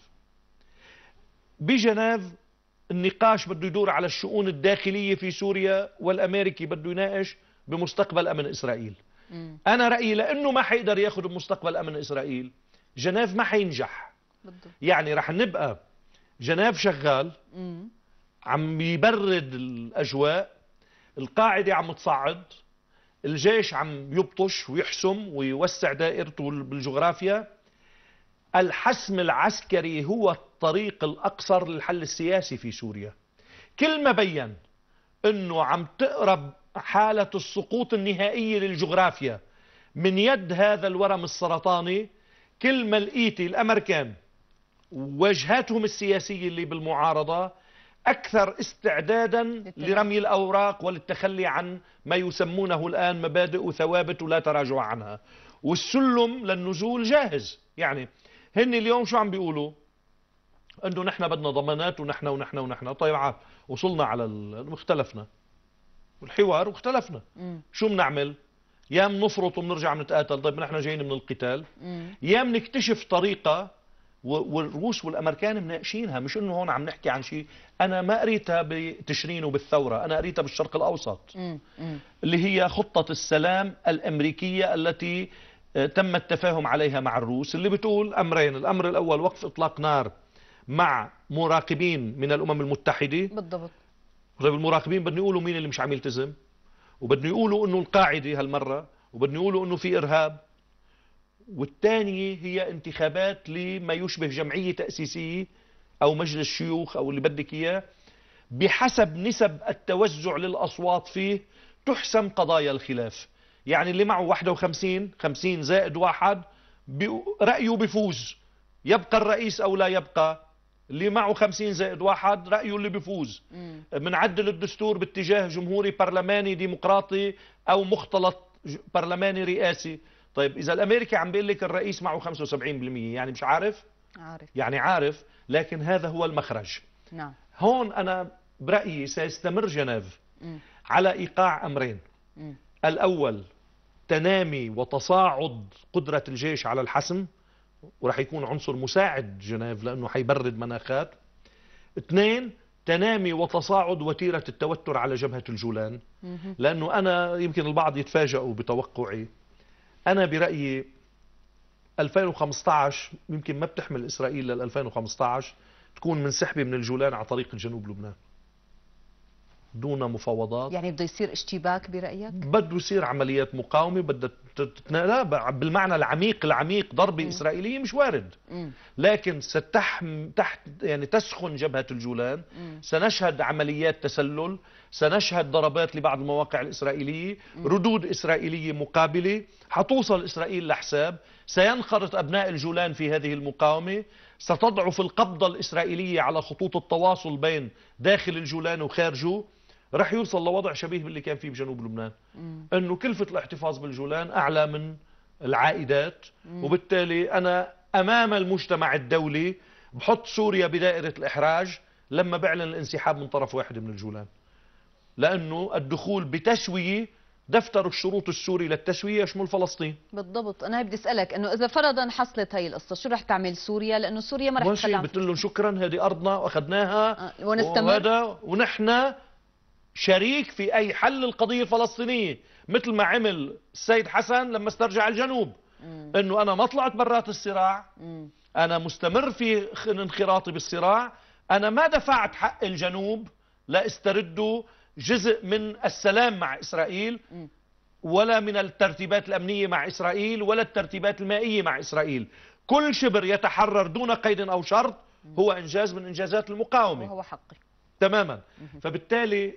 بجنيف النقاش بده يدور على الشؤون الداخلية في سوريا، والأمريكي بده يناقش بمستقبل أمن إسرائيل. أنا رأيي لأنه ما حيقدر ياخذ بمستقبل أمن إسرائيل، جنيف ما حينجح. يعني رح نبقى جنيف شغال عم يبرد الأجواء، القاعدة عم تصعد، الجيش عم يبطش ويحسم ويوسع دائرته بالجغرافيا. الحسم العسكري هو الطريق الأقصر للحل السياسي في سوريا. كل ما بين أنه عم تقرب حالة السقوط النهائية للجغرافيا من يد هذا الورم السرطاني، كل ما لقيتي الأمريكان وجهاتهم السياسية اللي بالمعارضة أكثر استعدادا لرمي الأوراق وللتخلي عن ما يسمونه الآن مبادئ وثوابت ولا تراجع عنها، والسلم للنزول جاهز. يعني هن اليوم شو عم بيقولوا؟ انه نحن بدنا ضمانات ونحن ونحن ونحن. طيب عاد وصلنا على اختلفنا والحوار واختلفنا، شو بنعمل؟ يا بنفرط وبنرجع بنتقاتل، طيب نحن جايين من القتال، يا بنكتشف طريقة. والروس والامريكان مناقشينها، مش انه هون عم نحكي عن شيء. انا ما قريتها بتشرين وبالثورة، انا قريتها بالشرق الاوسط، اللي هي خطة السلام الامريكية التي تم التفاهم عليها مع الروس، اللي بتقول امرين. الامر الاول وقف اطلاق نار مع مراقبين من الامم المتحدة. بالضبط. طيب المراقبين بدنا يقولوا مين اللي مش عم يلتزم، وبدنا يقولوا انه القاعدة هالمرة، وبدنا يقولوا انه في ارهاب. والثانية هي انتخابات لما يشبه جمعية تأسيسية او مجلس شيوخ او اللي بدك اياه، بحسب نسب التوزع للاصوات فيه تحسم قضايا الخلاف. يعني اللي معه 51 50 زائد 1 رأيه بيفوز، يبقى الرئيس او لا يبقى. اللي معه 50 زائد 1 رأيه اللي بيفوز. منعدل الدستور باتجاه جمهوري برلماني ديمقراطي او مختلط برلماني رئاسي. طيب اذا الامريكي عم بيقول لك الرئيس معه 75%، يعني مش عارف؟ يعني عارف، لكن هذا هو المخرج. نعم. هون انا برأيي سيستمر جنيف على ايقاع امرين. الاول تنامي وتصاعد قدرة الجيش على الحسم، ورح يكون عنصر مساعد جنيف لأنه حيبرد مناخات. اثنين تنامي وتصاعد وتيرة التوتر على جبهة الجولان. لأنه أنا يمكن البعض يتفاجئوا بتوقعي، أنا برأيي 2015 يمكن ما بتحمل إسرائيل لل 2015 تكون منسحبة من الجولان على طريق جنوب لبنان دون مفاوضات. يعني بده يصير اشتباك برأيك؟ بده يصير عمليات مقاومة، بدها لا بالمعنى العميق ضربة إسرائيلية مش وارد. لكن يعني تسخن جبهة الجولان. سنشهد عمليات تسلل، سنشهد ضربات لبعض المواقع الإسرائيلية، ردود إسرائيلية مقابلة، حتوصل إسرائيل لحساب، سينخرط أبناء الجولان في هذه المقاومة، ستضعف القبضة الإسرائيلية على خطوط التواصل بين داخل الجولان وخارجه، رح يوصل لوضع شبيه باللي كان فيه بجنوب لبنان. انه كلفة الاحتفاظ بالجولان اعلى من العائدات، وبالتالي انا امام المجتمع الدولي بحط سوريا بدائرة الاحراج لما بعلن الانسحاب من طرف واحد من الجولان، لانه الدخول بتسوية دفتر الشروط السوري للتسوية يشمل فلسطين. بالضبط. انا بدي اسالك انه اذا فرضا حصلت هي القصه شو رح تعمل سوريا؟ لانه سوريا ما رح تخلى عن بتقول لهم شكرا هذه ارضنا واخذناها ونستمر، ونحن شريك في اي حل القضيه الفلسطينيه، مثل ما عمل السيد حسن لما استرجع الجنوب، انه انا ما طلعت برات الصراع، انا مستمر في انخراطي بالصراع، انا ما دفعت حق الجنوب لاستردوا جزء من السلام مع اسرائيل ولا من الترتيبات الامنيه مع اسرائيل ولا الترتيبات المائيه مع اسرائيل. كل شبر يتحرر دون قيد او شرط هو انجاز من انجازات المقاومه، وهو حقي تماما. فبالتالي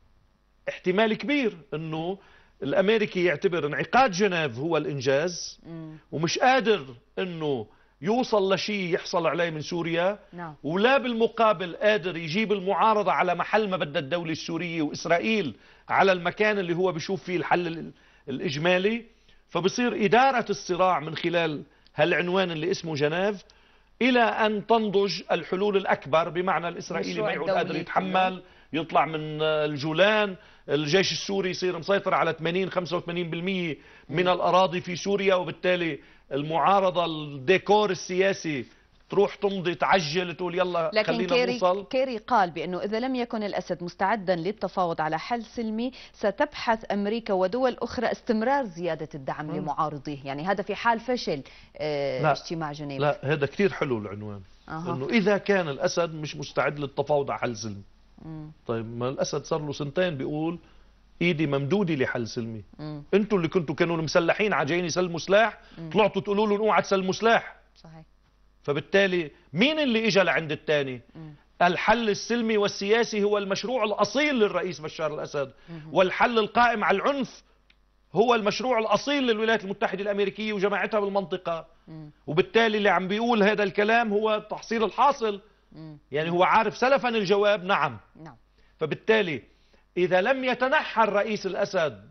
احتمال كبير انه الامريكي يعتبر انعقاد جنيف هو الانجاز ومش قادر انه يوصل لشيء يحصل عليه من سوريا، ولا بالمقابل قادر يجيب المعارضة على محل ما بدها الدولة السورية وإسرائيل على المكان اللي هو بيشوف فيه الحل الإجمالي. فبصير إدارة الصراع من خلال هالعنوان اللي اسمه جنيف إلى أن تنضج الحلول الأكبر، بمعنى الإسرائيلي ما يعود قادر يتحمل، يطلع من الجولان، الجيش السوري يصير مسيطر على 80-85% من الأراضي في سوريا، وبالتالي المعارضة الديكور السياسي تروح تمضي تعجل تقول يلا لكن خلينا نوصل. كيري قال بأنه إذا لم يكن الأسد مستعدا للتفاوض على حل سلمي ستبحث أمريكا ودول أخرى استمرار زيادة الدعم لمعارضيه، يعني هذا في حال فشل اجتماع جنيف. لا هذا كثير حلو العنوان، انه اذا كان الاسد مش مستعد للتفاوض على حل سلمي. طيب ما الاسد صار له سنتين بيقول ايدي ممدوده لحل سلمي. انتوا اللي كانوا مسلحين جايين يسلموا سلاح، طلعتوا تقولوا لهم اوعى تسلموا سلاح. صحيح. فبالتالي مين اللي اجى لعند الثاني؟ الحل السلمي والسياسي هو المشروع الاصيل للرئيس بشار الاسد، والحل القائم على العنف هو المشروع الاصيل للولايات المتحده الامريكيه وجماعتها بالمنطقه. وبالتالي اللي عم بيقول هذا الكلام هو تحصيل الحاصل، يعني هو عارف سلفا الجواب نعم. فبالتالي إذا لم يتنحى الرئيس الأسد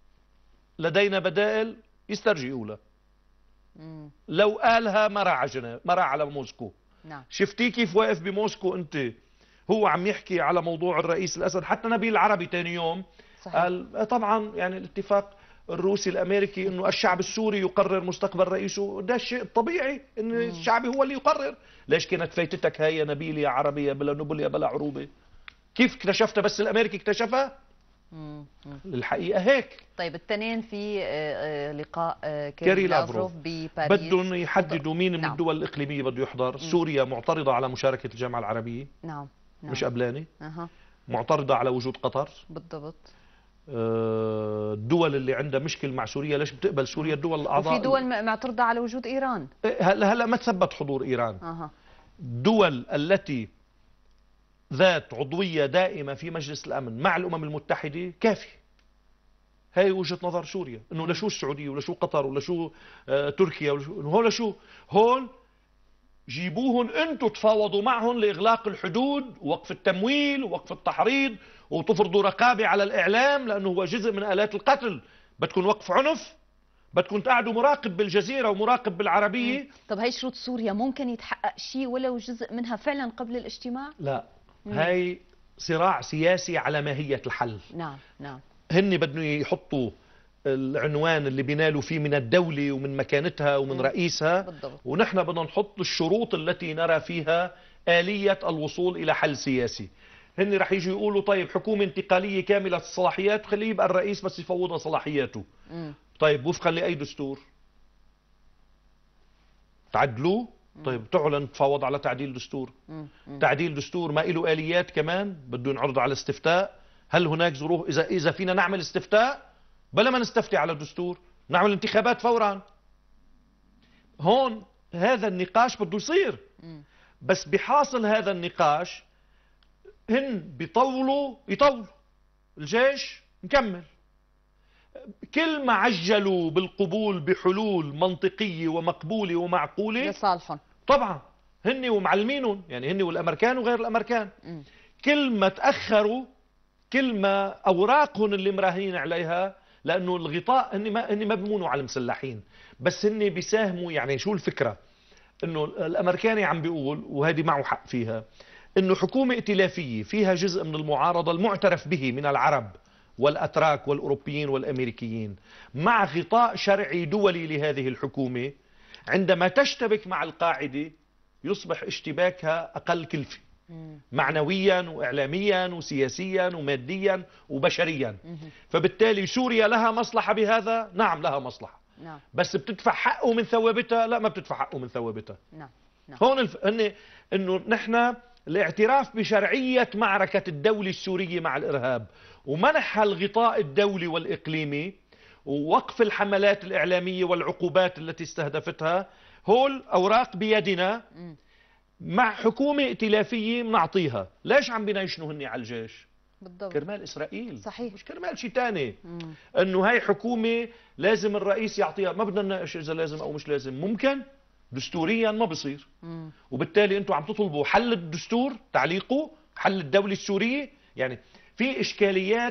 لدينا بدائل يسترجي أولى. لو قالها مرة على موسكو. شفتي كيف واقف بموسكو أنت هو عم يحكي على موضوع الرئيس الأسد، حتى نبيل العربي تاني يوم قال طبعا يعني الاتفاق الروسي الأمريكي أنه الشعب السوري يقرر مستقبل رئيسه، ده الشيء الطبيعي أن الشعب هو اللي يقرر. ليش كانت فايتتك هاي يا نبيل يا عربية بلا نبل يا بلا عروبة؟ كيف اكتشفتها بس الامريكي اكتشفها؟ الحقيقه هيك. طيب الاثنين في لقاء كيري لافروف بباريس بدهم يحددوا مين من الدول الاقليميه بده يحضر. سوريا معترضه على مشاركه الجامعه العربيه، مش قبلاني. معترضه على وجود قطر. بالضبط. الدول اللي عندها مشكل مع سوريا ليش بتقبل سوريا الدول الاعضاء؟ وفي دول معترضه على وجود ايران. هلا ما تثبت حضور ايران. الدول التي ذات عضوية دائمة في مجلس الأمن مع الأمم المتحدة كافي. هاي وجهة نظر سوريا، إنه لشو السعودية ولا شو قطر ولا شو تركيا ولا شو هول جيبوهن أنتوا تفاوضوا معهم لإغلاق الحدود ووقف التمويل ووقف التحريض وتفرضوا رقابة على الإعلام، لأنه هو جزء من آلات القتل. بدكم وقف عنف، بدكم تقعدوا مراقب بالجزيرة ومراقب بالعربية. طب هاي شروط سوريا ممكن يتحقق شيء ولو جزء منها فعلا قبل الاجتماع؟ لا، هاي صراع سياسي على ماهية الحل. نعم. هن بدهم يحطوا العنوان اللي بينالوا فيه من الدولة ومن مكانتها ومن رئيسها. بالضبط. ونحن بدنا نحط الشروط التي نرى فيها آلية الوصول إلى حل سياسي. هن رح يجوا يقولوا طيب حكومة انتقالية كاملة الصلاحيات، خليه يبقى الرئيس بس يفوضها صلاحياته. طيب وفقا لأي دستور؟ تعدلوه؟ طيب تعلن تفاوض على تعديل دستور. تعديل دستور ما له آليات كمان، بده ينعرض على استفتاء. هل هناك ظروف إذا فينا نعمل استفتاء بلا ما نستفتي على الدستور، نعمل انتخابات فورا؟ هون هذا النقاش بده يصير، بس بحاصل هذا النقاش هن بيطولوا الجيش مكمل. كل ما عجلوا بالقبول بحلول منطقية ومقبولة ومعقولة لصالحهم طبعا، هن ومعلمينهم، يعني هن والأمريكان وغير الأمريكان. كل ما تأخروا كل ما أوراقهم اللي مراهنين عليها، لأنه الغطاء هن ما بيمونوا على المسلحين، بس هن بيساهموا. يعني شو الفكرة؟ إنه الأمريكاني عم بيقول، وهذه معه حق فيها، إنه حكومة ائتلافية فيها جزء من المعارضة المعترف به من العرب والأتراك والأوروبيين والأمريكيين مع غطاء شرعي دولي لهذه الحكومة، عندما تشتبك مع القاعدة يصبح اشتباكها أقل كلفة معنويا وإعلاميا وسياسيا وماديا وبشريا. فبالتالي سوريا لها مصلحة بهذا؟ نعم لها مصلحة. نعم. بس بتدفع حقه من ثوابتها؟ لا، ما بتدفع حقه من ثوابتها. نعم. نعم. هون انه نحن الاعتراف بشرعية معركة الدولة السورية مع الإرهاب ومنحها الغطاء الدولي والإقليمي ووقف الحملات الإعلامية والعقوبات التي استهدفتها، هول أوراق بيدنا مع حكومة ائتلافية بنعطيها. ليش عم بينايشنوا هني على الجيش؟ بالضبط. كرمال إسرائيل. صحيح. مش كرمال شيء ثاني. انه هاي حكومة لازم الرئيس يعطيها. ما بدنا نناقش اذا لازم او مش لازم، ممكن دستوريا ما بصير. وبالتالي انتم عم تطلبوا حل الدستور، تعليقه حل الدولة السورية. يعني في اشكاليات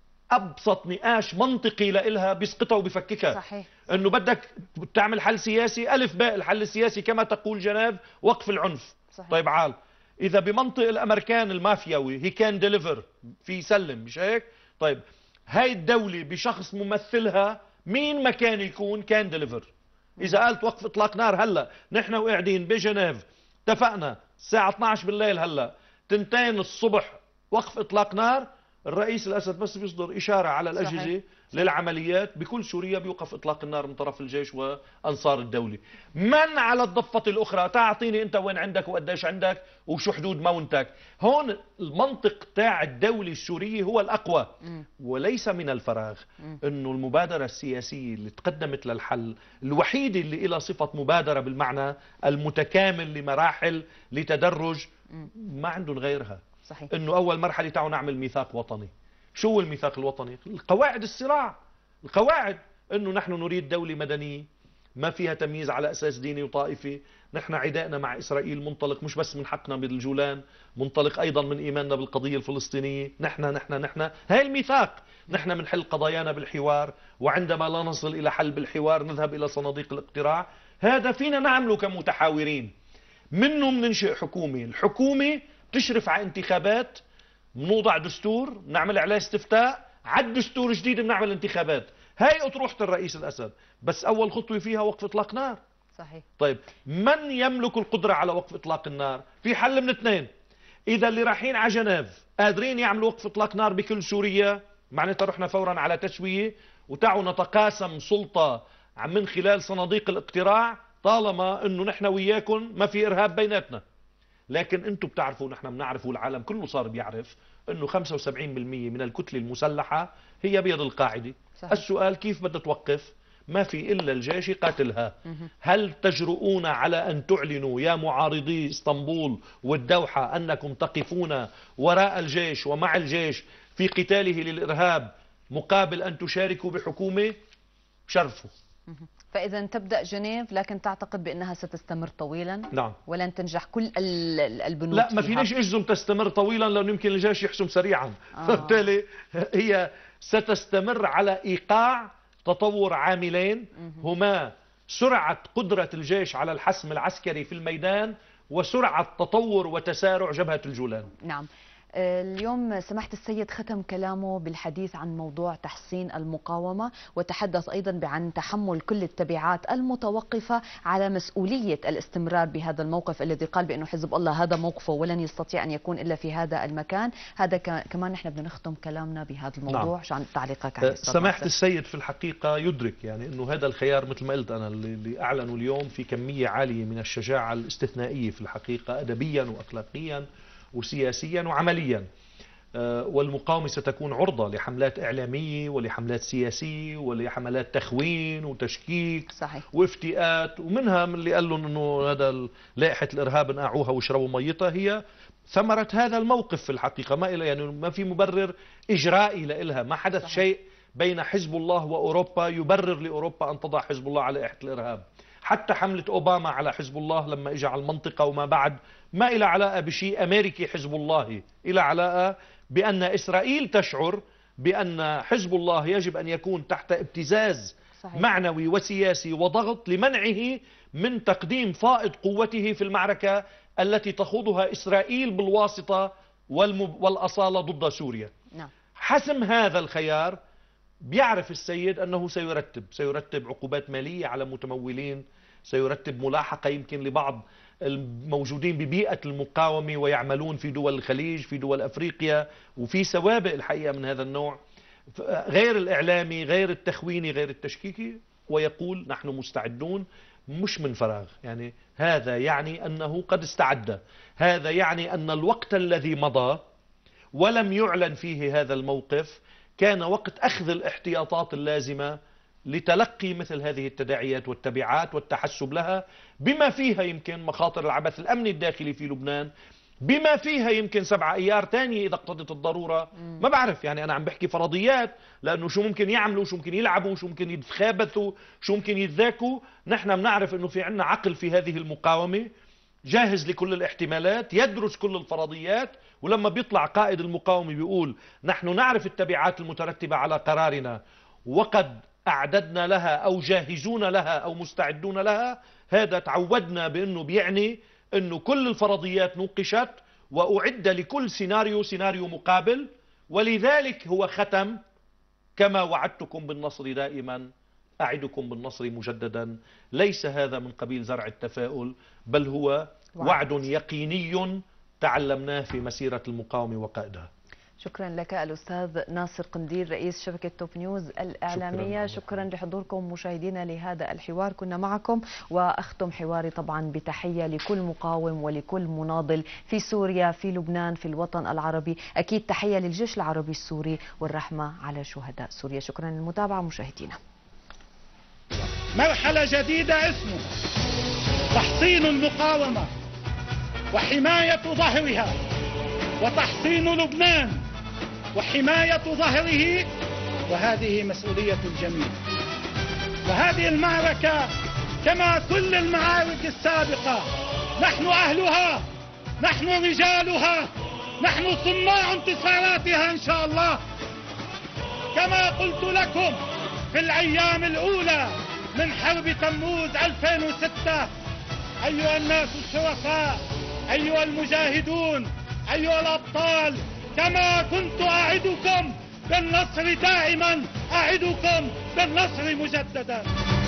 ابسط نقاش منطقي لإلها بيسقطها وبيفككها. صحيح. انه بدك تعمل حل سياسي، الف باء الحل السياسي كما تقول جنيف وقف العنف. صحيح. طيب عال، اذا بمنطق الامريكان المافياوي هي كان ديليفر في يسلم، مش هيك؟ طيب هاي الدولة بشخص ممثلها مين ما كان يكون كان ديليفر. اذا قالت وقف اطلاق نار هلا نحن وقاعدين بجنيف اتفقنا الساعة 12 بالليل هلا 2 الصبح وقف اطلاق نار، الرئيس الأسد بس بيصدر إشارة على الأجهزة صحيح. للعمليات بكل سوريا بيوقف إطلاق النار من طرف الجيش وأنصار الدولة. من على الضفة الأخرى تعطيني أنت وين عندك وقديش عندك وشو حدود مونتك. هون المنطق تاع الدولة السورية هو الأقوى. وليس من الفراغ أنه المبادرة السياسية اللي تقدمت للحل الوحيدة اللي إلى صفة مبادرة بالمعنى المتكامل لمراحل لتدرج ما عندهم غيرها. صحيح. انه اول مرحله تعالوا نعمل ميثاق وطني. شو هو الميثاق الوطني؟ القواعد الصراع، القواعد انه نحن نريد دوله مدنيه ما فيها تمييز على اساس ديني وطائفي. نحن عدائنا مع اسرائيل منطلق مش بس من حقنا بالجولان، منطلق ايضا من ايماننا بالقضيه الفلسطينيه. نحن هاي الميثاق. نحن بنحل قضايانا بالحوار، وعندما لا نصل الى حل بالحوار نذهب الى صناديق الاقتراع. هذا فينا نعمله كمتحاورين. منه بننشئ حكومه، الحكومه بتشرف على انتخابات، بنوضع دستور بنعمل عليه استفتاء، على الدستور جديد بنعمل انتخابات. هاي أطروحة الرئيس الأسد، بس أول خطوة فيها وقف إطلاق نار. صحيح. طيب من يملك القدرة على وقف إطلاق النار؟ في حل من اثنين. إذا اللي رايحين على جنيف قادرين يعملوا وقف إطلاق نار بكل سوريا، معناتها رحنا فورا على تسوية وتعوا نتقاسم سلطة من خلال صناديق الاقتراع، طالما انه نحن وياكم ما في ارهاب بيناتنا. لكن انتم بتعرفوا نحن بنعرف والعالم كله صار بيعرف انه 75% من الكتلة المسلحة هي بيد القاعدة. صحيح. السؤال كيف بدها توقف؟ ما في الا الجيش يقاتلها. هل تجرؤون على ان تعلنوا يا معارضي اسطنبول والدوحة انكم تقفون وراء الجيش ومع الجيش في قتاله للارهاب مقابل ان تشاركوا بحكومة؟ شرفوا. فإذا تبدأ جنيف، لكن تعتقد بأنها ستستمر طويلا؟ نعم. ولن تنجح كل البنود لا، ما فيناش اجزم تستمر طويلا لأنه يمكن الجيش يحسم سريعا. فبالتالي هي ستستمر على إيقاع تطور عاملين هما سرعة قدرة الجيش على الحسم العسكري في الميدان وسرعة تطور وتسارع جبهة الجولان. نعم. اليوم سماحة السيد ختم كلامه بالحديث عن موضوع تحسين المقاومة، وتحدث أيضا عن تحمل كل التبعات المتوقفة على مسؤولية الاستمرار بهذا الموقف الذي قال بأنه حزب الله هذا موقفه ولن يستطيع أن يكون إلا في هذا المكان. هذا كمان نحن بدنا نختم كلامنا بهذا الموضوع. شو عن تعليقك عليه؟ سماحة السيد في الحقيقة يدرك يعني أنه هذا الخيار مثل ما قلت أنا اللي أعلنوا اليوم في كمية عالية من الشجاعة الاستثنائية في الحقيقة، أدبيا وأخلاقيا وسياسيا وعمليا. والمقاومة ستكون عرضة لحملات إعلامية ولحملات سياسية ولحملات تخوين وتشكيك. صحيح. وافتئات، ومنها من اللي قال لهم انه هذا لائحة الإرهاب انقعوها واشربوا ميتها هي ثمرة هذا الموقف في الحقيقة. ما يعني ما في مبرر إجرائي لإلها. ما حدث صحيح. شيء بين حزب الله وأوروبا يبرر لأوروبا أن تضع حزب الله على لائحة الإرهاب. حتى حملة أوباما على حزب الله لما إجا على المنطقة وما بعد ما إلى علاقة بشيء أمريكي حزب الله، إلى علاقة بأن إسرائيل تشعر بأن حزب الله يجب أن يكون تحت ابتزاز صحيح. معنوي وسياسي وضغط لمنعه من تقديم فائض قوته في المعركة التي تخوضها إسرائيل بالواسطة والأصالة ضد سوريا. نعم. حسم هذا الخيار بيعرف السيد أنه سيرتب عقوبات مالية على متمولين، سيرتب ملاحقة يمكن لبعض الموجودين ببيئة المقاومة ويعملون في دول الخليج، في دول أفريقيا، وفي سوابق الحقيقة من هذا النوع، غير الإعلامي، غير التخويني، غير التشكيكي. ويقول نحن مستعدون، مش من فراغ، يعني هذا يعني أنه قد استعد، هذا يعني أن الوقت الذي مضى ولم يعلن فيه هذا الموقف كان وقت أخذ الاحتياطات اللازمة لتلقي مثل هذه التداعيات والتبعات والتحسب لها، بما فيها يمكن مخاطر العبث الأمني الداخلي في لبنان، بما فيها يمكن 7 أيار تانية إذا اقتضت الضرورة. ما بعرف، يعني أنا عم بحكي فرضيات، لأنه شو ممكن يعملوا، شو ممكن يلعبوا، شو ممكن يتخابثوا، شو ممكن يتذاكوا. نحن بنعرف أنه في عنا عقل في هذه المقاومة جاهز لكل الاحتمالات، يدرس كل الفرضيات. ولما بيطلع قائد المقاومة بيقول نحن نعرف التبعات المترتبة على قرارنا وقد أعددنا لها أو جاهزون لها أو مستعدون لها، هذا تعودنا بأنه بيعني أنه كل الفرضيات نوقشت وأعد لكل سيناريو مقابل. ولذلك هو ختم: كما وعدتكم بالنصر دائما أعدكم بالنصر مجددا. ليس هذا من قبيل زرع التفاؤل، بل هو وعد يقيني تعلمناه في مسيرة المقاومة وقائدها. شكرا لك الأستاذ ناصر قنديل رئيس شبكة توب نيوز الإعلامية. شكرا لحضوركم مشاهدينا لهذا الحوار، كنا معكم. وأختم حواري طبعا بتحية لكل مقاوم ولكل مناضل في سوريا، في لبنان، في الوطن العربي. أكيد تحية للجيش العربي السوري والرحمة على شهداء سوريا. شكرا للمتابعة مشاهدينا. مرحلة جديدة اسمها تحصين المقاومة وحماية ظهرها، وتحصين لبنان وحماية ظهره، وهذه مسؤولية الجميع. وهذه المعركة كما كل المعارك السابقة نحن أهلها، نحن رجالها، نحن صناع انتصاراتها إن شاء الله. كما قلت لكم في الأيام الأولى من حرب تموز 2006: أيها الناس الشرفاء، أيها المجاهدون، أيها الأبطال، كما كنت أعدكم بالنصر دائما أعدكم بالنصر مجددا.